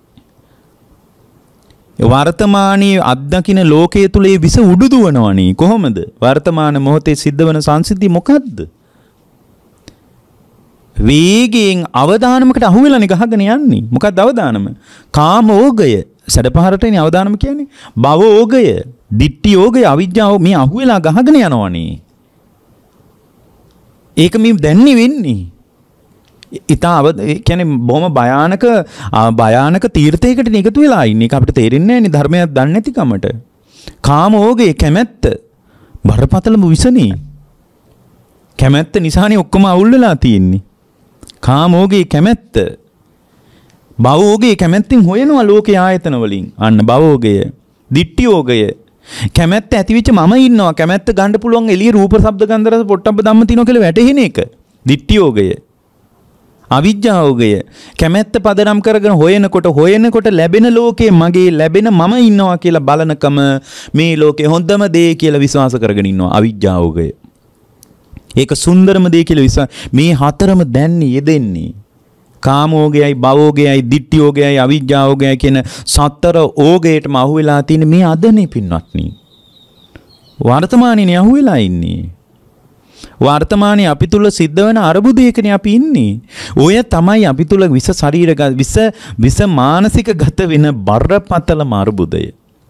වර්තමානයේ අත්දකින්න ලෝකයේ තුල ඒ විස උඩුදුවනවනේ කොහොමද? වර්තමාන මොහොතේ සිද්ධ වෙන සංසිද්ධි මොකද්ද? වේගයෙන් අවදානමකට අහුවෙලානේ ගහගෙන යන්නේ. මොකක්ද අවදානම? කාමෝගය. සැඩපහරටනේ අවදානම කියන්නේ. භවෝගය, ditthiyෝගය, අවිජ්ජාව මේ අහුවෙලා ගහගෙන යනවනේ. ඒක මේ දැන්නේ වෙන්නේ. ඒ කියන්නේ බොහොම භයානක තීර්ථයකට එකතු වෙලා ඉන්නේ. ඒක අපිට තේරෙන්නේ නැහැ නේ ධර්මයක් දන්නේ නැති කමට. කාමෝගය කැමැත්ත බරපතලම විසනේ. කැමැත්ත නිසානේ ඔක්කොම අවුල් වෙලා තියෙන්නේ. කාමෝගේ කැමැත්ත. භවෝගේ කැමැත්තෙන් හොයනවා ලෝකේ ආයතන වලින්. අන්න භවෝගය. ditthiyෝගය. කැමැත්ත ඇතිවෙච්ච මම ඉන්නවා. කැමැත්ත ගන්න පුළුවන් එළිය රූප ශබ්ද ගන්ධ රස පොට්ටබ්බ ධම්ම තිනෝ කියලා වැටහෙන එක. ditthi yogය. අවිජ්ජායෝගය. කැමැත්ත පදනම් කරගෙන හොයනකොට ලැබෙන ලෝකේ මගේ ලැබෙන මම ඉන්නවා කියලා බලනකම මේ ලෝකේ හොඳම දේ කියලා විශ්වාස කරගෙන ඉන්නවා. අවිජ්ජායෝගය. ඒක සුන්දරම දේ කියලා මේ හතරම දැන් යෙදෙන්නේ. කාමෝගයයි, භවෝගයයි, ditthiyෝගයයි, අවිජ්ජායෝගයයි කියන සතර ඕගයටම අහු වෙලා තියෙන මේ අදනේ පින්වත්නි. වර්තමානයේ අහු වෙලා ඉන්නේ. වර්තමානයේ අපි තුල සිද්ධ වෙන අරුබුදයකනේ අපි ඉන්නේ. ඔය තමයි අපි තුල විස ශරීරගත විස මානසික ගත වෙන බරපතලම අරුබුදය.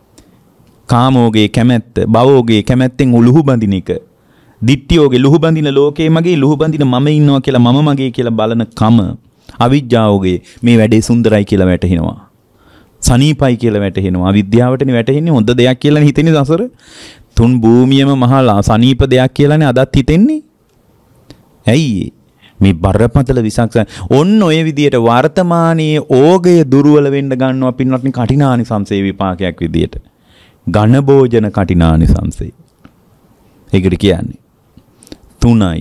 කාමෝගේ කැමැත්ත, භවෝගේ කැමැත්තෙන් උලුහු බඳින එක. ditthiyෝගේ ලුහු බඳින ලෝකේ මගේ ලුහු බඳින මම ඉන්නවා කියලා මම මගේ කියලා බලන කම. අවිජ්ජාවෝගේ මේ වැඩේ සුන්දරයි කියලා වැටහෙනවා. සනීපයි කියලා වැටහෙනවා. අවිද්‍යාවටනේ වැටහෙන්නේ හොඳ දෙයක් කියලා හිතෙන්නේ දසර. තුන් භූමියම මහා සනීප දෙයක් කියලානේ අදත් හිතෙන්නේ. ඇයි මේ බරපතල විසක් ඔන්න ඔය විදියට වර්තමානයේ ඕගය දුර්වල වෙන්න ගන්නවා පින්වත්නි කටිනානිසංසේ විපාකයක් විදියට. ඝන භෝජන කටිනානිසංසේ. ඒකට කියන්නේ 3යි.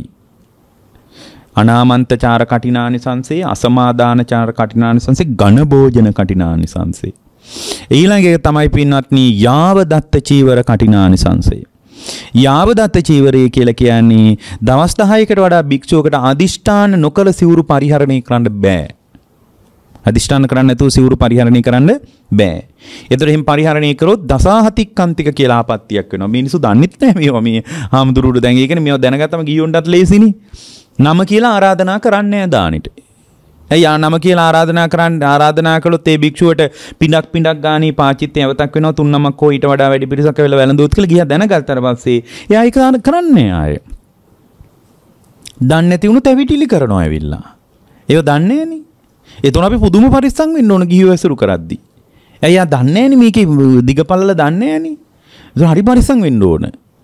අනාමන්තචාර කටිනානිසංසේ, අසමාදානචාර කටිනානිසංසේ, ඝන භෝජන කටිනානිසංසේ. ඊළඟ එක තමයි පින්වත්නි යාව දත්ත චීවර කටිනානිසංසය. යාව දත්ත චීවරය කියලා කියන්නේ දවස් 10කට වඩා භික්ෂුවකට අදිෂ්ඨාන නොකළ සිවුරු පරිහරණය කරන්න බෑ. අදිෂ්ඨාන කරන්න නැතුව සිවුරු පරිහරණය කරන්න බෑ. ඒතර එහෙම පරිහරණය කරොත් දසාහතික්කන්තික කියලා ආපත්‍යක් වෙනවා. මිනිස්සු දන්නෙත් නැහැ මේවා. මේ හාමුදුරුවෝ දැන් ඒකනේ මේවා දැනගත්තම ගියොන්ටත් ලේසිනේ. නම කියලා ආරාධනා කරන්නේ නැහැ දානෙට. ඇයි නම කියලා ආරාධනා කළොත් ඒ භික්ෂුවට පිඬක් ගානේ පාචිත්‍ය අවතක් වෙනවා 3 නමක් හෝ ඊට වඩා වැඩි පිරිසක් වෙලා වැළඳුවොත් කියලා ගියා දැනගත්තාට පස්සේ එයා ඒක කරන්නේ ආයේ. දන්නේ නැති වුණොත් ඇවිටිලි කරනවා ඇවිල්ලා. ඒව දන්නේ නැහනේ. ඒතොන අපි පුදුම පරිස්සම් වෙන්න ඕන ගිහිව ඇසුරු කරද්දි. එයා දන්නේ නැහනේ මේකේ දිගපළල දන්නේ නැහනේ. ඒක හරි පරිස්සම් වෙන්න ඕන.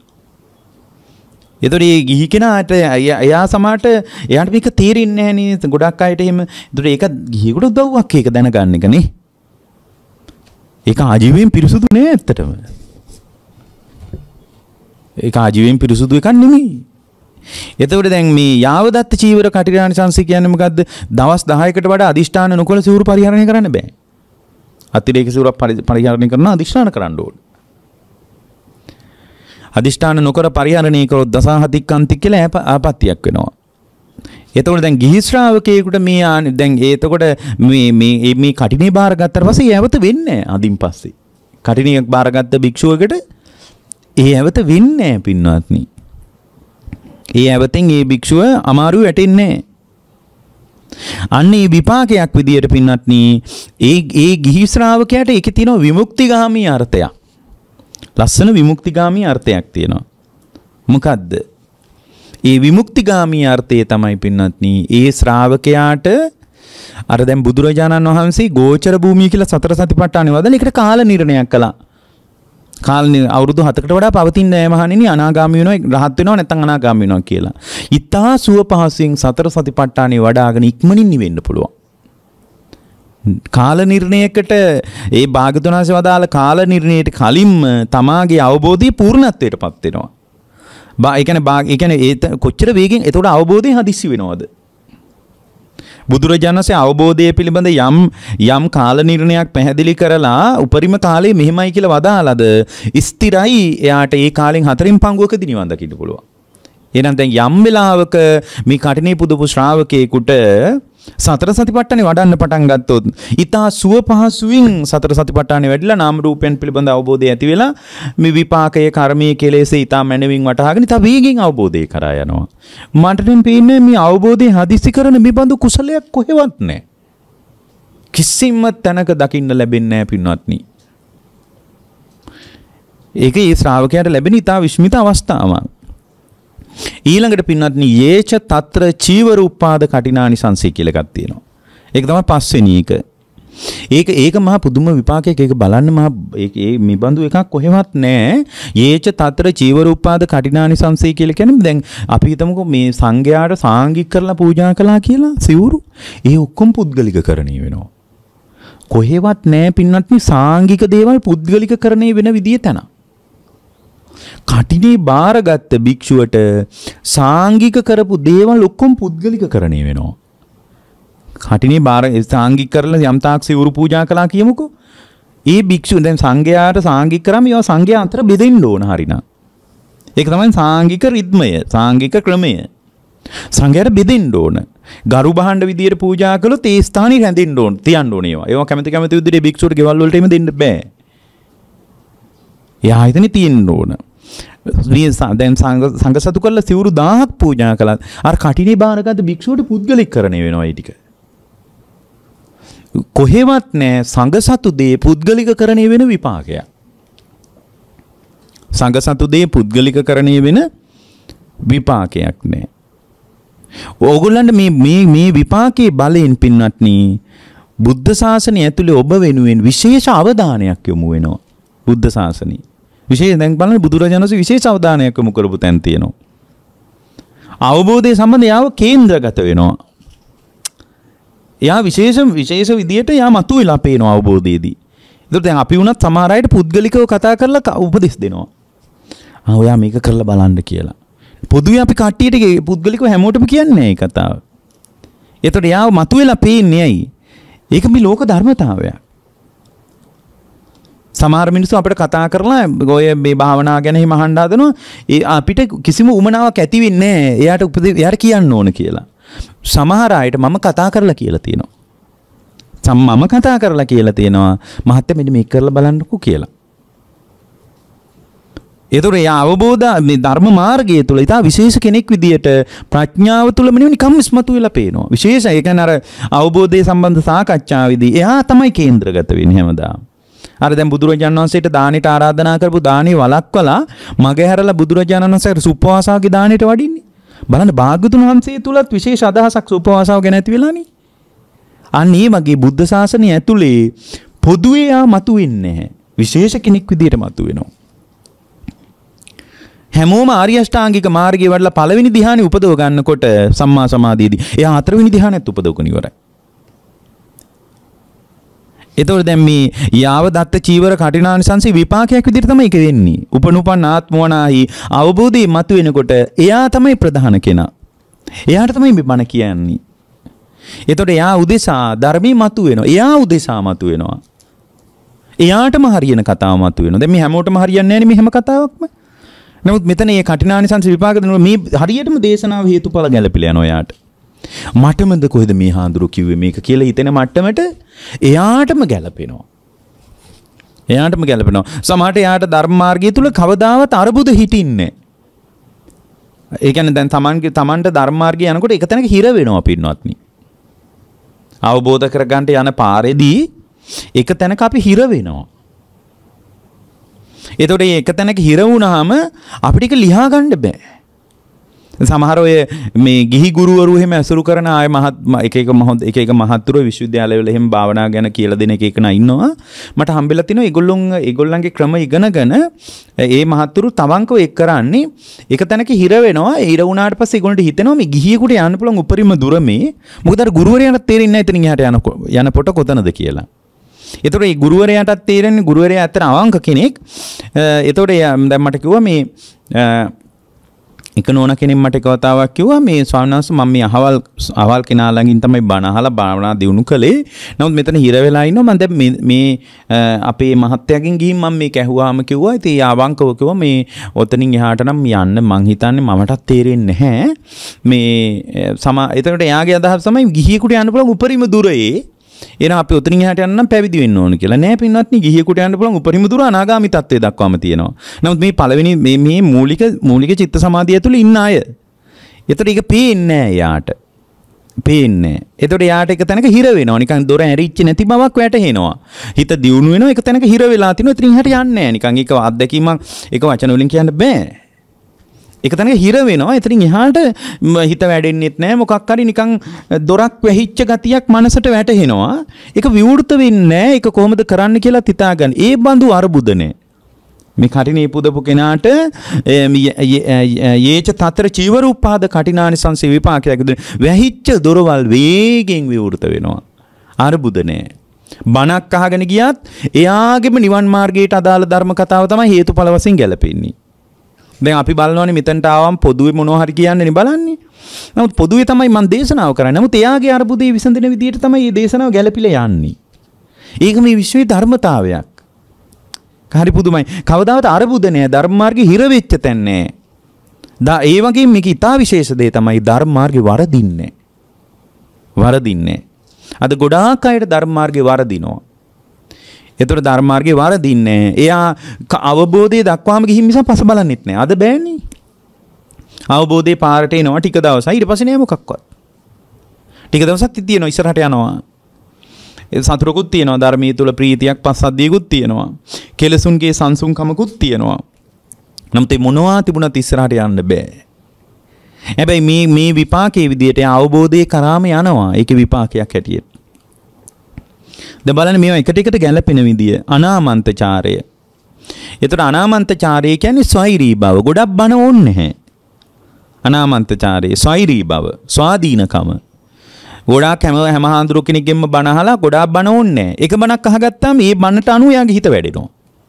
ඒතොර මේ ගිහි කෙනාට එයා සමාට එයාට මේක තේරෙන්නේ නැහැ නේ. ගොඩක් අයට එහෙම. ඒතොර ඒක ගිහියෙකුට උදව්වක් ඒක දැනගන්න එක නේ. ඒක ආජීවයෙන් පිරිසුදු නෑ ඇත්තටම. ඒක ආජීවයෙන් පිරිසුදු එකක් නෙමෙයි. එතකොට දැන් මේ යාවදත්ත චීවර කටිනානිසංසය කියන්නේ මොකද්ද? දවස් 10කට වඩා අදිෂ්ඨාන නොකළ සිවුරු පරිහරණය කරන්න බෑ. අතිරේක සිවුරක් පරිහරණය කරන අදිෂ්ඨාන කරන්න ඕනේ. අදිෂ්ඨාන නොකර පරිහරණය කරොත් දසාහතික්කන්ති කියලා ආපත්‍යක් වෙනවා. එතකොට දැන් ගිහි ශ්‍රාවකයෙකුට මේ දැන් එතකොට මේ කටිනේ බාරගත්තාට පස්සේ ඒවත වෙන්නේ නැහැ අදින් පස්සේ. කටිනේ බාරගත්ත භික්ෂුවකට ඒවත වෙන්නේ නැහැ පින්වත්නි. ඒ ඇවතෙන් ඒ භික්ෂුව අමාරු වැටෙන්නේ නැහැ. අන්න ඒ විපාකයක් විදියට පින්වත්නි ඒ ගිහි ශ්‍රාවකයාට ඒකේ තියෙන විමුක්තිගාමී අර්ථයක්. ලස්සන විමුක්තිගාමී අර්ථයක් තියෙනවා. මොකද්ද? ඒ විමුක්තිගාමී අර්ථය තමයි පින්වත්නි ඒ ශ්‍රාවකයාට අර දැන් බුදුරජාණන් වහන්සේ ගෝචර භූමිය කියලා සතර සතිපට්ඨානෙ වදලා ඒකට කාල නිර්ණයක් කළා. අවුරුදු 7කට වඩා පවතින්නේ නැහැ මහණෙනි අනාගාමී වෙනවා රහත් වෙනවා නැත්නම් අනාගාමී වෙනවා කියලා. ඊතා සුව පහසුවෙන් සතර සතිපට්ඨානෙ වඩාගෙන ඉක්මනින් නිවෙන්න පුළුවන්. කාල නිර්ණයකට ඒ භාගතුන් වහන්සේ වදාළ කාල නිර්ණයට කලින්ම තමාගේ අවබෝධය පූර්ණත්වයටපත් වෙනවා. ඒ කියන්නේ කොච්චර වේගෙන් එතකොට අවබෝධය හදිස්සි වෙනවද? බුදුරජාණන් වහන්සේ අවබෝධය පිළිබඳ යම් කාල නිර්ණයක් පැහැදිලි කරලා උපරිම කාලේ මෙහෙමයි කියලා වදාළද ස්ථිරයි එයාට ඒ කාලෙන් 4න් පංගුවකදී නිවන් දකින්න පුළුවන්. එහෙනම් දැන් යම් වෙලාවක මේ කටිනේ පුදුපු ශ්‍රාවකයෙකුට සතර සතිපට්ඨානෙ වඩන්න පටන් ගත්තොත් ඊතා සුව පහසුවෙන් සතර සතිපට්ඨානෙ වැඩිලා නාම රූපයන් පිළිබඳ අවබෝධය ඇති වෙලා මේ විපාකයේ කර්මයේ කෙලෙසේ ඊතා මනවින් වටහාගෙන ඊතා වේගෙන් අවබෝධය කරා යනවා. මට නම් පේන්නේ මේ අවබෝධය හදිසි කරන මේ බඳු කුසලයක් කොහෙවත් නැහැ. කිසිම තැනක දකින්න ලැබෙන්නේ නැහැ පින්වත්නි. ඒක ඒ ශ්‍රාවකයාට ලැබෙන ඊතා විස්මිත අවස්ථාවක්. ඊළඟට පින්වත්නි යේච తත්‍ර චීවර උපාද කටිනානිසංසය කියලා එකක් තියෙනවා. ඒක තමයි පස්වෙනි එක. ඒක මහා පුදුම විපාකයක්. ඒක බලන්න මහා මේ බඳු එකක් කොහෙවත් නැහැ. යේච తත්‍ර චීවර උපාද කටිනානිසංසය කියලා කියන්නේ දැන් අපි හිතමුකෝ මේ සංඝයාට සාංගික කරලා පූජා කළා කියලා සිවුරු. ඒ ඔක්කොම පුද්ගලිකකරණය වෙනවා. කොහෙවත් නැහැ පින්වත්නි සාංගික දේවල් පුද්ගලිකකරණය වෙන විදිය තැන. කටිනේ බාරගත්ත භික්ෂුවට සාංගික කරපු දේවල් ඔක්කොම පුද්ගලිකකරණය වෙනවා. කටිනේ බාර සාංගික කරලා යම් තාක් සිවුරු පූජා කළා කියමුකෝ. ඒ භික්ෂුව දැන් සංඝයාට සාංගික කරාම ඒවා සංඝයා අතර බෙදෙන්න ඕන හරිනා. ඒක තමයි සාංගික රිද්මය, සාංගික ක්‍රමය. සංඝයාට බෙදෙන්න ඕන. ගරු බහඬ විදියට පූජා කළොත් ඒ ස්ථානෙ රැඳෙන්න ඕන, තියන්න ඕන ඒවා. ඒවා කැමති විදිහට භික්ෂුවට ගෙවල් වලට එම දෙන්න බෑ. එයා හිතන්නේ තියෙන්න ඕන. මේ දැන් සංඝ සතු කරලා සිවුරු 1000ක් පූජා කළා. අර කටිනේ බාරගත්ත භික්ෂුවට පුද්ගලිකකරණය වෙනවා ඒ ටික. කොහෙවත් නෑ සංඝ සතු දේ පුද්ගලිකකරණය වෙන විපාකයක්. සංඝ සතු දේ පුද්ගලිකකරණය වෙන විපාකයක් නෑ. ඕගොල්ලන්ට මේ විපාකයේ බලයෙන් පින්වත්නි බුද්ධ ශාසනය ඇතුලේ ඔබ වෙනුවෙන් විශේෂ අවධානයක් යොමු වෙනවා. බුද්ධ ශාසනය විශේෂ දැන් බලන්න බුදුරජාණන් වහන්සේ විශේෂ අවධානයක් යොමු කරපු තැන් තියෙනවා. අවබෝධය සම්බන්ධව කේන්ද්‍රගත වෙනවා. එයා විශේෂ විදියට යා මතුවලා පේනවා අවබෝධයේදී. ඒකට දැන් අපි වුණත් සමහර අයට පුද්ගලිකව කතා කරලා උපදෙස් දෙනවා. ඔයා මේක කරලා බලන්න කියලා. පොදුවේ අපි කට්ටියට පුද්ගලිකව හැමෝටම කියන්නේ මේ කතාව. ඒතකොට යාව මතුවලා පේන්නේ ඇයි? ඒක මේ ලෝක ධර්මතාවයක්. සමහර මිනිස්සු අපිට කතා කරලා ඔය මේ භාවනා ගැන හිම අහන්න හදනවා. ඒ අපිට කිසිම උමනාවක් ඇති වෙන්නේ නැහැ. එයාට කියන්න ඕන කියලා. සමහර අයට මම කතා කරලා කියලා තියෙනවා. මම කතා කරලා කියලා තියෙනවා මහත්තයා මෙන්න මේක කරලා බලන්නකෝ කියලා. ඒතොර එයා අවබෝධ මේ ධර්ම මාර්ගය තුල ඊට විශේෂ කෙනෙක් විදියට ප්‍රඥාව තුලම නිකම් ඉස්මතු වෙලා පේනවා. විශේෂ ඒ කියන්නේ අර අවබෝධයේ සම්බන්ධ සාකච්ඡාවේදී එයා තමයි කේන්ද්‍රගත වෙන්නේ හැමදාම. අර දැන් බුදුරජාණන් වහන්සේට දානෙට ආරාධනා කරපු දානේ වළක්වලා මගේ හැරලා බුදුරජාණන් වහන්සේට සුප්පවාසාවගේ දානෙට වඩින්නේ. බලන්න භාග්‍යතුන් වහන්සේ තුලත් විශේෂ අදහසක් සුප්පවාසාව ගැන ඇති වෙලානේ. අන්න ඒ වගේ බුද්ධ ශාසනය ඇතුලේ පොදුවේ ආ මතුවෙන්නේ නැහැ. විශේෂ කෙනෙක් විදියට මතුවෙනවා. හැමෝම ආර්ය අෂ්ටාංගික මාර්ගයේ වඩලා පළවෙනි ධ්‍යානෙ උපදව ගන්නකොට සම්මා සමාධියේදී එයා හතරවෙනි ධ්‍යානෙත් උපදවගෙන ඉවරයි. එතකොට දැන් මේ යාව දත්ත චීවර කටිනානිසංසි විපාකයක් විදිහට තමයි ඒක වෙන්නේ. උපනුපන් ආත්මවනාහි අවබෝධය මතුවෙනකොට එයා තමයි ප්‍රධාන කෙනා. එයාට තමයි මේ බණ කියන්නේ. එතකොට එයා උදෙසා ධර්මී මතුවෙනවා. එයා උදෙසා මතුවෙනවා. එයාටම හරියන කතාව මතුවෙනවා. දැන් මේ හැමෝටම හරියන්නේ නැහැ නේ මේ හැම කතාවක්ම. නමුත් මෙතන මේ කටිනානිසංස විපාක දෙනවා මේ හරියටම දේශනාව හේතුඵල ගැලපිලා යනවා එයාට. මටමද කොහෙද මේ හාඳුරු කිව්වේ මේක කියලා හිතෙන මට්ටමට එයාටම ගැලපෙනවා. එයාටම ගැලපෙනවා. සමහරට එයාට ධර්ම මාර්ගය තුල කවදාවත් අරුබුද හිටින්නේ. ඒ කියන්නේ දැන් තමන්ට ධර්ම මාර්ගය යනකොට එක තැනක හිර වෙනවා පින්වත්නි. අවබෝධ කරගන්න යන පාරේදී එක තැනක අපි හිර වෙනවා. එතකොට මේ එක තැනක හිර වුණාම අපිට ඒක ලියා ගන්න බෑ. සමහර ඔය මේ ගිහි ගුරුවරු එහෙම ඇසුරු කරන ආය එක එක මහත්තුරු විශ්වවිද්‍යාලවල එහෙම භාවනා ගැන කියලා දෙන එක නා ඉන්නවා. මට හම්බෙලා තිනවා ඒගොල්ලන්ගේ ක්‍රම ඉගෙනගෙන ඒ මහත්තුරු තවංකව එක් කරන්නේ එක තැනක හිර වෙනවා. හිර වුණාට පස්සේ ඒගොල්ලන්ට හිතෙනවා මේ ගිහියෙකුට යන්න පුළුවන් උපරිම දුර මේ. මොකද අර ගුරුවරයාට තේරෙන්නේ නැහැ එතනින් එහාට යන පොට කොතනද කියලා. එතකොට මේ ගුරුවරයාටත් තේරෙන්නේ ගුරුවරයා ඇත්තට අවංක කෙනෙක්. එතකොට දැන් මට කිව්වා මේ එක නෝනා කෙනෙක් මට එක වතාවක් කිව්වා මේ ස්වාමීන් වහන්සේ මම මේ අහවල් කෙනා ළඟින් තමයි බණ අහලා භාවනා දියුණු කළේ. නමුත් මෙතන හිර වෙලා ඉන්නවා. මම දැන් මේ අපේ මහත්තයාගෙන් ගිහින් මම මේක ඇහුවාම කිව්වා. ඉතින් ආවංකව කිව්වා මේ ඔතනින් එහාට නම් යන්න මං හිතන්නේ මමටත් තේරෙන්නේ නැහැ. මේ එතකොට එයාගේ අදහස තමයි ගිහියෙකුට යන්න පුළුවන් උපරිම දුරේ එහෙනම් අපි උතනින් එහාට යන්න නම් පැවිදි වෙන්න ඕන කියලා. නෑ පින්වත්නි ගිහියෙකුට යන්න පුළුවන් උපරිම දුර අනාගාමී තත්ත්වයට දක්වාම තියෙනවා. නමුත් මේ පළවෙනි මේ මූලික චිත්ත සමාධිය ඇතුළේ ඉන්න අය. ඒතර ඒක පේන්නේ නෑ යාට. පේන්නේ. ඒතර යාට එක තැනක හිර වෙනවා. නිකන් දොර ඇරිච්ච නැති බවක් වැටහෙනවා. හිත දියුණු වෙනවා. එක තැනක හිර වෙලා තිනවා. එතනින් එහාට යන්නේ නෑ. නිකන් ඒක අත්දැකීමක් ඒක වචන වලින් කියන්න බෑ. එක තැනක හිර වෙනවා. එතනින් එහාට හිත වැඩෙන්නෙත් නැහැ. මොකක් හරි නිකන් දොරක් වැහිච්ච ගතියක් මනසට වැටහෙනවා. ඒක විවෘත වෙන්නේ නැහැ. ඒක කොහොමද කරන්න කියලා හිතාගන්න. ඒ බඳු අරුබුද නැහැ. මේ කටිනේ පුදපු කෙනාට යේච තතර චීවර උපාද කටිනානිසංස විපාකයක් වැහිච්ච දොරවල් වේගෙන් විවෘත වෙනවා. අරුබුද නැහැ. බණක් අහගෙන ගියත් එයාගේම නිවන් මාර්ගයට අදාළ ධර්ම කතාව තමයි හේතුඵල වශයෙන් ගැලපෙන්නේ. දැන් අපි බලනවානේ මෙතනට ආවම පොදුවේ මොනවා හරි කියන්නේ නේ බලන්නේ. නමුත් පොදුවේ තමයි මම දේශනාව කරන්නේ. නමුත් එයාගේ අරුබුදේ විසඳන විදියට තමයි මේ දේශනාව ගැළපිලා යන්නේ. ඒක මේ විශ්වයේ ධර්මතාවයක්. හරි පුදුමයි. කවදාවත් අරුබුද නෑ. ධර්ම මාර්ගේ හිර වෙච්ච තැන නෑ. ඒ වගේම මේක ඉතා විශේෂ දේ තමයි ධර්ම මාර්ගේ වරදින්නේ. වරදින්නේ. අද ගොඩාක් අයට ධර්ම මාර්ගේ වරදිනවා. ඒතර ධර්ම මාර්ගේ වරදින්නේ. එයා අවබෝධය දක්වාම ගිහින් මිස පස බලන්නෙත් නෑ. අද බෑනේ. අවබෝධේ පාරට එනවා ටික දවසයි ඊට පස්සේ නෑ මොකක්වත්. ටික දවසක් තියෙනවා ඉස්සරහට යනවා. ඒ සතුටකුත් තියෙනවා ධර්මයේ තුල ප්‍රීතියක් පස්සද්ධියකුත් තියෙනවා. කෙලසුන්ගේ සංසුන්කමකුත් තියෙනවා. නමුත් මේ මොනවා තිබුණත් ඉස්සරහට යන්න බෑ. හැබැයි මේ විපාකයේ විදියට අවබෝධයේ කරාම යනවා. ඒකේ විපාකයක් හැටියට. දැන් බලන්න මේවා එකට එකට ගැලපෙන විදිය අනාමන්තචාරය. ඒතර අනාමන්තචාරය කියන්නේ ස්වෛරී බව. ගොඩක් බන ඕනේ නැහැ. අනාමන්තචාරයේ ස්වෛරී බව, ස්වාධීනකම. ගොඩාක් හැම හාඳුරු කෙනෙක්ගෙන්ම බණ අහලා ගොඩාක් බණ ඕනේ නැහැ. එක බණක් අහගත්තාම මේ බණට අනුව යාගේ හිත වැඩෙනවා.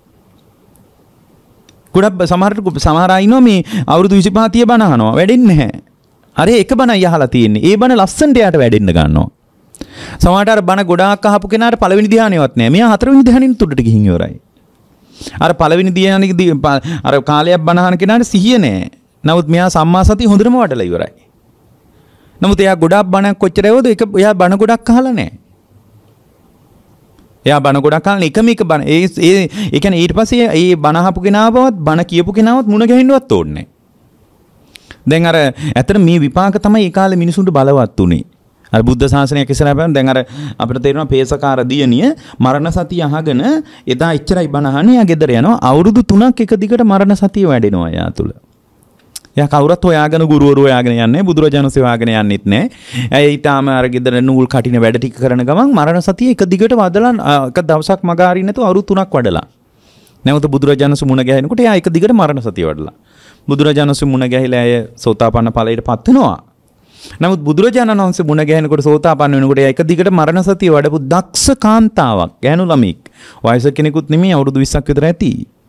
ගොඩක් සමහර අය ඉන්නවා මේ අවුරුදු 25 30 බණ අහනවා වැඩෙන්නේ නැහැ. අර එක බණයි අහලා තියෙන්නේ. ඒ බණ ලස්සනට යාට වැඩෙන්න ගන්නවා. සමහරට අර බණ ගොඩාක් අහපු කෙනාට පළවෙනි ධ්‍යානෙවත් නැහැ. මෙයා හතරවෙනි ධ්‍යානෙත් උඩට ගිහින් ඉවරයි. අර පළවෙනි ධ්‍යානෙකදී අර කාලයක් බණ අහන කෙනාට සිහිය නැහැ. නමුත් මෙයා සම්මා සතිය හොඳටම වඩලා ඉවරයි. නමුත් එයා ගොඩක් බණක් කොච්චර ඇවුවද එයා බණ ගොඩක් අහලා නැහැ. එයා බණ ගොඩක් අහලා එකම එක බණ ඒ කියන්නේ ඊට පස්සේ ඒ බණ අහපු කෙනාවවත් බණ කියපු කෙනාවත් මුණ ගැහෙන්නවත් ඕනේ නැහැ. දැන් අර ඇත්තට මේ විපාක තමයි ඒ කාලේ මිනිසුන්ට බලවත් උනේ. අර බුද්ධ ශාසනයක් ඉස්සරහා බලන දැන් අර අපිට තේරෙනවා පේසකාර දියණිය මරණ සතිය අහගෙන එදා එච්චරයි බණ අහන්නේ. එයා ගෙදර යනවා. අවුරුදු 3ක් එක දිගට මරණ සතිය වැඩෙනවා එයා තුල. එයා කවුරුත් හොයාගෙන ගුරුවරු හොයාගෙන යන්නේ බුදුරජාණන් වහන්සේ හොයාගෙන යන්නෙත් නෑ. ඇයි ඊටාම අර ගෙදර නූල් කටින වැඩ ටික කරන ගමන් මරණ සතිය එක දිගට වදලා එක දවසක් මග අරින්න නැතුව අවුරුදු 3ක් වඩලා. නැවත බුදුරජාණන් වහන්සේ මුණ ගැහෙනකොට එයා එක දිගට මරණ සතිය වඩලා. බුදුරජාණන් වහන්සේ මුණ ගැහිලා ඇය සෝතාපන්න ඵලයටපත් වෙනවා. නමුත් බුදුරජාණන් වහන්සේ මුණ ගැහෙනකොට සෝතාපන්න වෙනකොට එයා එක දිගට මරණ සතිය වඩපු දක්ෂ කාන්තාවක්. ගෑනු ළමෙක්. වයස කෙනෙකුත් නෙමෙයි අවුරුදු 20ක් විතර ඇති.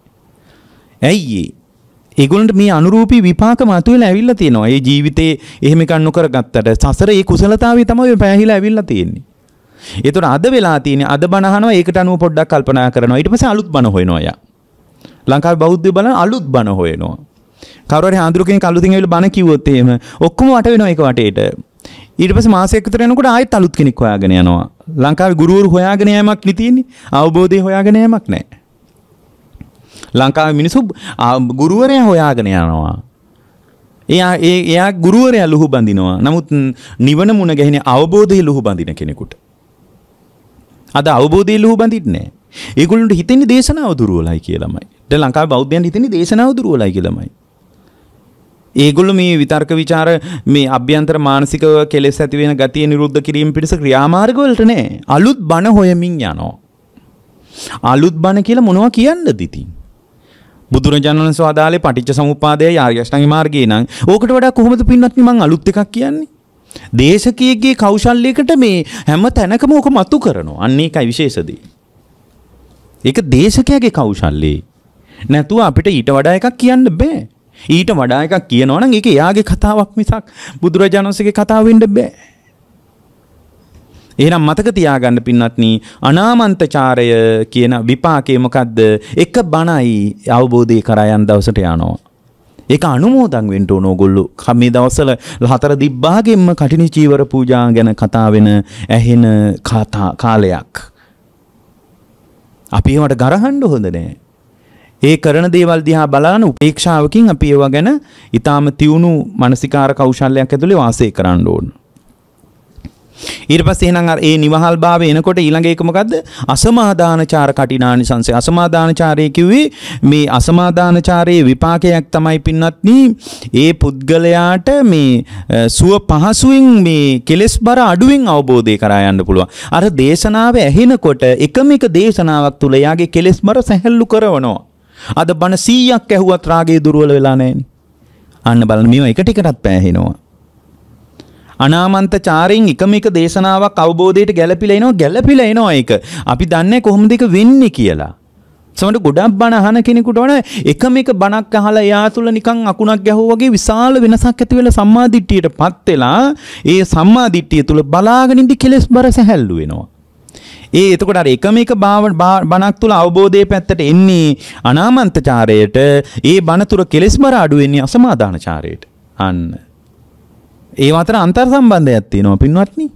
ඇයි ඒගොල්ලන්ට මේ අනුරූපී විපාක මතුවලා ඇවිල්ලා තියෙනවා. ඒ ජීවිතේ එහෙම එකක් නොකරගත්තට සසර ඒ කුසලතාවය තමයි පැහැහිලා ඇවිල්ලා තියෙන්නේ. ඒතර අද වෙලා තියෙන්නේ අද බණ අහනවා ඒකට අනුව පොඩ්ඩක් කල්පනා කරනවා. ඊට පස්සේ අලුත් බණ හොයනවා යා. ලංකාවේ බෞද්ධය බලන අලුත් බණ හොයනවා. කවුරු හරි ආන්දරු කෙනෙක් අලුතින් ඇවිල්ලා බණ කිව්වොත් එහෙම ඔක්කොම වට වෙනවා ඒක වටේට. ඊට පස්සේ මාසයක් විතර යනකොට ආයෙත් අලුත් කෙනෙක් හොයාගෙන යනවා. ලංකාවේ ගුරුවරු හොයාගෙන යෑමක් නේ තියෙන්නේ. අවබෝධය හොයාගෙන යෑමක් නැහැ. ලංකාවේ මිනිස්සු ගුරුවරයා හොයාගෙන යනවා. එයා ගුරුවරයා ලුහු බඳිනවා. නමුත් නිවන මුණ ගැහිනේ අවබෝධය ලුහු බඳින කෙනෙකුට. අද අවබෝධය ලුහු බඳින්නේ නැහැ. ඒගොල්ලන්ට හිතෙන්නේ දේශනාව දුර්වලයි කියලාමයි. දැන් ලංකාවේ බෞද්ධයන්ට හිතෙන්නේ දේශනාව දුර්වලයි කියලාමයි. ඒගොල්ලෝ මේ විතර්ක ਵਿਚාර මේ අභ්‍යන්තර මානසික කෙලෙස් ඇති වෙන ගතිය නිරුද්ධ කිරීම පිණිස ක්‍රියාමාර්ග වලට නෑ. අලුත් බණ හොයමින් යනවා. අලුත් බණ කියලා මොනවා කියන්නද ඉතින්? බුදුරජාණන් වහන්සේ ආදාලේ පටිච්ච සමුප්පාදයයි ආර්ය අෂ්ටාංගික මාර්ගය නම් ඕකට වඩා කොහොමද පින්වත්නි මං අලුත් එකක් කියන්නේ? දේශකීයගේ කෞශල්‍යයකට මේ හැම තැනකම ඕක මතු කරනවා. අන්න ඒකයි විශේෂදී. ඒක දේශකයාගේ කෞශල්‍යයි. නැතුව අපිට ඊට වඩා එකක් කියන්න බෑ. ඊට වඩා එකක් කියනවා නම් ඒක එයාගේ කතාවක් මිසක් බුදුරජාණන් වහන්සේගේ කතාව වෙන්න බෑ. එහෙනම් මතක තියාගන්න පින්වත්නි අනාමන්තචාරය කියන විපාකේ මොකද්ද? එක බණයි අවබෝධය කරා යන දවසට යනවා. ඒක අනුමෝදන් වෙන්න ඕන ඕගොල්ලෝ. මේ දවස්වල හතර දිබ්බාගෙම්ම කටිනි චීවර පූජා ගැන කතා වෙන ඇහෙන කාලයක්. අපි ඒවට ගරහන්න හොඳ නෑ. ඒ කරන දේවල් දිහා බලන උපේක්ෂාවකින් අපි ඒවා ගැන ඊටාම තියුණු මානසිකාර කෞශල්‍යයක් ඇතුලේ වාසය කරන්න ඕන. ඊට පස්සේ එහෙනම් අර ඒ නිවහල් භාවය එනකොට ඊළඟ එක මොකද්ද? අසමාදානචාර කටිනානිසංසය. අසමාදානචාරය කිව්වේ මේ අසමාදානචාරයේ විපාකයක් තමයි පින්වත්නි ඒ පුද්ගලයාට මේ සුව පහසුවෙන් මේ කෙලෙස් බර අඩුවෙන් අවබෝධය කරා යන්න පුළුවන්. අර දේශනාව ඇහෙනකොට එකම එක දේශනාවක් තුල යාගේ කෙලෙස් බර සැහැල්ලු කරනවා. අද බණ 100ක් ඇහුවත් රාගය දුර්වල වෙලා නැහෙනි. අන්න බලන්න මේවා එකට එකටත් පෑහෙනවා. අනාමන්තචාරයෙන් එකම එක දේශනාවක් අවබෝධයට ගැළපිලා එනවා ඒක. අපි දන්නේ කොහොමද ඒක වෙන්නේ කියලා. සමහර ගොඩක් බණ අහන කෙනෙකුට වඩා එකම එක බණක් අහලා එයා තුළ නිකන් අකුණක් ගැහුවා වගේ විශාල වෙනසක් ඇති වෙලා සම්මාදිට්ඨියටපත් වෙලා ඒ සම්මාදිට්ඨිය තුළ බලාගෙන ඉඳි කෙලෙස් බර සැහැල්ලු වෙනවා. එතකොට අර එකම එක බණක් තුළ අවබෝධයේ පැත්තට එන්නේ අනාමන්තචාරයට, ඒ බණ තුළ කෙලෙස් බර අඩු වෙන්නේ අසමාදානචාරයට. අන්න ඒ අතර අන්තර් සම්බන්ධයක් තියෙනවා පින්වත්නි.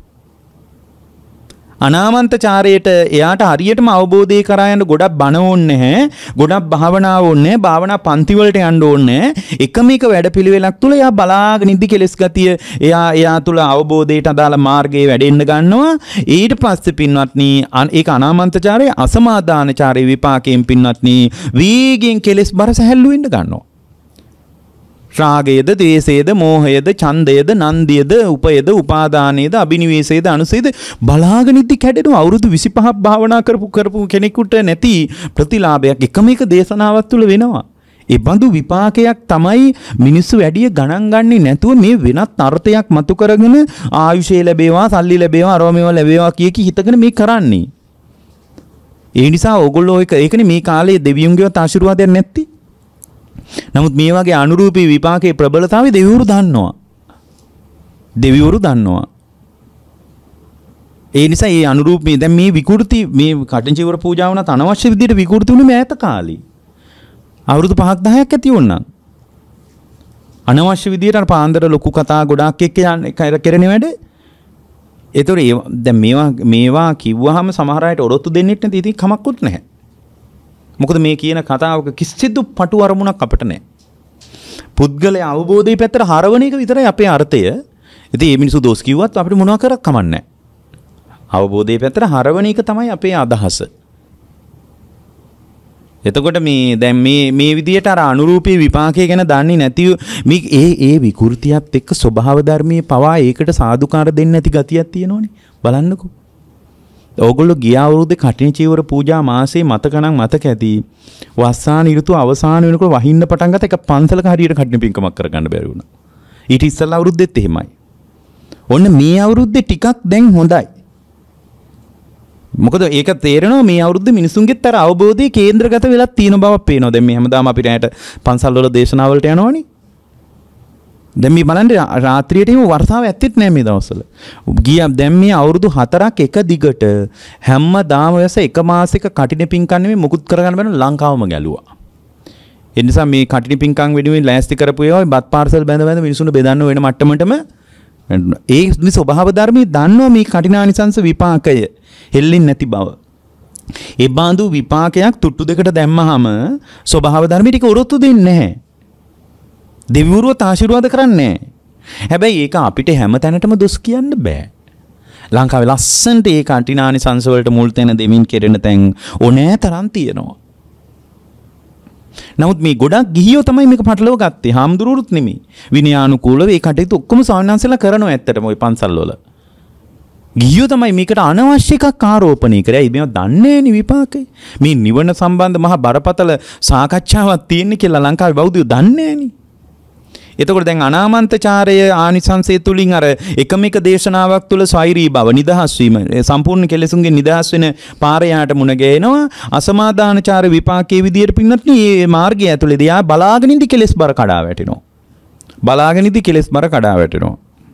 අනාමන්තචාරයට එයාට හරියටම අවබෝධය කරා යන්න ගොඩක් බණ ඕනේ නැහැ. ගොඩක් භාවනාව ඕනේ නැහැ. භාවනා පන්ති වලට යන්න ඕනේ නැහැ. එකම එක වැඩපිළිවෙලක් තුල එයා බලාගෙන ඉඳි කෙලස් ගතිය එයා තුල අවබෝධයට අදාළ මාර්ගයේ වැඩෙන්න ගන්නවා. ඊට පස්සේ පින්වත්නි ඒක අනාමන්තචාරයේ අසමාදානචාරයේ විපාකයෙන් පින්වත්නි වීගෙන් කෙලස් බර සැහැල්ලු වෙන්න ගන්නවා. රාගයේද, ද්වේෂයේද, මෝහයේද, ඡන්දයේද, නන්දියේද, උපයේද, උපාදානයේද, අබිනිවේෂයේද, අනුසයේද බලාගෙන ඉඳි කැඩෙනවා. අවුරුදු 25ක් භාවනා කරපු කෙනෙකුට නැති ප්‍රතිලාභයක් එකම එක දේශනාවක් තුළ වෙනවා. ඒ බඳු විපාකයක් තමයි මිනිස්සු වැඩි ගණන් ගන්නේ නැතුව මේ වෙනත් අර්ථයක් මතු කරගෙන ආයුෂය ලැබේවා, සල්ලි ලැබේවා, අරෝමේවා ලැබේවා කිය හිතගෙන මේ කරන්නේ. ඒ නිසා ඕගොල්ලෝ ඒකනේ මේ කාලේ දෙවියන්ගේවත් ආශිර්වාදයක් නැති. නමුත් මේ වගේ අනුරූපී විපාකයේ ප්‍රබලතාවය දෙවිවරු දන්නවා. ඒ නිසා මේ අනුරූපී දැන් මේ විකෘති මේ කටින්චිවර පූජාව වුණත් අනවශ්‍ය විදිහට විකෘති වුණේ මෑත කාලේ. අවුරුදු 5ක් 10ක් ඇති වුණා. අනවශ්‍ය විදිහට අර පාන්දර ලොකු කතා ගොඩාක් එක්ක කරන වැඩ. ඒතොර දැන් මේවා කිව්වහම සමහර අයට ඔරොත්තු දෙන්නෙත් නැති ඉතින් කමක්වත් නැහැ. මොකද මේ කියන කතාවක කිසිදු පටු අරමුණක් අපිට නැහැ. පුද්ගලයා අවබෝධයේ පැත්තට හරවන එක විතරයි අපේ අර්ථය. ඉතින් මේ මිනිස්සු දොස් කිව්වත් අපිට මොනවා කරක් කමන්නේ නැහැ. අවබෝධයේ පැත්තට හරවන එක තමයි අපේ අදහස. එතකොට මේ දැන් මේ විදියට අර අනුරූපී විපාකය ගැන දන්නේ නැතිව මේ ඒ විකෘතියත් එක්ක ස්වභාව ධර්මයේ පවා ඒකට සාදුකාර දෙන්නේ නැති ගතියක් තියෙනවනේ. බලන්නකෝ. ඕගොල්ලෝ ගිය අවුරුද්දේ කටින චීවර පූජා මාසේ මතකණන් මතක ඇති. වස්සාන ඍතුව අවසාන වෙනකොට වහින්න පටන් ගත්ත එක පන්සලක හරියට කටින පින්කමක් කරගන්න බැරි වුණා. ඊට ඉස්සෙල්ලා අවුරුද්දෙත් එහෙමයි. ඔන්න මේ අවුරුද්දේ ටිකක් දැන් හොඳයි. මොකද ඒක තේරෙනවා මේ අවුරුද්දේ මිනිසුන්ගෙත් අර අවබෝධයේ කේන්ද්‍රගත වෙලා තියෙන බවක් පේනවා. දැන් මේ හැමදාම අපිට ඇයට පන්සල් වල දේශනාවලට යනවනේ. දැන් මේ බලන්න රාත්‍රියට එහෙම වර්ෂාව ඇත්තෙත් නැහැ මේ දවස්වල. දැන් මේ අවුරුදු 4ක් එක දිගට හැමදාම වැස එක මාසෙක කටින පින්කම් නෙමෙයි මුකුත් කරගන්න බැරි ලංකාවම ගැලුවා. ඒ නිසා මේ කටින පින්කම් වෙනුවෙන් ලෑස්ති කරපු ඒවා බත් පාර්සල් බැඳ මිනිසුන්ට බෙදන්න වෙන මට්ටමටම ඒ ස්වභාව ධර්මයේ දන්නවා මේ කටිනානිසංස විපාකය හෙල්ලෙන්නේ නැති බව. ඒ බඳු විපාකයක් තුට්ටු දෙකට දැම්මහම ස්වභාව ධර්මයේ ටික උරොත්තු දෙන්නේ නැහැ. දෙවිවරුවත් ආශිර්වාද කරන්නේ. හැබැයි ඒක අපිට හැම තැනටම දොස් කියන්න බෑ. ලංකාවේ ලස්සනට ඒ කටිනානිසංස වලට මුල් තැන දෙමින් කෙරෙන තැන් ඕනෑ තරම් තියෙනවා. නමුත් මේ ගොඩක් ගිහියෝ තමයි මේක පටලව ගත්තේ. හාමුදුරුවොත් නෙමෙයි. විනයානුකූලව ඒ කටයුතු ඔක්කොම සාමාන්‍යංශලා කරනවා ඇත්තටම ওই පන්සල් වල. ගිහියෝ තමයි මේකට අනවශ්‍ය එකක් ආරෝපණය කරේ. ඒ මේවා දන්නේ නැණි විපාකේ. මේ නිවන සම්බන්ධ මහා බරපතල සාකච්ඡාවක් තියෙන කියලා ලංකාවේ බෞද්ධයෝ දන්නේ නැණි. එතකොට දැන් අනාමන්තචාරය ආනිසංසය තුලින් අර එකම එක දේශනාවක් තුල ස්වෛරී බව නිදහස් වීම සම්පූර්ණ කෙලෙසුන්ගෙන් නිදහස් වෙන පාරයාට මුණ ගැහෙනවා. අසමාදානචාර විපාකයේ විදියට පින්නත් මේ මාර්ගය ඇතුලේදී ආ බලාගෙන ඉඳි කෙලෙස් බර කඩා වැටෙනවා.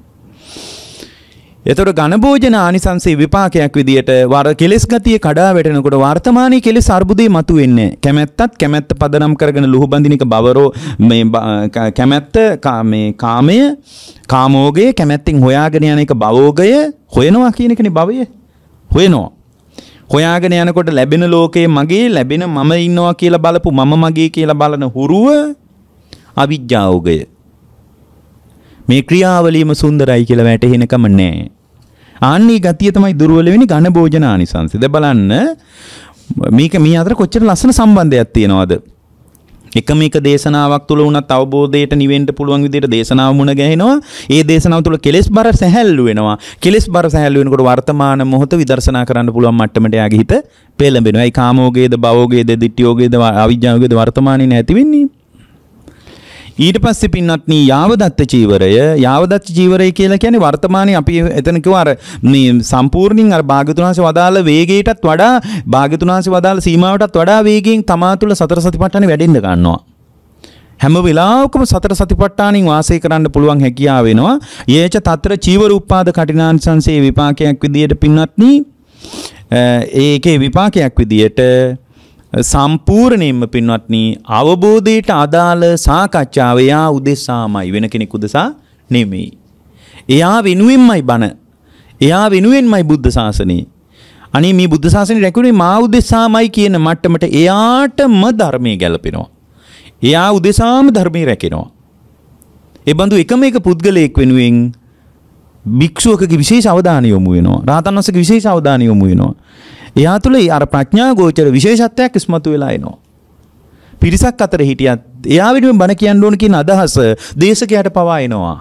එතකොට ඝන භෝජන ආනිසංසයේ විපාකයක් විදියට වර කෙලෙස් ගතිය කඩා වැටෙනකොට වර්තමානයේ කෙලෙස් අර්බුදේ මතුවෙන්නේ. කැමැත්ත පදනම් කරගෙන ලුහු බඳිනික බවරෝ මේ කැමැත්ත මේ කාමය කාමෝගය කැමැත්තෙන් හොයාගෙන යන එක භවෝගය හොයනවා කියන එකනේ භවය. හොයාගෙන යනකොට ලැබෙන ලෝකයේ මගේ ලැබෙන මම ඉන්නවා කියලා බලපු මම මගේ කියලා බලන හුරුව අවිජ්ජාෝගය. මේ ක්‍රියාවලියම සුන්දරයි කියලා වැටහෙනකම නැහැ. ආන්නේ ගතිය තමයි දුර්වල වෙන්නේ ඝන භෝජන ආනිසංසය. දැන් බලන්න මේක මේ අතර කොච්චර ලස්සන සම්බන්ධයක් තියෙනවද? එකම එක දේශනාවක් තුල උනත් අවබෝධයට නිවෙන්න පුළුවන් විදිහට දේශනාව මුණ ගැහෙනවා. ඒ දේශනාව තුල කෙලෙස් බර සැහැල්ලු වෙනවා. කෙලෙස් බර සැහැල්ලු වෙනකොට වර්තමාන මොහොත විදර්ශනා කරන්න පුළුවන් මට්ටමට යාගේ හිත පෙළඹෙනවා. ඒ කාමෝගේද භවෝගේද දිට්ඨියෝගේද අවිජ්ජාෝගේද වර්තමානයේ නැති වෙන්නේ. ඊට පස්සේ පින්වත්නි යාවදත්ත චීවරය කියලා කියන්නේ වර්තමානයේ අපි එතන කිව්වා අර මේ සම්පූර්ණින් අර භාග්‍යවතුන් වහන්සේ වදාළ වේගයටත් වඩා භාග්‍යවතුන් වහන්සේ වදාළ සීමාවටත් වඩා වේගයෙන් තමා තුළ සතර සතිපට්ඨානෙ වැඩෙන්න ගන්නවා. හැම වෙලාවකම සතර සතිපට්ඨානින් වාසය කරන්න පුළුවන් හැකියාව වෙනවා. යේච తත්‍ර චීවර උපාද කටිනාංශංසේ විපාකයක් විදියට පින්වත්නි ඒකේ විපාකයක් විදියට සම්පූර්ණයෙන්ම පින්වත්නි අවබෝධයට අදාළ සාකච්ඡාව එයා උදෙසාමයි වෙන කෙනෙකු උදෙසා නෙමෙයි. එයා වෙනුවෙන්මයි බණ. එයා වෙනුවෙන්මයි බුද්ධ ශාසනය. අනේ මේ බුද්ධ ශාසනය රැකුනේ මා උදෙසාමයි කියන මට්ටමට එයාටම ධර්මයේ ගැලපෙනවා. එයා උදෙසාම ධර්මයේ රැකෙනවා. ඒ බඳු එකම එක පුද්ගලයෙක් වෙනුවෙන් භික්ෂුවකගේ විශේෂ අවධානය යොමු වෙනවා. රහතන් වහන්සේගේ විශේෂ අවධානය යොමු වෙනවා. එයා තුළ අර ප්‍රඥා ගෝචර විශේෂත්වයක් ඉස්මතු වෙලා එනවා. පිරිසක් අතර හිටියත් එයා වෙනුවෙන් බණ කියන්න ඕන කියන අදහස දේශකයාට පවා එනවා.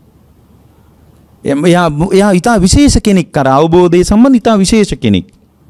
එයා ඊට විශේෂ කෙනෙක් කර අවබෝධය සම්බන්ධ ඊට විශේෂ කෙනෙක්.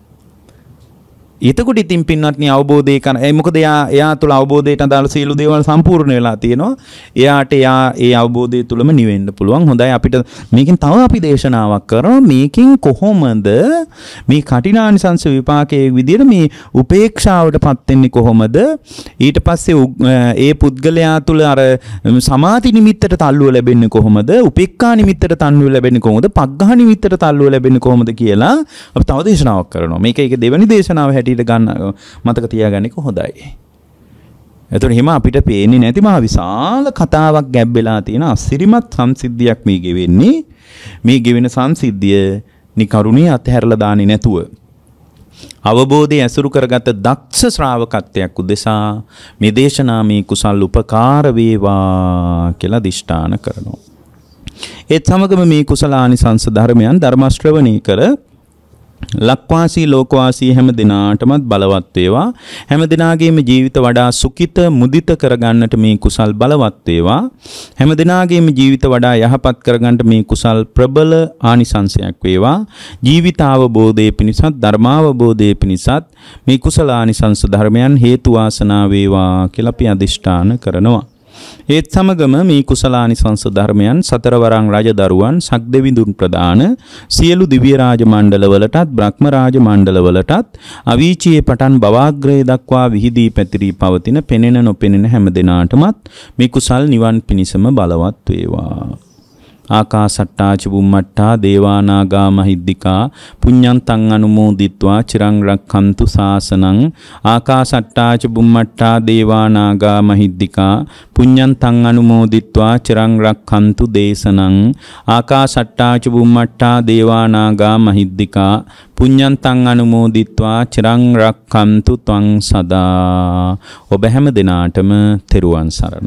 එතකොට ඉතින් පින්වත්නි අවබෝධය කරන මොකද එයා තුළ අවබෝධයට අදාළ සියලු දේවල් සම්පූර්ණ වෙලා තියෙනවා. එයාට ඒ අවබෝධය තුළම නිවෙන්න පුළුවන්. හොඳයි අපිට මේකෙන් තව අපි දේශනාවක් කරනවා. මේකෙන් කොහොමද මේ කටිනානිසංස විපාකයේ විදිහට මේ උපේක්ෂාවටපත් වෙන්නේ කොහොමද? ඊට පස්සේ ඒ පුද්ගලයා තුළ අර සමාධි නිමිත්තට තල්ලුව ලැබෙන්නේ කොහොමද? උපේක්ඛා නිමිත්තට තල්ලුව ලැබෙන්නේ කොහොමද? පග්ඝා නිමිත්තට තල්ලුව ලැබෙන්නේ කොහොමද කියලා අපි තව දේශනාවක් කරනවා. මේක දෙවෙනි දේශනාව ගන්න මතක තියාගන්න එක හොඳයි. එතකොට හිම අපිට පේන්නේ නැති මහ විශාල කතාවක් ගැබ්බෙලා තියෙන අසිරිමත් සංසිද්ධියක් මේ ගෙවෙන්නේ. මේ ගෙවෙන සංසිද්ධිය නිකරුණේ අතහැරලා දාන්නේ නැතුව අවබෝධය ඇසුරු කරගත් දක්ෂ ශ්‍රාවකත්වයක් උදෙසා මේ දේශනාමේ කුසල් උපකාර වේවා කියලා දිෂ්ඨාන කරනවා. ඒත් සමගම මේ කුසලානිසංස ධර්මයන් ධර්ම ශ්‍රවණී කර ලක්වාසී ලෝකවාසී හැම දිනාටමත් බලවත් වේවා. හැම දිනාගේම ජීවිත වඩා සුඛිත මුදිත කරගන්නට මේ කුසල් බලවත් වේවා. හැම දිනාගේම ජීවිත වඩා යහපත් කරගන්නට මේ කුසල් ප්‍රබල ආනිසංසයක් වේවා. ජීවිත අවබෝධයේ පිණිසත් ධර්මාවබෝධයේ පිණිසත් මේ කුසල ආනිසංස ධර්මයන් හේතු වාසනා වේවා කියලා අපි අදිෂ්ඨාන කරනවා. ඒත් සමගම මේ කුසලානිසංස ධර්මයන් සතරවරන් රජදරුවන් සක්දෙවිඳුන් ප්‍රදාන සියලු දිව්‍ය රාජ මණ්ඩලවලටත් බ්‍රහ්ම රාජ මණ්ඩලවලටත් අවීචියේ පටන් භවග්‍රය දක්වා විහිදී පැතිරී පවතින පෙනෙන නොපෙනෙන හැම දිනාටමත් මේ කුසල් නිවන් පිණිසම බලවත් වේවා. ආකාසට්ටා චුම්මට්ටා දේවානාගා මහිද්దికා පුඤ්ඤන්තං අනුමෝදිත්වා චිරං රක්ඛන්තු ශාසනං. ආකාසට්ටා චුම්මට්ටා දේවානාගා මහිද්దికා පුඤ්ඤන්තං අනුමෝදිත්වා චිරං රක්ඛන්තු දේශනං. ආකාසට්ටා චුම්මට්ටා දේවානාගා මහිද්దికා පුඤ්ඤන්තං අනුමෝදිත්වා චිරං රක්ඛන්තු ත්වං සදා. ඔබ හැම දිනාටම තෙරුවන් සරණයි.